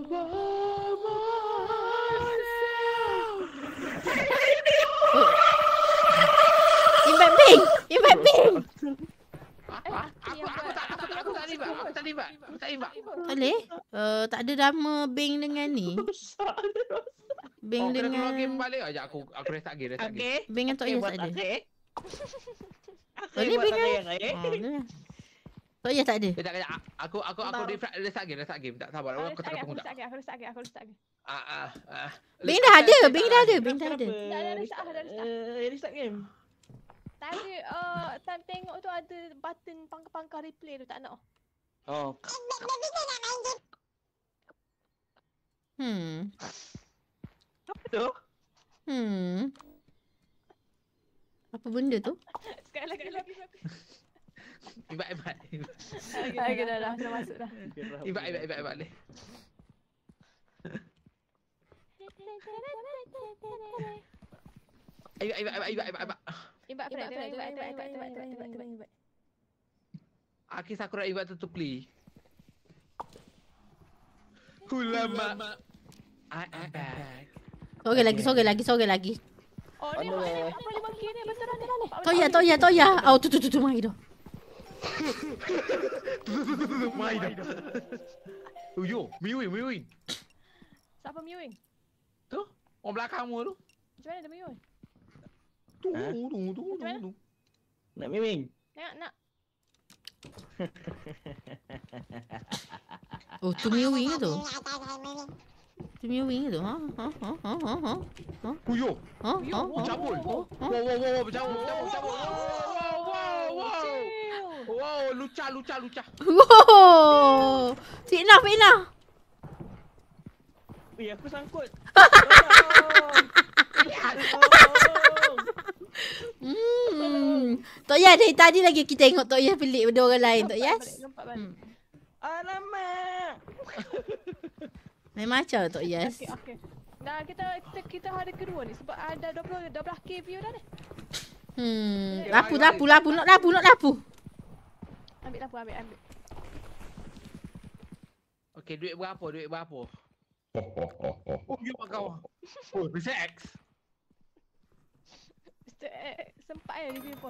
Invite Bing! Invite Bing! Ah, aku aku tak aku tak aku tak libat. Aku tak libat. Aku tak libat. Tak boleh? Uh, tak ada nama Bing dengan ni. Bing Oh, kena keluar game dengan... balik aja aku aku restart game, restart game. Bing dengan Tok Yah tak ada. Boleh Boleh Bing buat kan? tak eh? Oh, ada. Tok Yah tak ada. Kejap kejap. Aku aku aku restart restart game, restart game. Tak sabar. Aku tak tunggu tak. Aku restart lagi, aku restart lagi. Ah ah ah. Bing dah ada, Bing dah ada, Bing dah ada. Dah ada restart, dah restart. Eh, restart game. Tadi uh, time tengok tu ada button pangkar-pangkar replay tu tak nak. Oh, Hmm. apa tu? Hmm. Apa benda tu? Sekali lagi lagi. Invite invite. Okey dah dah, dah masuk dah. Invite invite invite invite ni. Invite invite invite invite invite. Invite friend, invite, invite, invite, invite, invite, invite, invite. Aki Sakura invite tu play. Ulama. I am back. Sorry lagi, sorry lagi, sorry lagi. Oh ni Aduh. ni empat puluh lima K ni betul ni. Tok Yah, Tok Yah, Tok Yah. Oh, tu tu tu tu mari dah. Mai dah. Uyo, miwin miwin. Siapa mewing? Tu, orang belakangmu tu. Macam mana dia mewing? Tu Ha? tu tu tu Macam mana? tu. Nak miming? Tengok nak. Oh, tu mewing ke tu? Tu mewing ke tu? Ha? Ha? Ha? Ha? Ha? Ha? Ha? Uyo, Ha? Ha? Ha? cabul. Wow wow wow wow, bercabul bercabul bercabul. Wow wow wow. Wow, luca luca luca. Wow! Fitnah, fitnah. Weh, aku sangkut. Tolong. Tolong. Hmm. Tok Yah dari tadi lagi kita tengok Tok Yah pelik pada orang lain, Tok Yah. Lompat balik. Hmm. Alamak. Main macam Tok Yah. Okey, okey. Dah kita kita kita hari kedua ni sebab ada dua puluh dua belas K view dah ni. Hmm, lapu, lapu, lapu, nak lapu, nak lapu. Ambil lapu, ambil, ambil. Okey, duit berapa? Duit berapa? Oh, you mak kau. Oh, bisa X. Mister X sempat ya dia punya pos.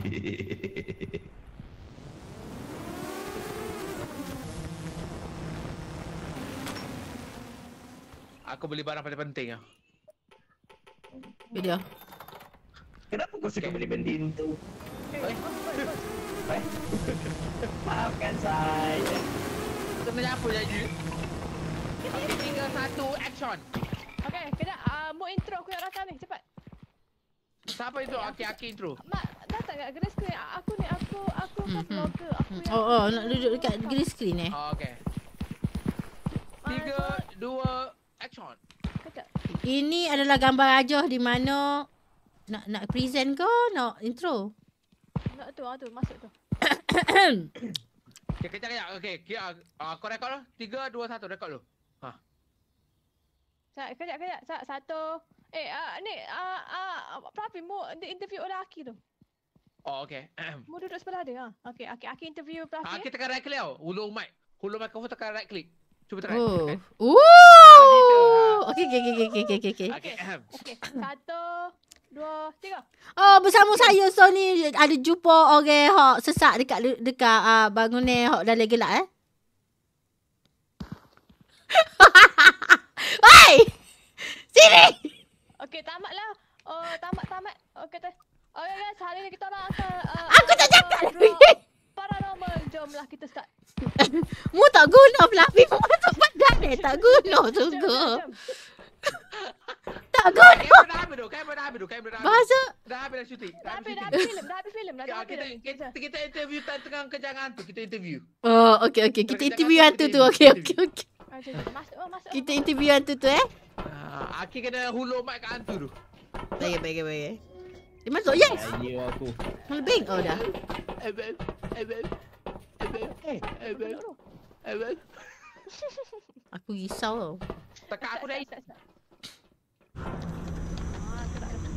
Aku beli barang paling penting ah. Video. Kenapa kau suka beli bendin tu? Maafkan saya. Sebenarnya apa jadi? Okey, tiga, satu, action. Okey, kejap. Uh, mood intro aku nak datang ni, cepat. Siapa itu? Aki-aki intro. Mak, datang kat green screen. Aku ni, aku, aku kan Mhm. vlogger. Aku yang... Oh, oh, nak duduk dekat green screen eh? Oh, okey. Ah, Tiga, dua, action. Kejap. Ini adalah gambar Rajah di mana nak nak present ke nak intro? Nak tu, ah tu, masuk tu. Okey, kejap, kejap. Okey, kira uh, kau rekod lah. Tiga, dua, satu, rekod lu. Ha. Sekejap, kejap, kejap. Sekejap, satu. Eh, uh, ni, uh, uh, Prafi, mu di interview oleh Aki tu. Oh, okey. Mu duduk sebelah dia. Ha? Okey, Aki, Aki interview Prafi. Ah, kita tekan right click tau. Hulur mic. Hulur microphone tekan right click. Cuba tekan. Oh. Tekan. Ooh. Okey, okey, okey, okey, okey, okey. Okey. Okey, satu, dua, tiga. Oh, bersama saya so ni ada jumpa orang hok sesak dekat dekat uh, bangunan hok dalam gelap eh. Hai! Sini. Okey, tamatlah. Oh, tamat-tamat. Okey, tu. Oh, ya, ya. Hari ni kita orang akan... Uh, Aku tak cakap lagi. Paranormal. Jomlah kita start. Mu tak guna Fluffy mu masuk badan eh. Tak guna sungguh. Jom, jom. Tak guna. Kamera dah habis tu. Kamera dah habis tu. Kamera dah habis. Bahasa. Dah habis dah syuting. Dah habis, dah syuting. habis filem. Dah habis filem. Dah Ya, habis kita, filem. kita, kita interview tengah kejangan tu. Kita interview. Oh, okey okey. Kita Kita interview cakap hantu kita tu. Okey okey interview. okey. Ah, jom, jom. Masuk, oh, masuk. Kita interview hantu tu eh. Ah, Aki kena hulur mic kat hantu tu. Baik baik baik. Dia masuk yes. Ya aku. Lebih oh dah. Ebel. Ebel. Ebel. Eh, Ebel. Ebel. Aku risau tau. Tekan aku dah. Start, start. Ah, gerak dah.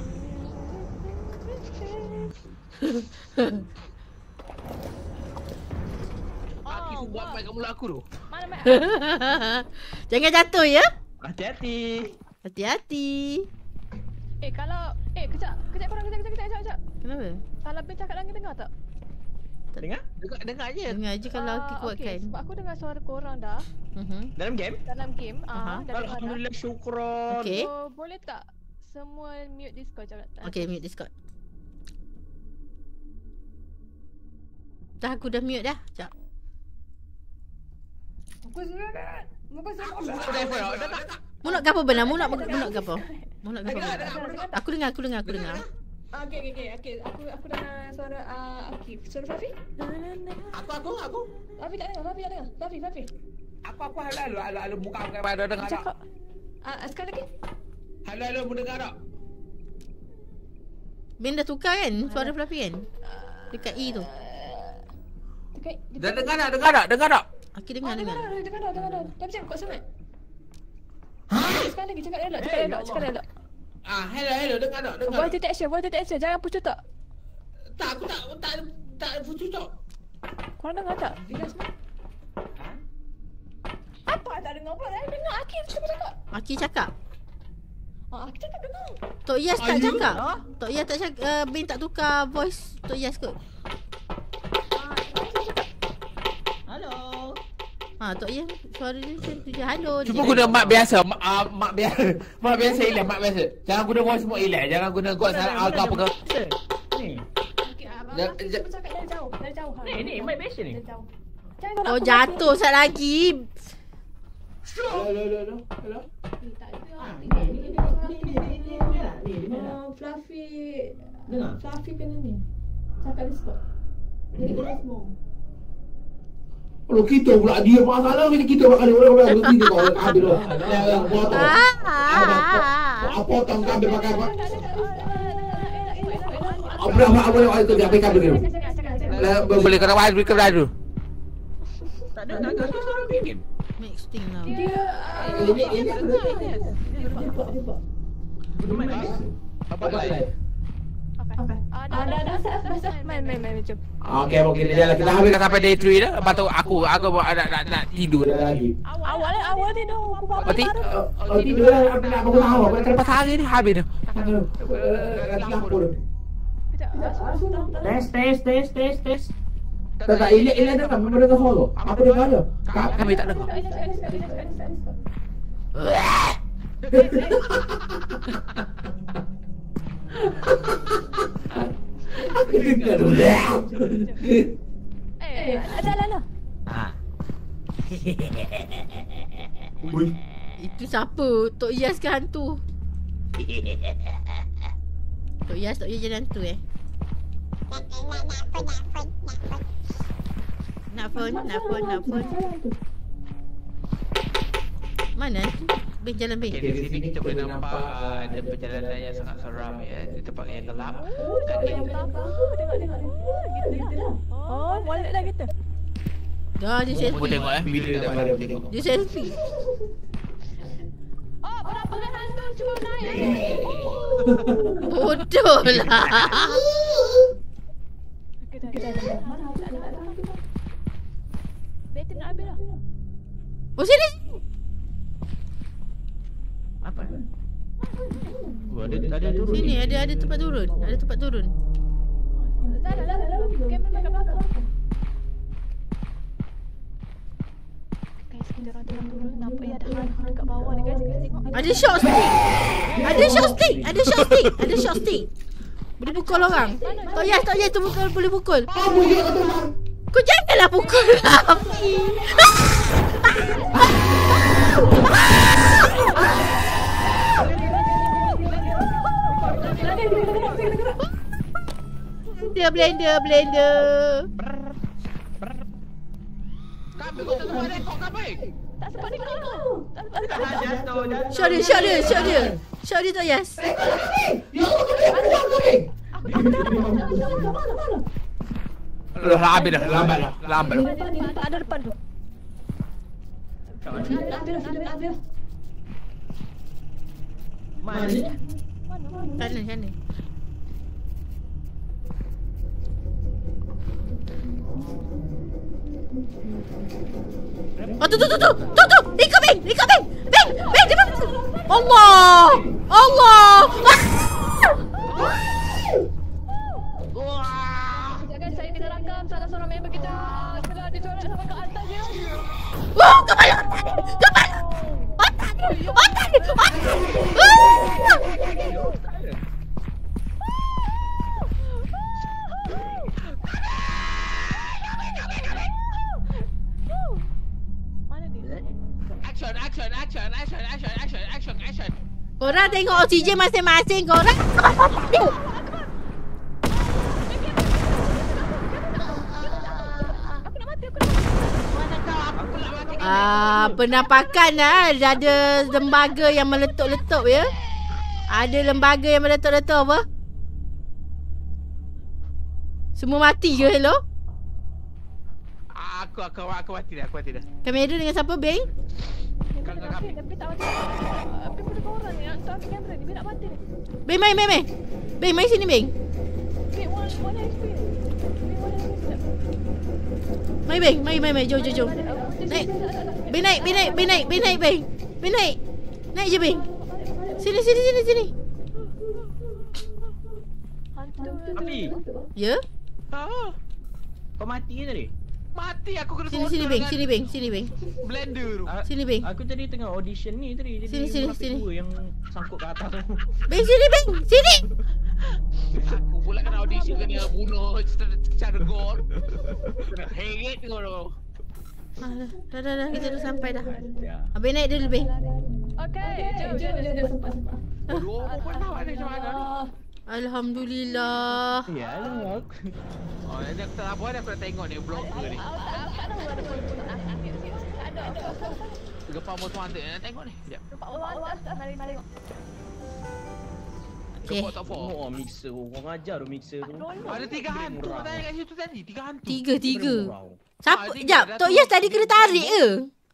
Aki Oh, buat wah. mic kat mulut aku tu. Mana mic? Jangan jatuh ya. hati-hati. Hati-hati. Eh, kalau... Eh, kejap. Kejap korang, kejap, kejap, kejap, kejap, kejap. Kenapa? Salah bin cakap lagi dengar tak? Dengar? Dengar, dengar je. Dengar je kalau Ah, aku kuatkan. Okay, sebab aku dengar suara korang dah Mhm. Dalam game? dalam game. Aha. Ah, dah dengar dah. Alhamdulillah syukron. Okey. So, boleh tak semua mute Discord cakap? Okey, mute Discord. Dah aku dah mute dah. Sekejap. Aku dah effort tau. Dah tak, tak. Mu nak gapo benar? Mu nak mu nak gapo? Mu nak gapo? benar? Aku dengar, aku dengar, aku dengar. Ah, okey, okey, okey. Okay. Aku aku dengar suara uh, Akif. Suara Fafi? Aku, aku, aku. Fafi tak dengar, Fafi tak dengar. Fafi, Fafi. Aku, aku, halo, halo, halo, halo, buka, buka, pada dengar tak? Cakap. Ah, uh, sekali lagi. Halo, halo, mu dengar tak? Ben dah tukar kan suara Fluffy kan? Dekat E tu. Okay. Dah dengar tak? Dengar tak? Dengar tak? Aku Ah, dengar, dengar dengar. dah, dengar dah, dengar dah. Tapi cakap kuat sangat. Sekali lagi, cakap elok, cakap elok, cakap elok. Ah, hello, hello, dengar tak? Dengar Voice tak? detection, voice detection. Jangan pucuk tak. Tak, aku tak, tak, tak, putus tak. Korang dengar tak? Bila semua? Apa tak dengar pula? Dah dengar Akif cakap cakap. Aki cakap. Ah, Akif cakap dengar. Tok Yas tak Ah, you? cakap. Tok Yas tak cakap. Uh, Ben tak tukar voice Tok Yas kot. Ah, Akif cakap. Halo. Ha, Tok Yas suara dia macam tu je. Halo. Cuba dia guna cakap. mak biasa, mak, uh, mak biasa. Mak biasa Ilan, mak biasa. Jangan guna voice semua Ilan. Jangan guna god salah aku apa ke. Ni. Okey, abang Ja- Akif ja- cuba cakap dari jauh, dari jauh. Ha. Ni, ni, mic biasa ni. Dari jauh. Jangan Oh, jatuh sat lagi. Halo, halo, halo, halo. Tak ada. Ah, Ni, ni, ni, ni, ni, ni, ni, ni, ni, ni, lah. Ni, ni, ni, lah. Ah, Fluffy. Dengar? Fluffy kena ni. Cakap Discord. Jadi kena semua. Kalau kita pula dia masalah kita kita makan orang orang kita kau ada dah. Yang potong. Ah. Apa potong kambing pakai apa? Tak ada, tak ada, tak ada, tak ada. Apa dah mak boleh itu dia pakai kambing tu. Boleh kena bahas berikut dah dulu. Tak ada, tak ada. Suara bikin. Next thing now. Dia Ini, ini aku dah tahu. dia buat, dia buat. Guna mic biasa. Apa dah? Okay. Ada, ada, ada. Main, main, main, jom. Okey, okey. Kita kita habiskan sampai day three dah. Lepas tu aku aku nak nak nak tidur dah lagi. Awal, awal tidur. Aku Oh, bangun ti, baru. oh, tidur dah. Aku nak bangun awal. Aku lepas hari ni habis dah. Lampu dah. Sekejap. Test, test, test, test, test. Tak tak, ini ini ada kan? Memang ada follow. Apa dia ada? Kami tak dengar. Eh, ada, ada, ada. Itu siapa? Tok Iyas ke hantu? Tok Iyas, Tok Iyas jadi hantu eh? Nak phone, nak phone, nak phone. Mana? Bing, jalan Bing. Okay, di sini kita boleh nampak uh, ada perjalanan yang sangat seram ya, di tempat yang gelap. Dan Tengok, tengok, tengok. Gitu, gitu. Oh, boleh dah kita. Dah, dia Aku selfie. tengok eh video dah pada tengok. Dia selfie. Oh, penampakan hantu cuba naik. Bodoh lah. Kita, kita, kita. Mana ada, ada, ada. Bateri nak habis dah. Oh, sini. Apa? Oh, ada ada turun. Sini, ada ada tempat turun. Ada tempat turun. Dah, dah, dah, dah. Kamera kat belakang. Guys, kita orang tengah turun. Nampak ya ada hantu dekat bawah ni guys. Kita tengok. Ada shot stick. Ada shot stick. Ada shot stick. Ada shot stick. Boleh pukul orang. Tok Iyas, Tok Iyas tu pukul, boleh pukul. Kau janganlah pukul api. Dia blender, blender. kami kau tak sempat rekod kami. Tak sempat ni kau. Tak sempat ni kau. Jatuh, jatuh. Shot dia, shot dia, shot dia. Shot dia Tok Iyas. Dah habis dah, lambat dah. Lambat dah. Ada depan tu. Mana? Sana, sana. Oh, tu, tu, tu, tu, tu, tu. Ikut Bing, ikut Bing. Bing, Bing, dia Allah. Allah. Sekejap guys, saya kena rakam salah seorang member kita. Setelah dicoret sampai ke atas dia. Wow, kepala otak ni. Kepala. Otak ni, otak ni, otak ni. Mana dia? Action, action, action, action, action, action, action, action. Korang tengok oksigen masing-masing korang. Aku nak mati, aku nak mati. Ah, penampakan ah, ada lembaga yang meletup-letup ya. Ada lembaga yang meletup-letup apa? Semua mati ke hello? Aku aku aku mati dah, aku mati dah. Kamera dengan siapa Bing? Dia nak mati, tapi tak mati. Tapi pada kau orang ni nak ambil kamera ni, dia nak mati ni. Bing main main main. Bing main sini Bing. Wait, one, one H P ni. Wait, one H P sekejap. Main Bing, main main main jom jom jom. Naik. Bing naik, Bing naik, Bing naik, Bing naik Bing. Bing naik. Naik je Bing. Sini sini sini sini. Hantu. Api. Ya? Ah, Kau mati ke tadi? mati aku kena Sini sini Bing, sini Bing, sini Bing. blender tu. Ah, Sini Bing. Aku tadi tengah audition ni tadi. Jadi Sini, sini, munafik sini. dua yang sangkut ke atas tu. Bing sini Bing, sini. Aku pula kena audition kena bunuh secara secara gol. Kena heret kau tu. Alah, dah dah dah kita dah sampai dah. Ya. Abang naik dulu Bing. Okey, jom jom jom. Dua pun tahu ada macam mana. Alhamdulillah. Ya lah. Oh, ni aku tak apa dah aku nak tengok ni vlogger ni. Aku tak aku tak tahu ada pun nak ambil sikit. Ada ada. Gempa motor hantu nak tengok ni. Sekejap. Nampak orang atas mari mari. Okey. Gempa tak fall. Oh, mixer. Orang ajar tu mixer tu. Ada tiga hantu tadi kat situ tadi. Tiga hantu. Tiga tiga. Bermurau. Siapa? Ah, tiga, Jap, dah Tok tu. Iyas tadi kena tarik ke?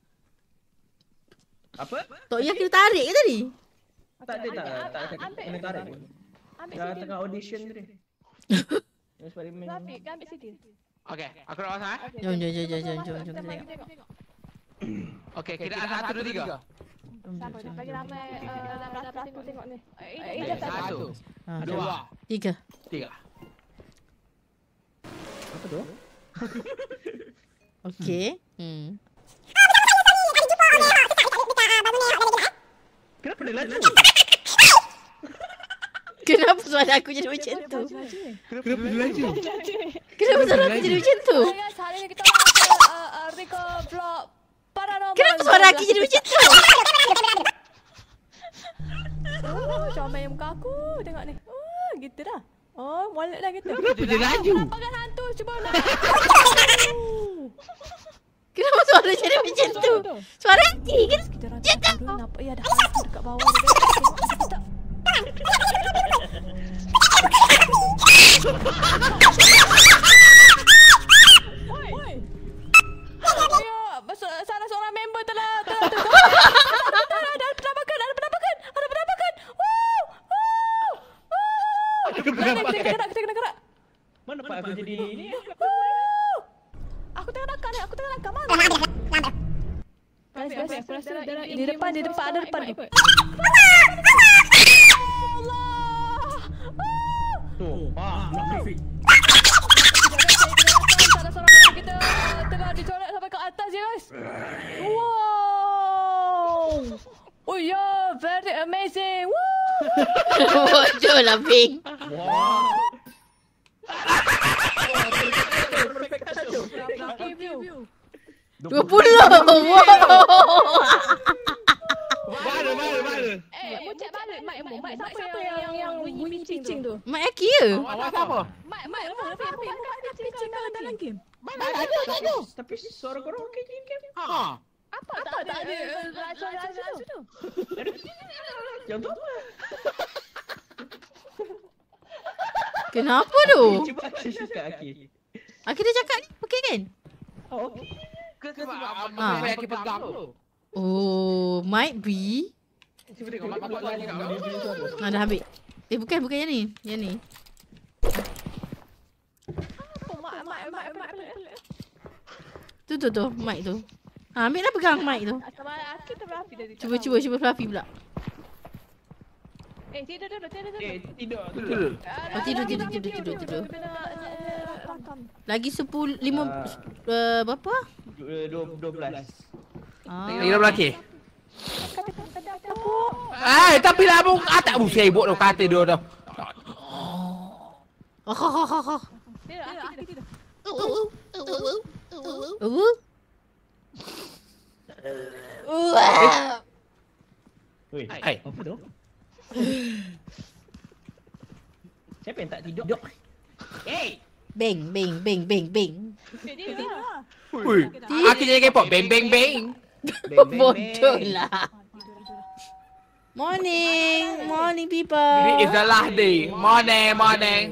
Apa? Tok Iyas kena tarik ke tadi? Tak ada tak. Tak ada Ambil. kena tarik pun. Ambil Dah sini. tengah audition tadi. Yang Spiderman. Rafi, kan ambil sini. Okey, aku nak pasang eh. Jom, jom, jom, jom, jom, jom, jom, Kita jom. tengok. Okey, kita ada satu dua tiga. Siapa dia? Bagi ramai uh, enam belas peratus tengok ni. Eh, Okey, Ijaz tak satu, Ah, dua, Tiga. tiga. Apa tu? Okey. Hmm. Kenapa dia laju? Kenapa suara aku jadi macam tu? Kenapa dia laju? Kenapa suara aku jadi macam tu? Hai guys, hari ni kita nak uh, uh, record vlog paranormal. Kenapa suara aku jadi macam tu? Oh, comel muka aku. Tengok ni. Oh, gitu dah. Oh, molek dah gitu. Kenapa dia laju? Penampakan hantu, cuba nak. Kenapa suara jadi macam tu? Suara hati kan? Kita rancang dulu nampak ya ada hantu dekat bawah ni. Tengok tak? Oi. Ya, salah seorang member telah telah telah ada penampakan, ada penampakan, ada penampakan. Woo! Woo! Woo! Kita kena kita kena kena. Mana Pak aku jadi ni? Woo! Aku tengah nakal ni, aku tengah nakal mana? Guys, guys, aku rasa di depan, di depan, ada depan tu. Tu. Ah, nak Rafi. Salah seorang kita tengah dicolek sampai ke atas ya guys. Wow. Oh yeah, very amazing. Woo. Bodoh lah, Bing. Wah. Dua puluh. Wow. Mana, mana, mana? Eh, muncak balik. Mak, mak, mak siapa yang yang bunyi pitching tu? Mak Aki ke? Awak siapa? Mak, mak, mak, mak, mak, mak, pitching dalam game. Mana ada, ada. Tapi suara korang okey je kan? Ha. Apa tak ada rasa-rasa tu? Yang tu. Kenapa tu? Cuba aku cakap Aki. Aki dah cakap ni, okey kan? Oh, okey. Ke sebab Ah. apa yang kita pegang tu? Oh, might be. Cuba tengok mak buat lagi kat mana. Ah, dah ambil. Eh, bukan, bukan yang ni. Yang ni. Apa mak, mak, mak, mak, mak. Tu, tu, tu. Mic tu. Ha, ambil lah pegang mic tu. Sama aku terapi tadi. Cuba, cuba, cuba Fluffy pula. Eh, tidur dulu, tidur dulu. Eh, tidur, tidur. Oh, tidur, tidur, tidur, tidur, tidur. Lagi sepuluh, lima, uh, berapa? Dua, dua belas. Ah. Lagi berapa lagi? Eh, tapi lah mu ah, tak bu sibuk tu kata dia tu. Oh, ho, ho, ho, ho. Tidur, aku tidur. Uh. Uh. Weh, Hai. apa tu? Siapa yang tak tidur? Hey. Beng, beng, beng, beng, beng. Eh, tidur lah. Ui. Aku jadi kepok beng beng beng. Bodoh lah. Morning, morning people. This is the last day. Morning, morning.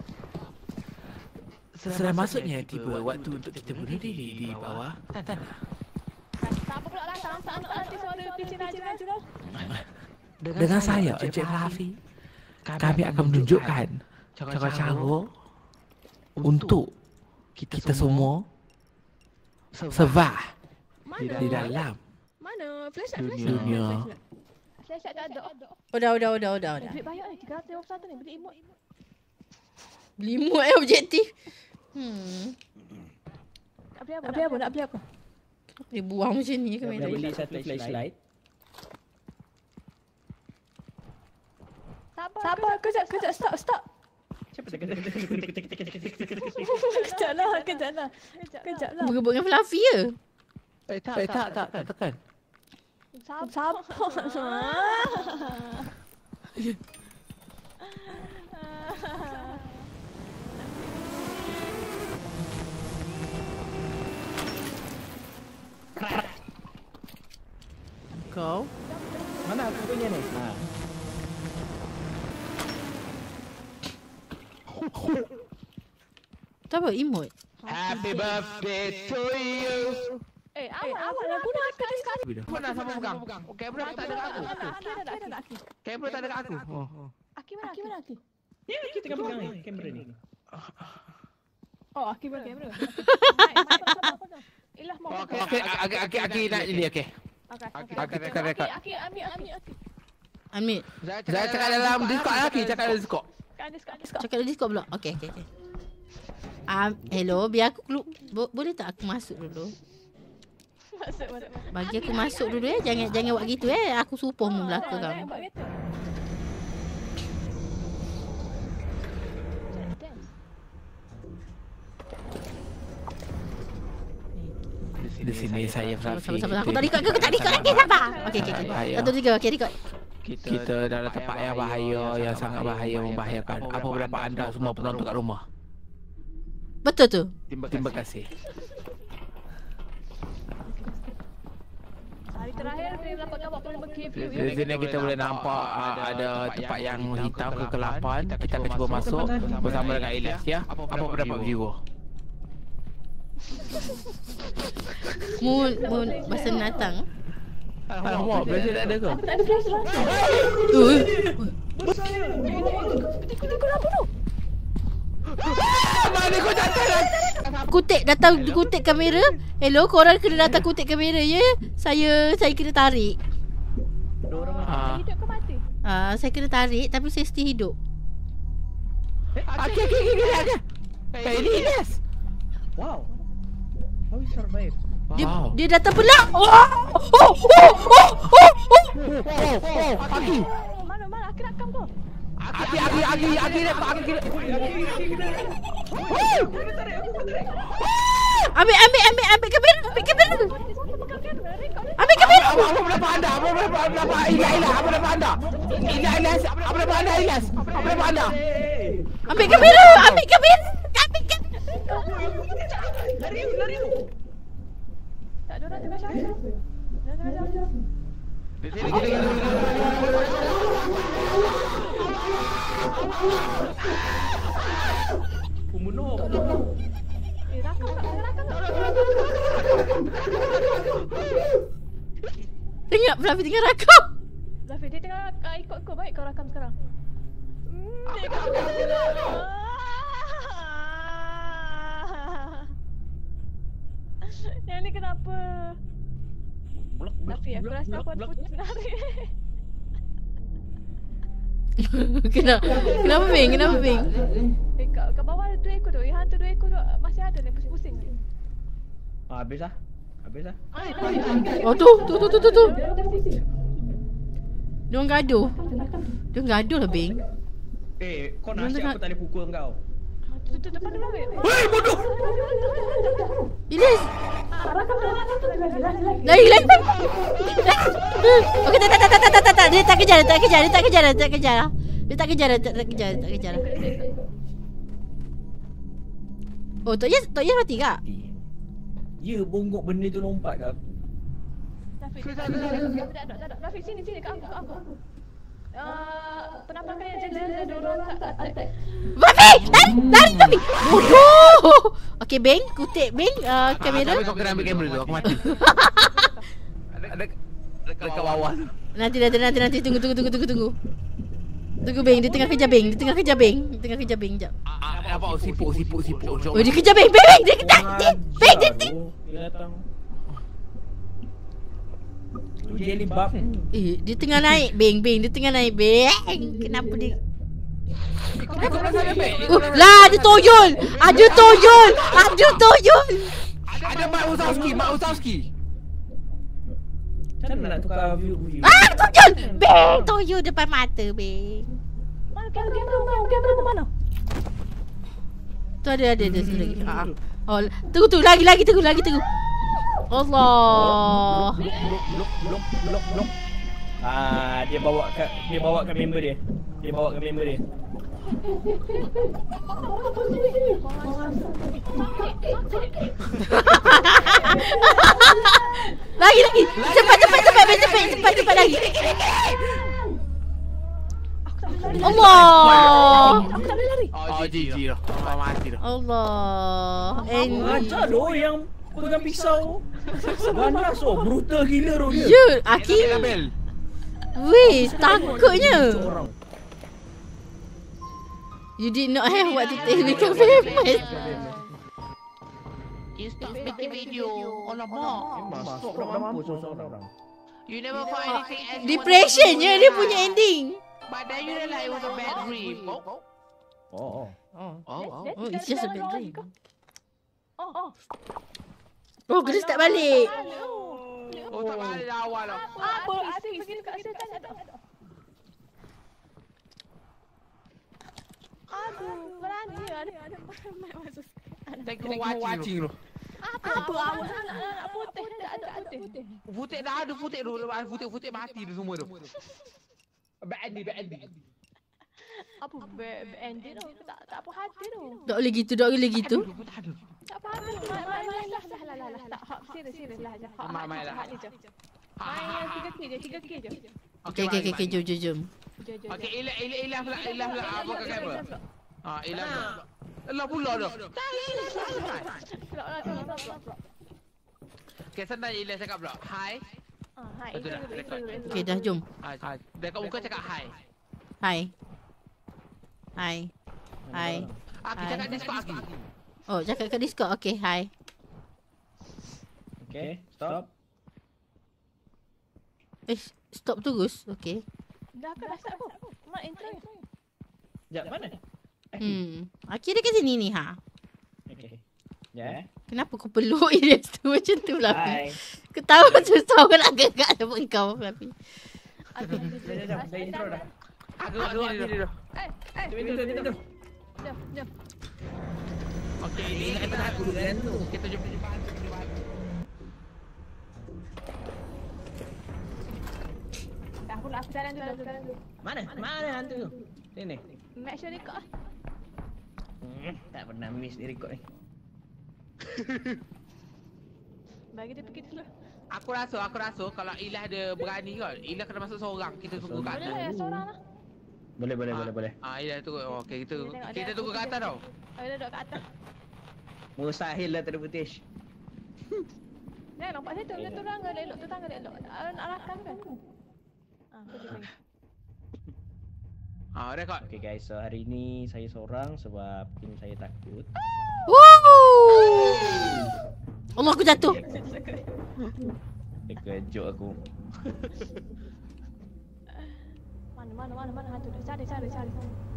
Sudah masuknya tiba waktu untuk kita bunuh diri di bawah tanah. Tak apa pula lah, tak nanti suara pitching aja. Dengan saya, Encik Rafi, kami akan menunjukkan cara-cara untuk kita semua survive di dalam Mana? Flashlight, dunia. Flashlight tak ada. Udah, udah, udah, udah, udah. Duit banyak ni, tiga ratus lima puluh satu ni. Beli emot. Beli mood eh objektif. Hmm. Nak beli apa? Nak beli apa? Nak beli apa? Kenapa dia buang macam ni ke Dah main beli satu flashlight. Sabar, sabar. Kejap, kejap. Stop, stop. Siapa tak kata? Kejap lah, kejap lah. Kejap lah. Berebut dengan Fluffy ke? Eh tak, tak, tak, tak, tekan. Sabar. Kau? Mana aku punya ni? Ha. Tu apa? Emote? Happy birthday to you. Eh, awak, awak nak guna apa sekali? Mana sama pegang? Kamera tak ada kat aku. Aki ada tak? Kamera tak ada kat aku. Oh. Aki mana? Aki mana? Aki? Ni kita tengah pegang ni kamera ni. Oh, Aki buat kamera. Ilah mau. Okey, okey, Aki Aki Aki nak ini okey. Okey. Aki tekan rekod. Aki, Ami, Ami, Aki. Unmute. Saya cakap dalam Discord Aki, cakap dalam Discord. Kan Discord, Discord. Cakap di Discord pula. Okey, okey, okey. Um, hello, biar aku kelu- Bo- boleh tak aku masuk dulu? Masuk, masuk, masuk. Bagi aku masuk dulu eh. Jangan jangan buat gitu eh. Aku supoh mu belaka kamu. Buat gitu. Di sini saya Sabar, Rafi. sabar, sabar. Aku tak record ke? Aku tak record lagi. Sabar. Okey, okey, okey. Bahaya. Satu, tiga. Okey, record. Kita dalam tempat yang bahaya, yang sangat bahaya, membahayakan. Apa pendapat anda semua penonton kat rumah? Betul tu. Terima kasih. Hari terakhir saya dapat dapat lima K view. Di sini kita boleh nampak uh, ada tempat yang hitam kegelapan. Kita akan cuba masuk bersama dengan Ilyas ya. Apa pendapat viewer? Mu mu bahasa natang. Alamak, berasa tak ada ke? Tak ada flash lah. Uh. Kau apa tu? Mana kau datang? Kutik datang kutik kamera. Hello, korang kena datang kutik kamera ya. Saya saya kena tarik. Ah, Hidup ke mati? Ah, saya kena tarik tapi saya still hidup. okey okey okey okey. Eh, ini Ilyas. Wow. How we survive? Dia Wow. dia datang pula. Oh! Oh! Oh! Oh! Oh! Oh, Aki. Oh, mana mana aku nak kam kau. Aki Aki Aki Aki dapat Aki kena. Ambil ambil ambil ambil kamera, ambil kamera. Siapa pegang kamera? Rekod ni. Ambil kamera. Apa apa pendapat anda? Apa pendapat pendapat Ilyas Ilyas? Apa pendapat anda? Ilyas Ilyas. Apa pendapat anda Ilyas? Apa pendapat anda? Ambil kamera, ambil kamera. Ambil kamera. Lari, lari. Tak ada orang tengah cari. Dah dah dah. Di sini kita Pembunuh. Eh, rakam tak? Rakam tak? Tengok Fluffy tengah rakam. Rafi, dia tengah uh, ikut kau. Baik kau rakam sekarang. Hmm, dia kat Yang ni kenapa? Rafi, aku rasa aku ada putih menarik. Kenapa? Kenapa Bing? Kenapa Bing? Eh, kat, kat bawah ada dua ekor tu. Yang hantu dua ekor tu masih ada ni, pusing-pusing. Ah, habis lah. Habis lah. Oh tu, tu tu tu tu tu. Diorang gaduh. Diorang gaduh lah Bing. Eh, kau nasihat aku tak boleh pukul kau. Tu tu depan dia Rafi. Hei, bodoh! Ilyas. Rakam tu, rakam tu. Lari lari. Okey tak tak tak tak tak tak tak. Dia tak kejar, dia tak kejar, dia tak kejar, dia tak kejar. Dia tak kejar, dia tak tak kejar, dia tak kejar. Oh, Tok Yes, Tok Yes mati kak? Ya, bongkok benda tu lompat kat aku. Rafi, tak ada, tak ada, tak ada. Rafi, sini, sini, kat aku, kat aku. Uh, penampakan yang jelas ada orang kat atas. Babi! Lari! Lari Babi! Bodoh! Okey, Bing. Kutik Bing. Uh, kamera. Tapi kau kena ambil kamera tu, aku mati. Ada dekat bawah tu. Nanti, nanti, nanti, nanti. Tunggu, tunggu, tunggu, tunggu, tunggu. Tunggu Bing. Dia tengah kejar Bing. Dia tengah kejar Bing. Dia tengah kejar Bing. Sekejap. Ah, nampak sipuk sipuk sipuk. Oh, dia kejar Bing. Bing, Bing. Dia kejar. Dia, Bing, dia, dia. Dia datang. Tu jelly buff. Eh, dia tengah naik Bing. Bing. Dia tengah naik Bing. Kenapa dia? Uh, lah, ada toyol. Ada toyol. Ada toyol. Ada Mak Uzowski, Mak Uzowski. Macam mana nak tukar view view? Ah, toyol. Bing, toyol depan mata Bing. Mana kamera, kamera mana? Kamera mana? Tu ada, ada, ada satu lagi. Ah. Oh, tunggu tu. Lagi, lagi, tunggu, lagi, tunggu. Allah. Blok blok blok blok blok. Ah, dia bawa kat dia bawa kat member dia. Dia bawa kat member dia. Lagi, lagi. Cepat, cepat, cepat, cepat, cepat, cepat, cepat lagi. Allah. Aku tak boleh lari. Oh, G G dah. Kau mati dah. Allah. And Ajar doh yang pegang pisau. Ganas oh, brutal gila doh dia. ya, Aki. Bel. Weh, takutnya. Orang. You did not have what to take become famous. You stop making video. Alamak. Masuk dah mampus seorang-orang. You never find anything else. Depression je dia punya ending. But then you realize it was a bad dream. Oh. Oh. Oh. Oh. Oh. Oh, it's just a bad dream. Oh, oh. Oh, kena start balik. Oh, tak balik dah awal lah. Apa? Asyik pergi dekat asyik tanya tak? Aduh, berani ada ada mic masuk. Thank you for watching tu. Apa? Apa? Awak nak nak putih tak ada putih. Putih dah ada putih tu. Lepas putih-putih mati tu semua tu. Bad ending, bad ending. Apa bad ending tu? Tak tak apa hati tu. Tak boleh gitu, tak boleh gitu. Tak ada. Tak apa hati. Main main main lah lah lah lah. Tak hak serius serius lah je. Main main lah. Hak ni je. Main tiga K je, tiga K je. Okey, okey, okey, jom, jom, jom. Okey, ilah ilah ilah pula, ilah pula apa kau apa? Ah, ilah pula. Ilah pula dah. Tak ilah santai. Pula lah, pula pula. Okey, santai ilah cakap pula. Hi. Ah, hai. Betul dah, record. Okey, dah jom. Ah, dekat muka cakap hi. Hai. Hai. Hai. Aki Hi. cakap Discord Aki. Oh, cakap kat Discord. Okey, hai. Okay, stop. Eh, stop terus. Okey. Dah ke dah start pun? Mak enter. Sekejap, mana? Hmm. Aki dia kat sini ni, ha. Okay. Ya. Kenapa kau peluk Ilyas tu macam tu, Fluffy? Hai. Kau tahu susah kau nak gegak depan kau, Fluffy. Dah, dah, dah. Dah intro dah. Aku aku ni dah. Eh, eh. Jom intro, jom intro. Jom, jom. Okey, ini kita aku kan tu. Kita jumpa jumpa. Dah aku nak aku jalan dulu, aku jalan dulu. Mana? Mana hantu tu? Sini. Make sure record. Hmm, tak pernah miss di record ni. Bagi dia pergi dulu. Aku rasa, aku rasa kalau Ilah dia berani kan, Ilah kena masuk seorang. Kita tunggu kat Boleh atas. lah, seorang lah. Boleh, boleh, boleh, boleh. Ah, Ilah tunggu. Oh, okey, kita Dia tengok kita dia, tunggu aku kat atas tau. Oh, dia duduk kat atas. Mustahil lah tak ada footage. Jangan nampak situ, dia turun ke elok, turun ke elok. Nak rakam kan? Ah, pergi pergi. Ah, record. Okay guys, so hari ni saya seorang sebab tim saya takut. Woo! Allah, aku jatuh. Terkejut aku. Mana mana mana mana hantu dia. Cari cari cari.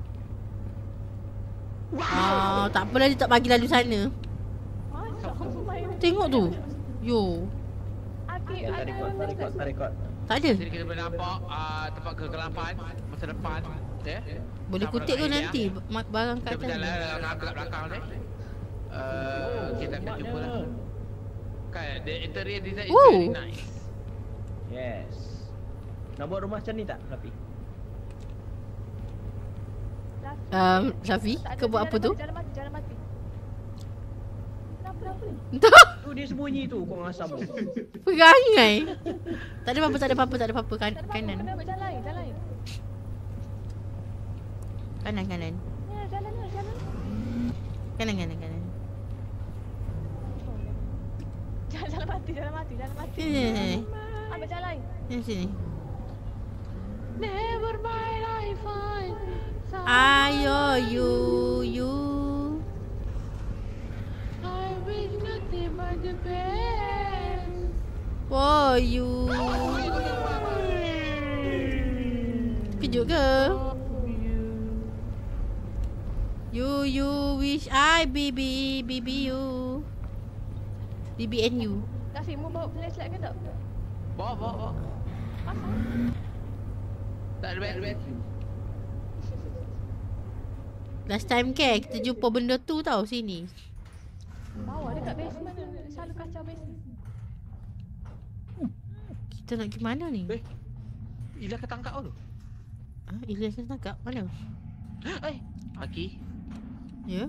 Ah, tak apalah dia tak bagi lalu sana. Masuk main. Tengok tu. Yo. Aki Tak ada record, tak record, tak record. Tak ada. Jadi kita boleh nampak ah, tempat kegelapan masa depan. Ya. Boleh kutip kau nanti ma- barang kat Kita atas. berjalan dalam kat belakang ni. Uh, kita akan jumpa lah. Kan, the interior design is Ooh. very nice. Yes. Nak buat rumah macam ni tak, Rafi? Um, Safi, kau buat apa tu? Jalan mati, jalan mati. Kenapa apa ni? Entah. Tu dia sembunyi tu, kau ngasam tu. Perangai. Tak ada apa-apa, tak ada apa-apa, tak ada apa-apa. Kan, Tak ada apa-apa, kanan. kena ambil jalan lain, jalan lain. Kanan, kanan. Ya, jalan lah, jalan. Kanan, kanan, kanan. Jalan, jalan mati, jalan mati, jalan mati. Sini, sini, sini. Ambil jalan lain. Sini, sini. Never mind, I find Ayo, you, you. I wish nothing but the best. For you. Kejut ke? You, you wish I be, be, be, be you. B B N U. Rafi, mau bawa flashlight ke tak? Bawa, bawa, bawa. Pasal? Tak ada bad. Last time ke kita jumpa benda tu tau sini. Bawa dekat basement, selalu kacau basement. Kita nak pergi mana ni? Eh, Ilah ketangkap tu. Ah, Ilyas kena tangkap mana? Eh, Aki. Ya?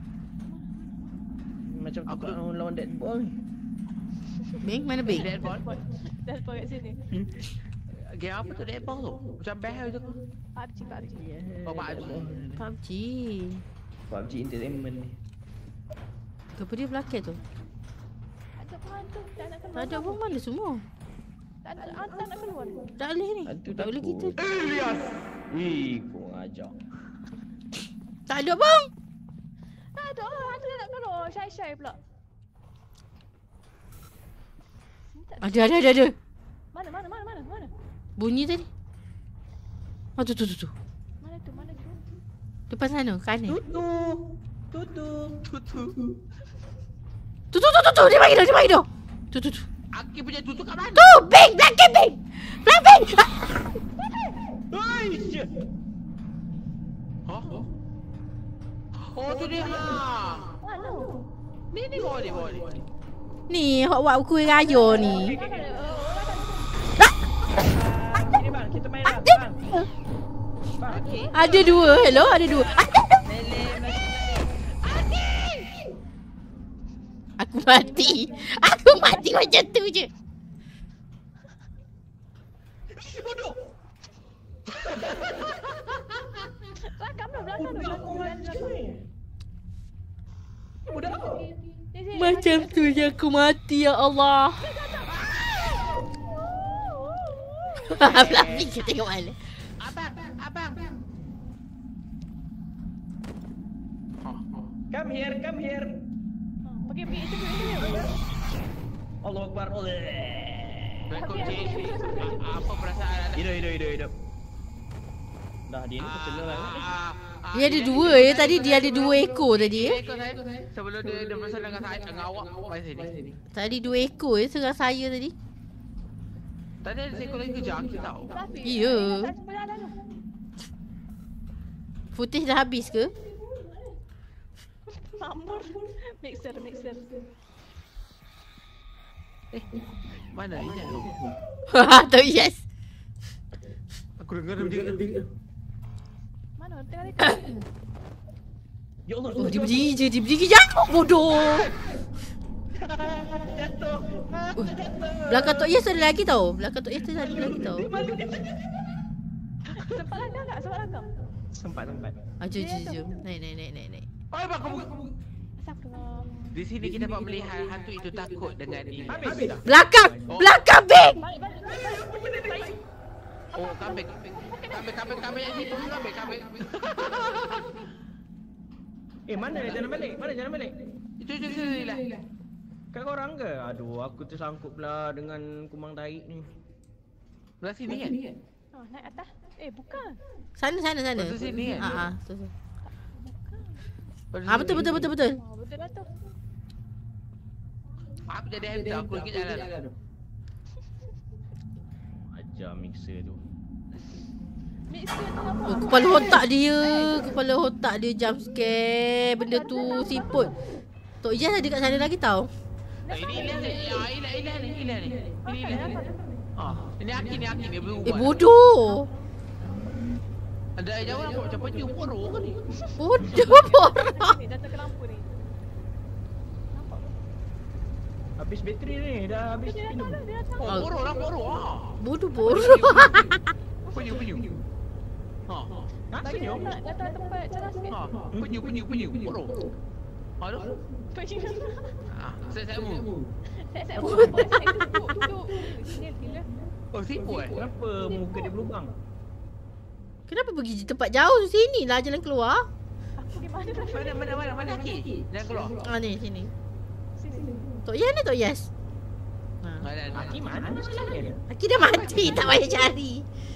Macam tu kau lawan Deadpool ni. Beng, mana Beng? Deadpool. Deadpool kat sini. Game apa tu Deadpool tu? Macam behel tu. P U B G, P U B G. Oh, P U B G. P U B G. P U B G Entertainment ni. Kenapa dia belakang tu? Ada pun hantu, tak nak keluar. Tak ada pun mana semua. Tak ada, ah, tak nak keluar. Tak boleh ni. Hantu Tak boleh takut. kita. Ih, kau ngajak. Tak ada bang. Tak ada lah. Hantu nak tolong. Syai-syai pula. Ada, ada, ada, ada. Mana, mana, mana, mana, mana? Bunyi tadi. Oh, tu, tu, tu, tu. Mana tu, mana tu? Depan sana, kanan. Tutu. Tutu. Tutu. Tu, tu, tu, tu, tu. Dia bagi dah, dia bagi dah. Tu, tu, tu. Aki punya tutu kat mana? Tu, Bing, belakang Bing. Belakang Bing. Aish. Hah? Oh, tu dia. Mana? Ni, ni bawah ni, bawah ni. Ni, hok buat kuih raya ni. Mana ada? Oh, orang Sini bang, kita main lah. Bang. Bang. Okey. Ada dua, hello, ada dua. Ada. Aku mati. Aku mati macam tu je. Rakam dah belakang tu. Budak apa? Macam tu je aku mati, ya Allah. Fluffy kita tengok mana. Abang, abang. Come here, come here. Pergi, pergi, itu pergi. Allah Akbar. Allah. Welcome Cik. Apa perasaan anda? Hidup, hidup, hidup, hidup. Dah, dia ni personal lah. Dia ada dua ya tadi, dia ada dua ekor tadi ya. Ekor saya. Sebelum dia dia bersama dengan saya, dengan awak, awak sini. Tadi dua ekor ya serang saya tadi. Tadi ada seekor lagi kejar kita tahu. Ya. Putih dah habis ke? Makmur. Mixer, mixer. Eh, mana ini? Tu yes. Aku dengar dia dia. Mana? Tengah dekat. Ya Allah. Oh dia berdiri je, dia berdiri jatuh bodoh. Jatuh. Uh, belakang Tok Yes ada lagi tau. Belakang Tok Yes ada lagi tau. Sempat langkah tak? Sempat langkah? Sempat, sempat. Ah, jom, jom, jom. Naik, naik, naik, naik, naik. Oh, bang, kamu. Astagfirullah. Di sini kita dapat melihat hantu itu takut dengan ini. Habis dah. Belakang! Belakang, Bing! Balik, balik, balik, balik. Oh, kambing. Kambing, kambing, kambing yang itu. Kambing, kambing. Eh, mana jalan balik? Mana jalan balik? Itu, itu, itu, itu lah. Kat korang ke? Aduh, aku tersangkut pula dengan kumang tarik ni. Belah sini kan? Oh, naik atas. Eh, bukan. Sana, sana, sana. Betul sini kan? Ah, ah, tu, tu. Belah Ah, sini. betul, betul, betul, betul. Oh, betul lah tu. Aku jadi hantu, aku lagi jalan. Ajar mixer tu. Mixer tu apa? Oh, kepala otak dia. Kepala otak dia jump scare. Benda tu siput. Tok Yes ada kat sana lagi tau. Eh, ini Ilah ni. Ya, Ilah, Ilah ni. Ilah ni. Ini Ilah ni. Ah, ini Aki ni, Aki ni berubah. Eh, bodoh. Ada yang jawab nampak macam penyu poro ke ni? Bodoh, bodoh. Ni datang ke lampu ni. Nampak ke? Habis bateri ni, dah habis Dia datang minum. dah, dia datang. Oh, poro lah, poro. Ah. Bodoh, bodoh. Penyu, penyu. Ha. Ha, Bagi senyum. datang, datang tempat cerah sikit. Ha, penyu, penyu, penyu, poro. Ha tu. Pergi. Ah, saya saya mu. Saya saya buat apa? Saya duduk, duduk. Sinyal gila. Oh, sipu eh. Kenapa muka dia berlubang? Kenapa pergi tempat jauh? Sini lah jalan keluar. Aku di mana dah? Mana mana mana mana Aki? Jangan keluar. Ah, ni, sini. Sini, sini. Tok Yes ni Tok Yes. Ha. Ada ada. Aki mana masalah dia? Aki dah mati, tak payah cari.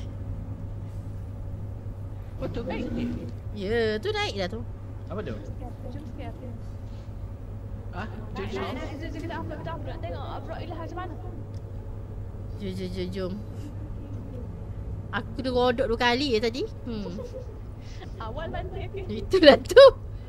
Betul ke sini? Ya, tu naik dah tu. Apa tu? Jom sikit. Ah, Jom, jom. jom. Kita kita upload, kita upload. Tengok upload Ilah macam mana. Jom, jom, jom, jom. Aku dah rodok dua kali ya tadi. Hmm. Awal balik. Itulah tu.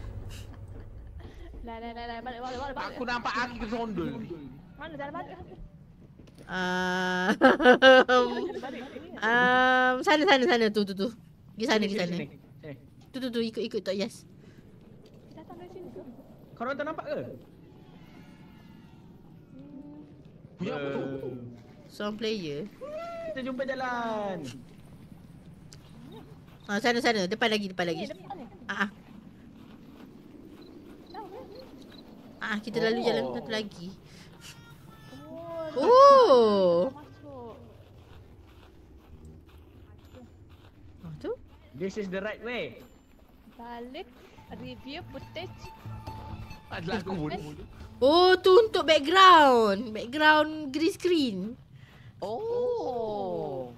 Lah, lah, lah, lah. Balik, balik, balik. balik. Aku nampak Aki kesondol. Mana jalan balik? Ah, Jalan balik. um, sana, sana, sana. Tu, tu, tu. Pergi sana, pergi sana. Sini, sini. Tu, tu, tu. Ikut, ikut Tok Yes. Datang dari sini ke? Korang tak nampak ke? Punya apa tu? Sound player. Kita jumpa jalan. Ah, sana, sana. Depan lagi, depan lagi. Eh, depan ni. Ah, ah. Tahu ke? Ah, kita lalu Oh. jalan satu lagi. Oh, Oh. masuk. Oh, tu. This is the right way. Balik. Review footage. Adalah aku pun. Oh, tu untuk background. Background green screen. Oh.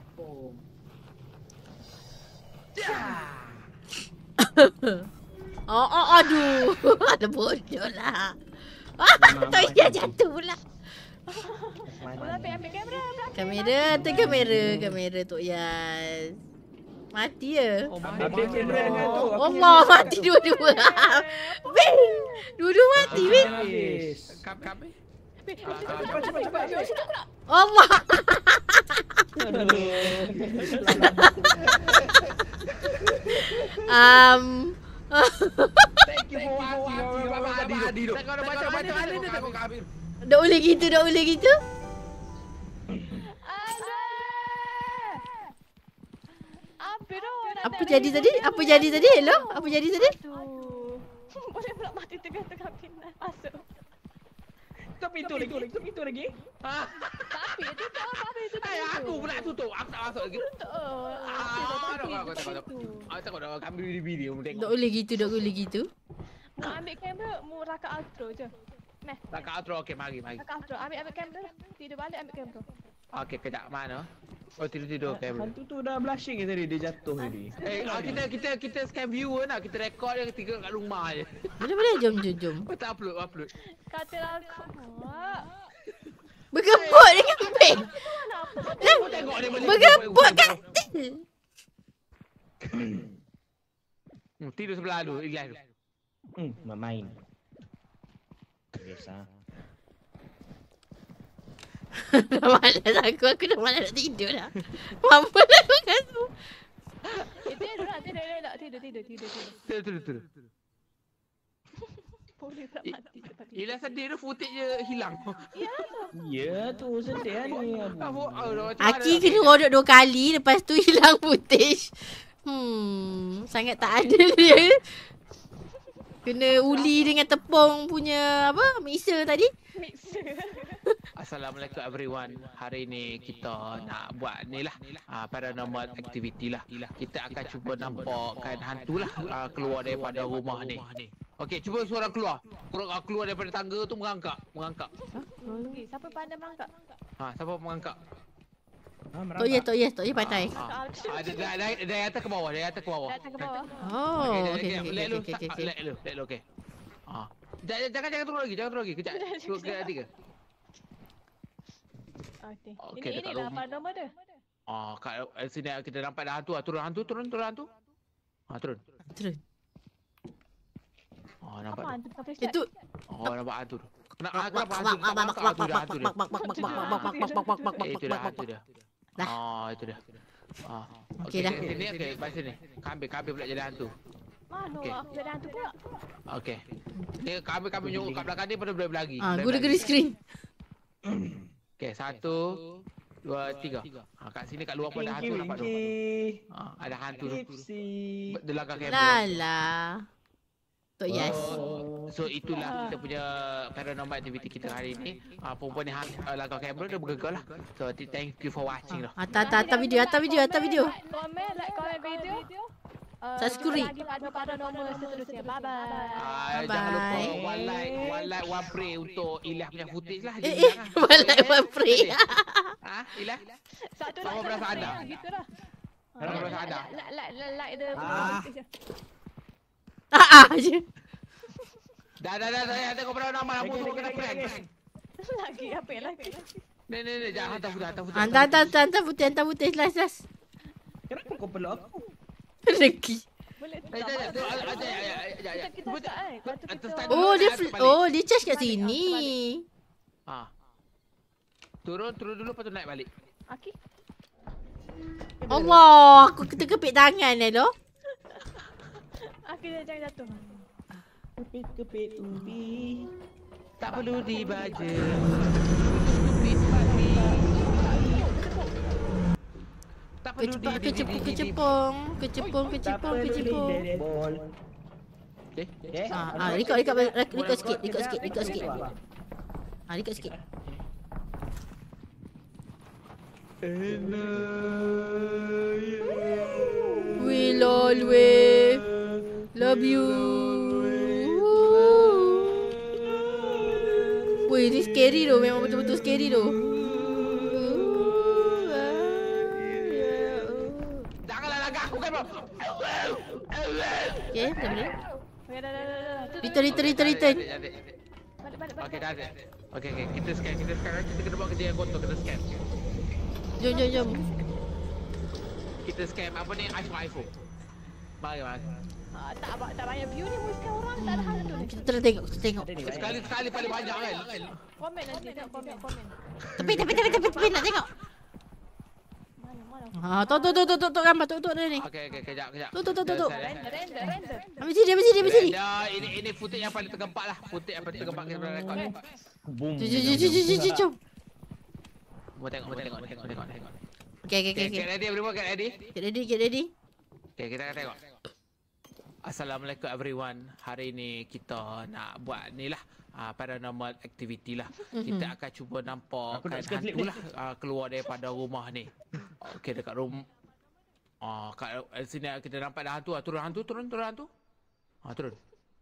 Oh, oh, aduh. Ada bodoh lah. Tak payah jatuh pula. Pula ambil ambil kamera. Kamera, tu kamera. Kamera Tok Yas. Mati ya? Ambil kamera dengan tu. Allah, mati dua-dua. Bin! Dua-dua mati, Bin. Habis. Kap kap. Cepat, cepat, cepat. Allah. Um. Thank you for watching. Baba Adi. Adi. Tengok dah baca baca mana dia tengok Kabir. Dah boleh gitu, dah boleh gitu. Apa tu? Apa jadi tadi? Apa jadi tadi? Hello? Apa jadi tadi? Boleh pula mati tengah-tengah pindah masuk. Tutup pintu lagi. Tutup pintu lagi. Tapi itu tak apa itu. Eh, aku pula tutup. Aku tak masuk lagi. Oh, Ah, tengok aku tengok. Ah, tengok dah kami video Tak tengok. boleh gitu, tak boleh gitu. mu ambil kamera, mu rakak outro je. Nah, Tak kat outro. Okey, mari mari. rakak outro. Ambil ambil kamera. Tidur balik ambil kamera. Okey, kejap mana? Oh, tidur-tidur kamera. Hantu tu dah blushing ke tadi. Dia jatuh tadi. Eh, ah, kita kita kita scan viewer nak. Kita record dia ketika kat rumah je. Boleh, boleh. Jom, jom, jom. Kita upload, upload. Kata aku. Bergembut dengan Bin. Aku tengok dia boleh. Bergembut kat Bin. Hmm, tidur sebelah tu, Ilyas tu. Hmm, main. Biasa. Dah malas aku. Aku dah malas nak tidur dah. Mampu dah aku kasut. Eh, tidur lah. Tidur, tidur, tidur, tidur, tidur, tidur. Tidur, tidur, tidur. Boleh pula mati. Ilyas sedih tu footage je hilang. Ya tu sedih lah ni. Apa? Oh, Aki kena rodok dua kali. Lepas tu hilang footage. Hmm, sangat tak adil dia. Kena uli dengan tepung punya apa? Mixer tadi. Mixer. Assalamualaikum everyone. Hari ni kita nak buat ni lah uh, paranormal activity lah. Kita akan cuba nampakkan hantu lah uh, keluar daripada rumah ni. Okey, cuba suara keluar. Keluar, keluar daripada tangga tu merangkak, merangkak. Okay, siapa pandai merangkak? Ha, siapa merangkak? Tok Yes, Tok Yes, Tok Yes pandai. Ha, ha, dari, dari, dari atas ke bawah, dari atas ke bawah. Datang ke bawah. Oh, Okey, okey, okey, okey, let lu, okey, okey, okey. let lu, let lu, okey. Ha. Jangan jangan jangan turun lagi, jangan turun lagi. Kejap. Turun ke tiga. Okey. Okey, Ini dekat ini dah rumah. pandai dia. Ah, kat eh, sini kita nampak dah hantu. Ah, turun hantu, turun, turun hantu. Ha, turun. Terus. Oh, nampak. Apa tu. hantu kau flashlight? Itu Oh, nampak hantu tu. Kenapa kenapa hantu? Tak nampak hantu dah, hantu dia. Eh, itu dah hantu dia. Dah. Oh, itu dah. Ah. Okey dah. Sini okey, balik sini. Kambing, kambing pula jadi hantu. Mana Okey. aku jadi hantu pula? Okey. Dia kambing kambing nyuruk kat belakang dia pada boleh lagi. ah, guna green screen. Okey, satu, dua, tiga. Ha, kat sini kat luar pun ada hantu nampak tu. Ha, ada hantu tu. Dia langkah kamera. Lala. Tok Yes. Oh, so itulah kita punya paranormal activity kita hari ni. Ah, perempuan ni uh, langkah kamera dia bergegar lah. So thank you for watching lah. Atas, atas, atas video, atas video, atas video. Like, komen, like, komen video. Uh, Subscribe. jumpa lagi pada pada nombor seterusnya. Bye bye. Ah, Bye-bye. jangan lupa one like, one like, one pray untuk Ilyas punya footage lah. Dia Eh, eh, bilang lah. one like, one pray. Ha, Ilyas? Satu Sama like, perasaan satu dah. like, gitu lah. Sama Ah, perasaan dah. Like, like, like, like the Ah. footage je. Ah, ah je. Dah, dah, dah, dah. Tengok paranormal. Aku suruh kena prank. Lagi, apa yang lagi? Ni, ni, ni. Jangan hantar footage, hantar footage. Hantar, hantar, hantar, hantar putih, hantar putih, last, last. Kenapa kau peluk aku? Rezeki. Boleh Eh, jap, jap. Tu, ah, jap, jap, jap, jap, jap. Kita kita start eh. Lepas tu Atas kita stand. Oh, dia, Balik, fl- balik. oh, dia charge kat sini. Ha. Turun, turun dulu lepas tu naik balik. Aki. Allah, aku terkepit tangan eh, loh. Aki dah jangan jatuh. Kepit-kepit ubi. Tak perlu dibaca. Tak perlu Kecepung, di- di- kecepung, di- di- kecepung, kecepung, kecepung, kecepung. Bol. Eh, Eh, Ah, ah, record, record, record, record sikit, record sikit, record sikit. Ah, record sikit. Wih, lol, weh. Love you. Wih, ini scary tu. Memang betul-betul scary tu. Janganlah lagak aku kan bro. Okay, dah boleh. Okay, dah, dah, dah, dah. Return, return, return, return. Balik, balik, balik. Okey dah ada. Okey okey kita scan kita scan kita kena buat kerja yang kotor kita scan. Jom, jom, jom. Kita scan apa ni iPhone iPhone. Mari mari. Ah, tak, ba- tak banyak view ni. Mesti orang tak ada hantu ni. Kita terus tengok, kita tengok. Ada ni, Wan. Sekali sekali paling banyak kan. Komen nanti. Tengok komen, komen. Tepi, tepi, tepi, tepi, tepi, nak tengok. Mana, mana. Ha, tu, tu, tu, tu, tu, tu, gambar, tu, tu, dia ni. Okey okey kejap kejap. Tu, tu, tu, tu, tu. Render, render, render. Ambil sini, ambil sini, ambil sini. Dah ini ini footage yang paling tergempak lah. Footage yang paling tergempak kita pernah rekod. Boom. Jom, jom, jom, jom, jom, jom, jom. Mau tengok mau tengok tengok tengok tengok. Okay, okay, okay, Okey okay. get ready everyone get ready. Get ready, get ready. Okey kita akan tengok. Assalamualaikum everyone. Hari ni kita nak buat ni lah uh, paranormal activity lah. Mhm. Kita akan cuba nampak Aku nak kan skip hantu ni. lah uh, keluar daripada rumah ni. Okey dekat rumah. Ah, kat uh, sini kita nampak dah hantu. Ah, turun hantu, turun turun hantu. Ah turun.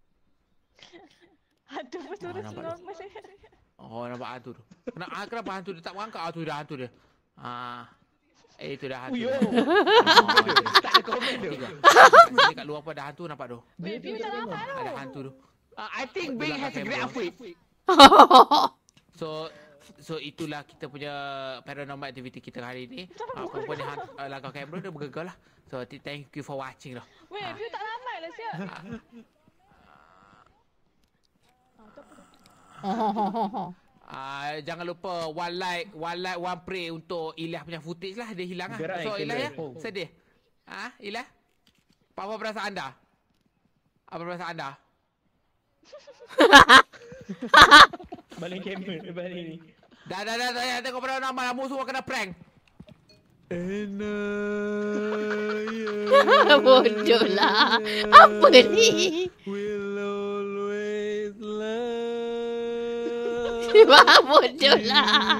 Hantu pun turun nampak normal. Oh nampak hantu tu. Kenapa ah, kenapa hantu dia tak berangkat? Ah tu dah hantu dia. Ah eh itu dah hantu. Uyo. dia. Oh, itu dia. Tak ada komen tu. Sini kat luar pun ada hantu nampak tu. Weh, view tak nampak tau. Ada hantu tu. Uh, I think Bing has a great outfit. So so itulah kita punya paranormal activity kita hari ni. Uh, perempuan ni uh, langkah kamera dia bergegar lah. So t- thank you for watching lah. Weh, view tak ramai lah siap. Uh, jangan lupa one like, one like, one pray untuk Ilyas punya footage lah. Dia hilang lah. Gerai So Ilyas ya, kamera. sedih. Ah, Ilyas? Apa perasaan anda? Apa perasaan anda? Balik kamera balik ni. Dah, dah, dah, dah, dah tengok pada nama lah. Musuh kena prank. Bodoh lah. Apa ni? Will always love. Wah, bodoh lah.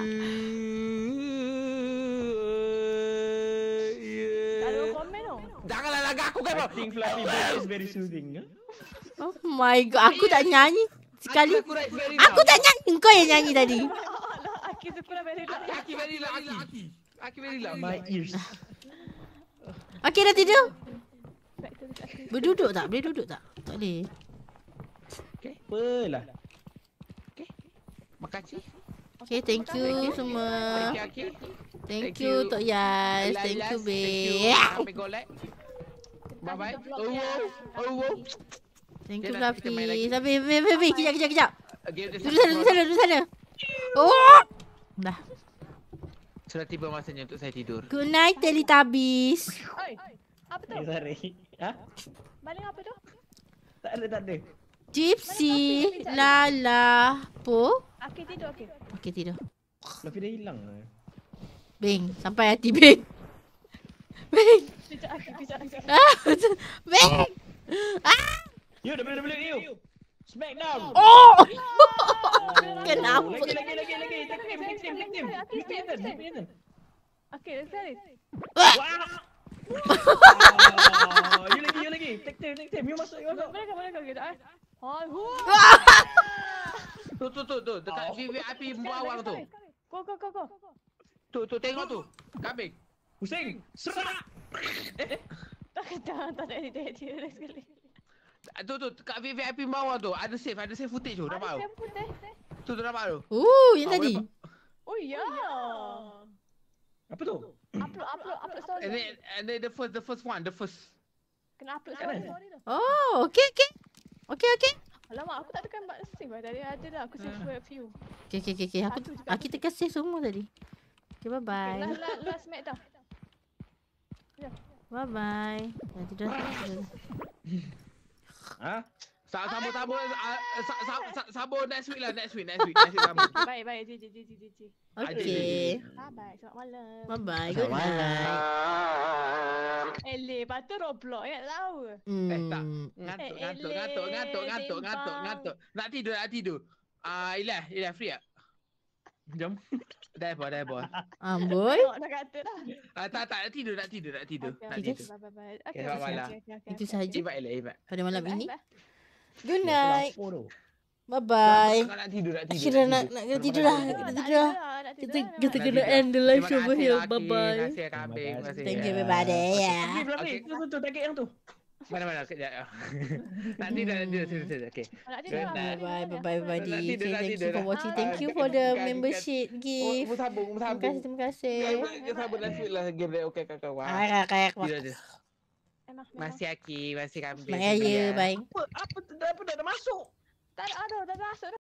Tak ada orang komen tau. Janganlah lagak aku kan I bro. think Fluffy Bird is very soothing. Huh? Oh my god, aku tak nyanyi sekali. Aku right very Aku tak nyanyi, kau yang nyanyi tadi. Alah, Aki suka lah very loud. Aki very loud Aki. Aki very loud. My ears. Okey, dah tidur. Back to the Aki. Berduduk tak? Boleh duduk tak? Tak boleh. Apalah. Makasih. Okay, thank you semua. Thank you Aki. Thank you Tok Yas. Thank you, babe. Sampai golek. Bye bye. Oh oh oh. Thank Okay, you, nanti kita main Fluffy. lagi. Sampai, sampai, sampai. Kejap, kejap, kejap. Again, Duduk sana, duduk sana, duduk sana. Oh! Dah. Sudah tiba masanya untuk saya tidur. Good night, Teletubbies. Oi, apa tu? Eh, sorry. Ha? Baling apa tu? Tak ada, tak ada. Gypsy, Lala, Po. Aki tidur, Aki. Okey, tidur. Fluffy dah hilang. Bing, sampai hati Bing. Bing. Kejap, Aki, kejap, kejap. Ah, Bing. Ah. You dah boleh boleh you. Smackdown. Oh. Kenapa? Lagi lagi lagi lagi. Take team, take team, take team. Aki, You stay, Nathan, stay. you Nathan. Aki, let's get it. Oh, you lagi, you lagi. Take team, take team. You masuk, you masuk. Boleh ke, boleh ke kejap eh? Oh, hu. Tu tu tu tu dekat V V I P bawang tu. Go, go, go, go. Tu tu tengok tu. Kambing. Pusing. Serak. Tak, tak, tak ada edit, edit, edit sekali. Tu tu dekat V V I P bawang tu. Ada save, ada save footage tu. Nampak tu? Ada semput eh. Tu tu nampak tu. Oh, yang Ah, tadi. boleh Oh, ya. Apa tu? Upload, upload, upload story. And then, and then the first, the first one, the first. Kena upload story, story tu. Oh, okey, okey. Okey, okey. Alamak, aku tak tekan button save lah. Tadi ada lah, aku save for a few. Okey, okey, okey. Okay. Aku, ah, kita kasih semua tadi. Okay, bye-bye. Last, last, last match dah. Bye-bye. Dah tidur, tidur. Ha? Sa- Sambung, sambung, uh, sa- sa- sa- sambung next week lah, next week, next week, next week sambung. Baik, baik. Ji, ji, ji, ji, ji, ji. Okey. Bye-bye. Selamat malam. Bye-bye. Good night. Eh, lepas tu Roblox ingat tahu. Hmm. Eh, tak. Ngantuk, ngantuk, ngantuk, ngantuk, ngantuk, ngantuk, ngantuk. Nak tidur, nak tidur. Ah, Ilyas, Ilyas free tak? Jom. Dah apa, dah apa. Amboi. Tengok dah kata dah. Ah, tak, tak, nak tidur, nak tidur, nak tidur. Okay, Nak okay, tidur. bye, bye, bye. Okay, Okay, selamat okay, malam. okay, okay, okay, Itu okay. sahaja Ibat elok, ibat. pada malam Bye, ini. bye. Good night. Lapor tu. Bye bye. Nak, nak tidur, nak tidur. Akhirnya nak tidur. nak kena Terima tidur kasih. lah. Nak Kena tidur tidur lah. lah, nak tidur Kita lah, kita memang. kena end the live Terima over kasih, here. Laki. Bye bye. Terima kasih kambing. Terima kasih. Thank you everybody. Yeah. Pergi belakang Okay. ni. Tu tu tu target yang tu. Mana-mana kejap. Nanti dah tidur, tidur, tidur. Okey. Nak tidur lah, Bye, nak tidur bye, lah. bye, bye, everybody. Nak tidur, Okay, nak thank tidur you for dah. watching. Thank you Ah, for the dekat- membership Oh, gift. bersambung, Terima bersambung. kasih, terima kasih. Ya, sabar dah sweet lah game dia. Okey, kakak. Wah. Ah, kayak Tidur, tidur. Memang, memang. Masih Aki, masih kambing. Mak ya, bye. Apa apa dah apa dah dah masuk. Tak ada, ada, dah masuk dah.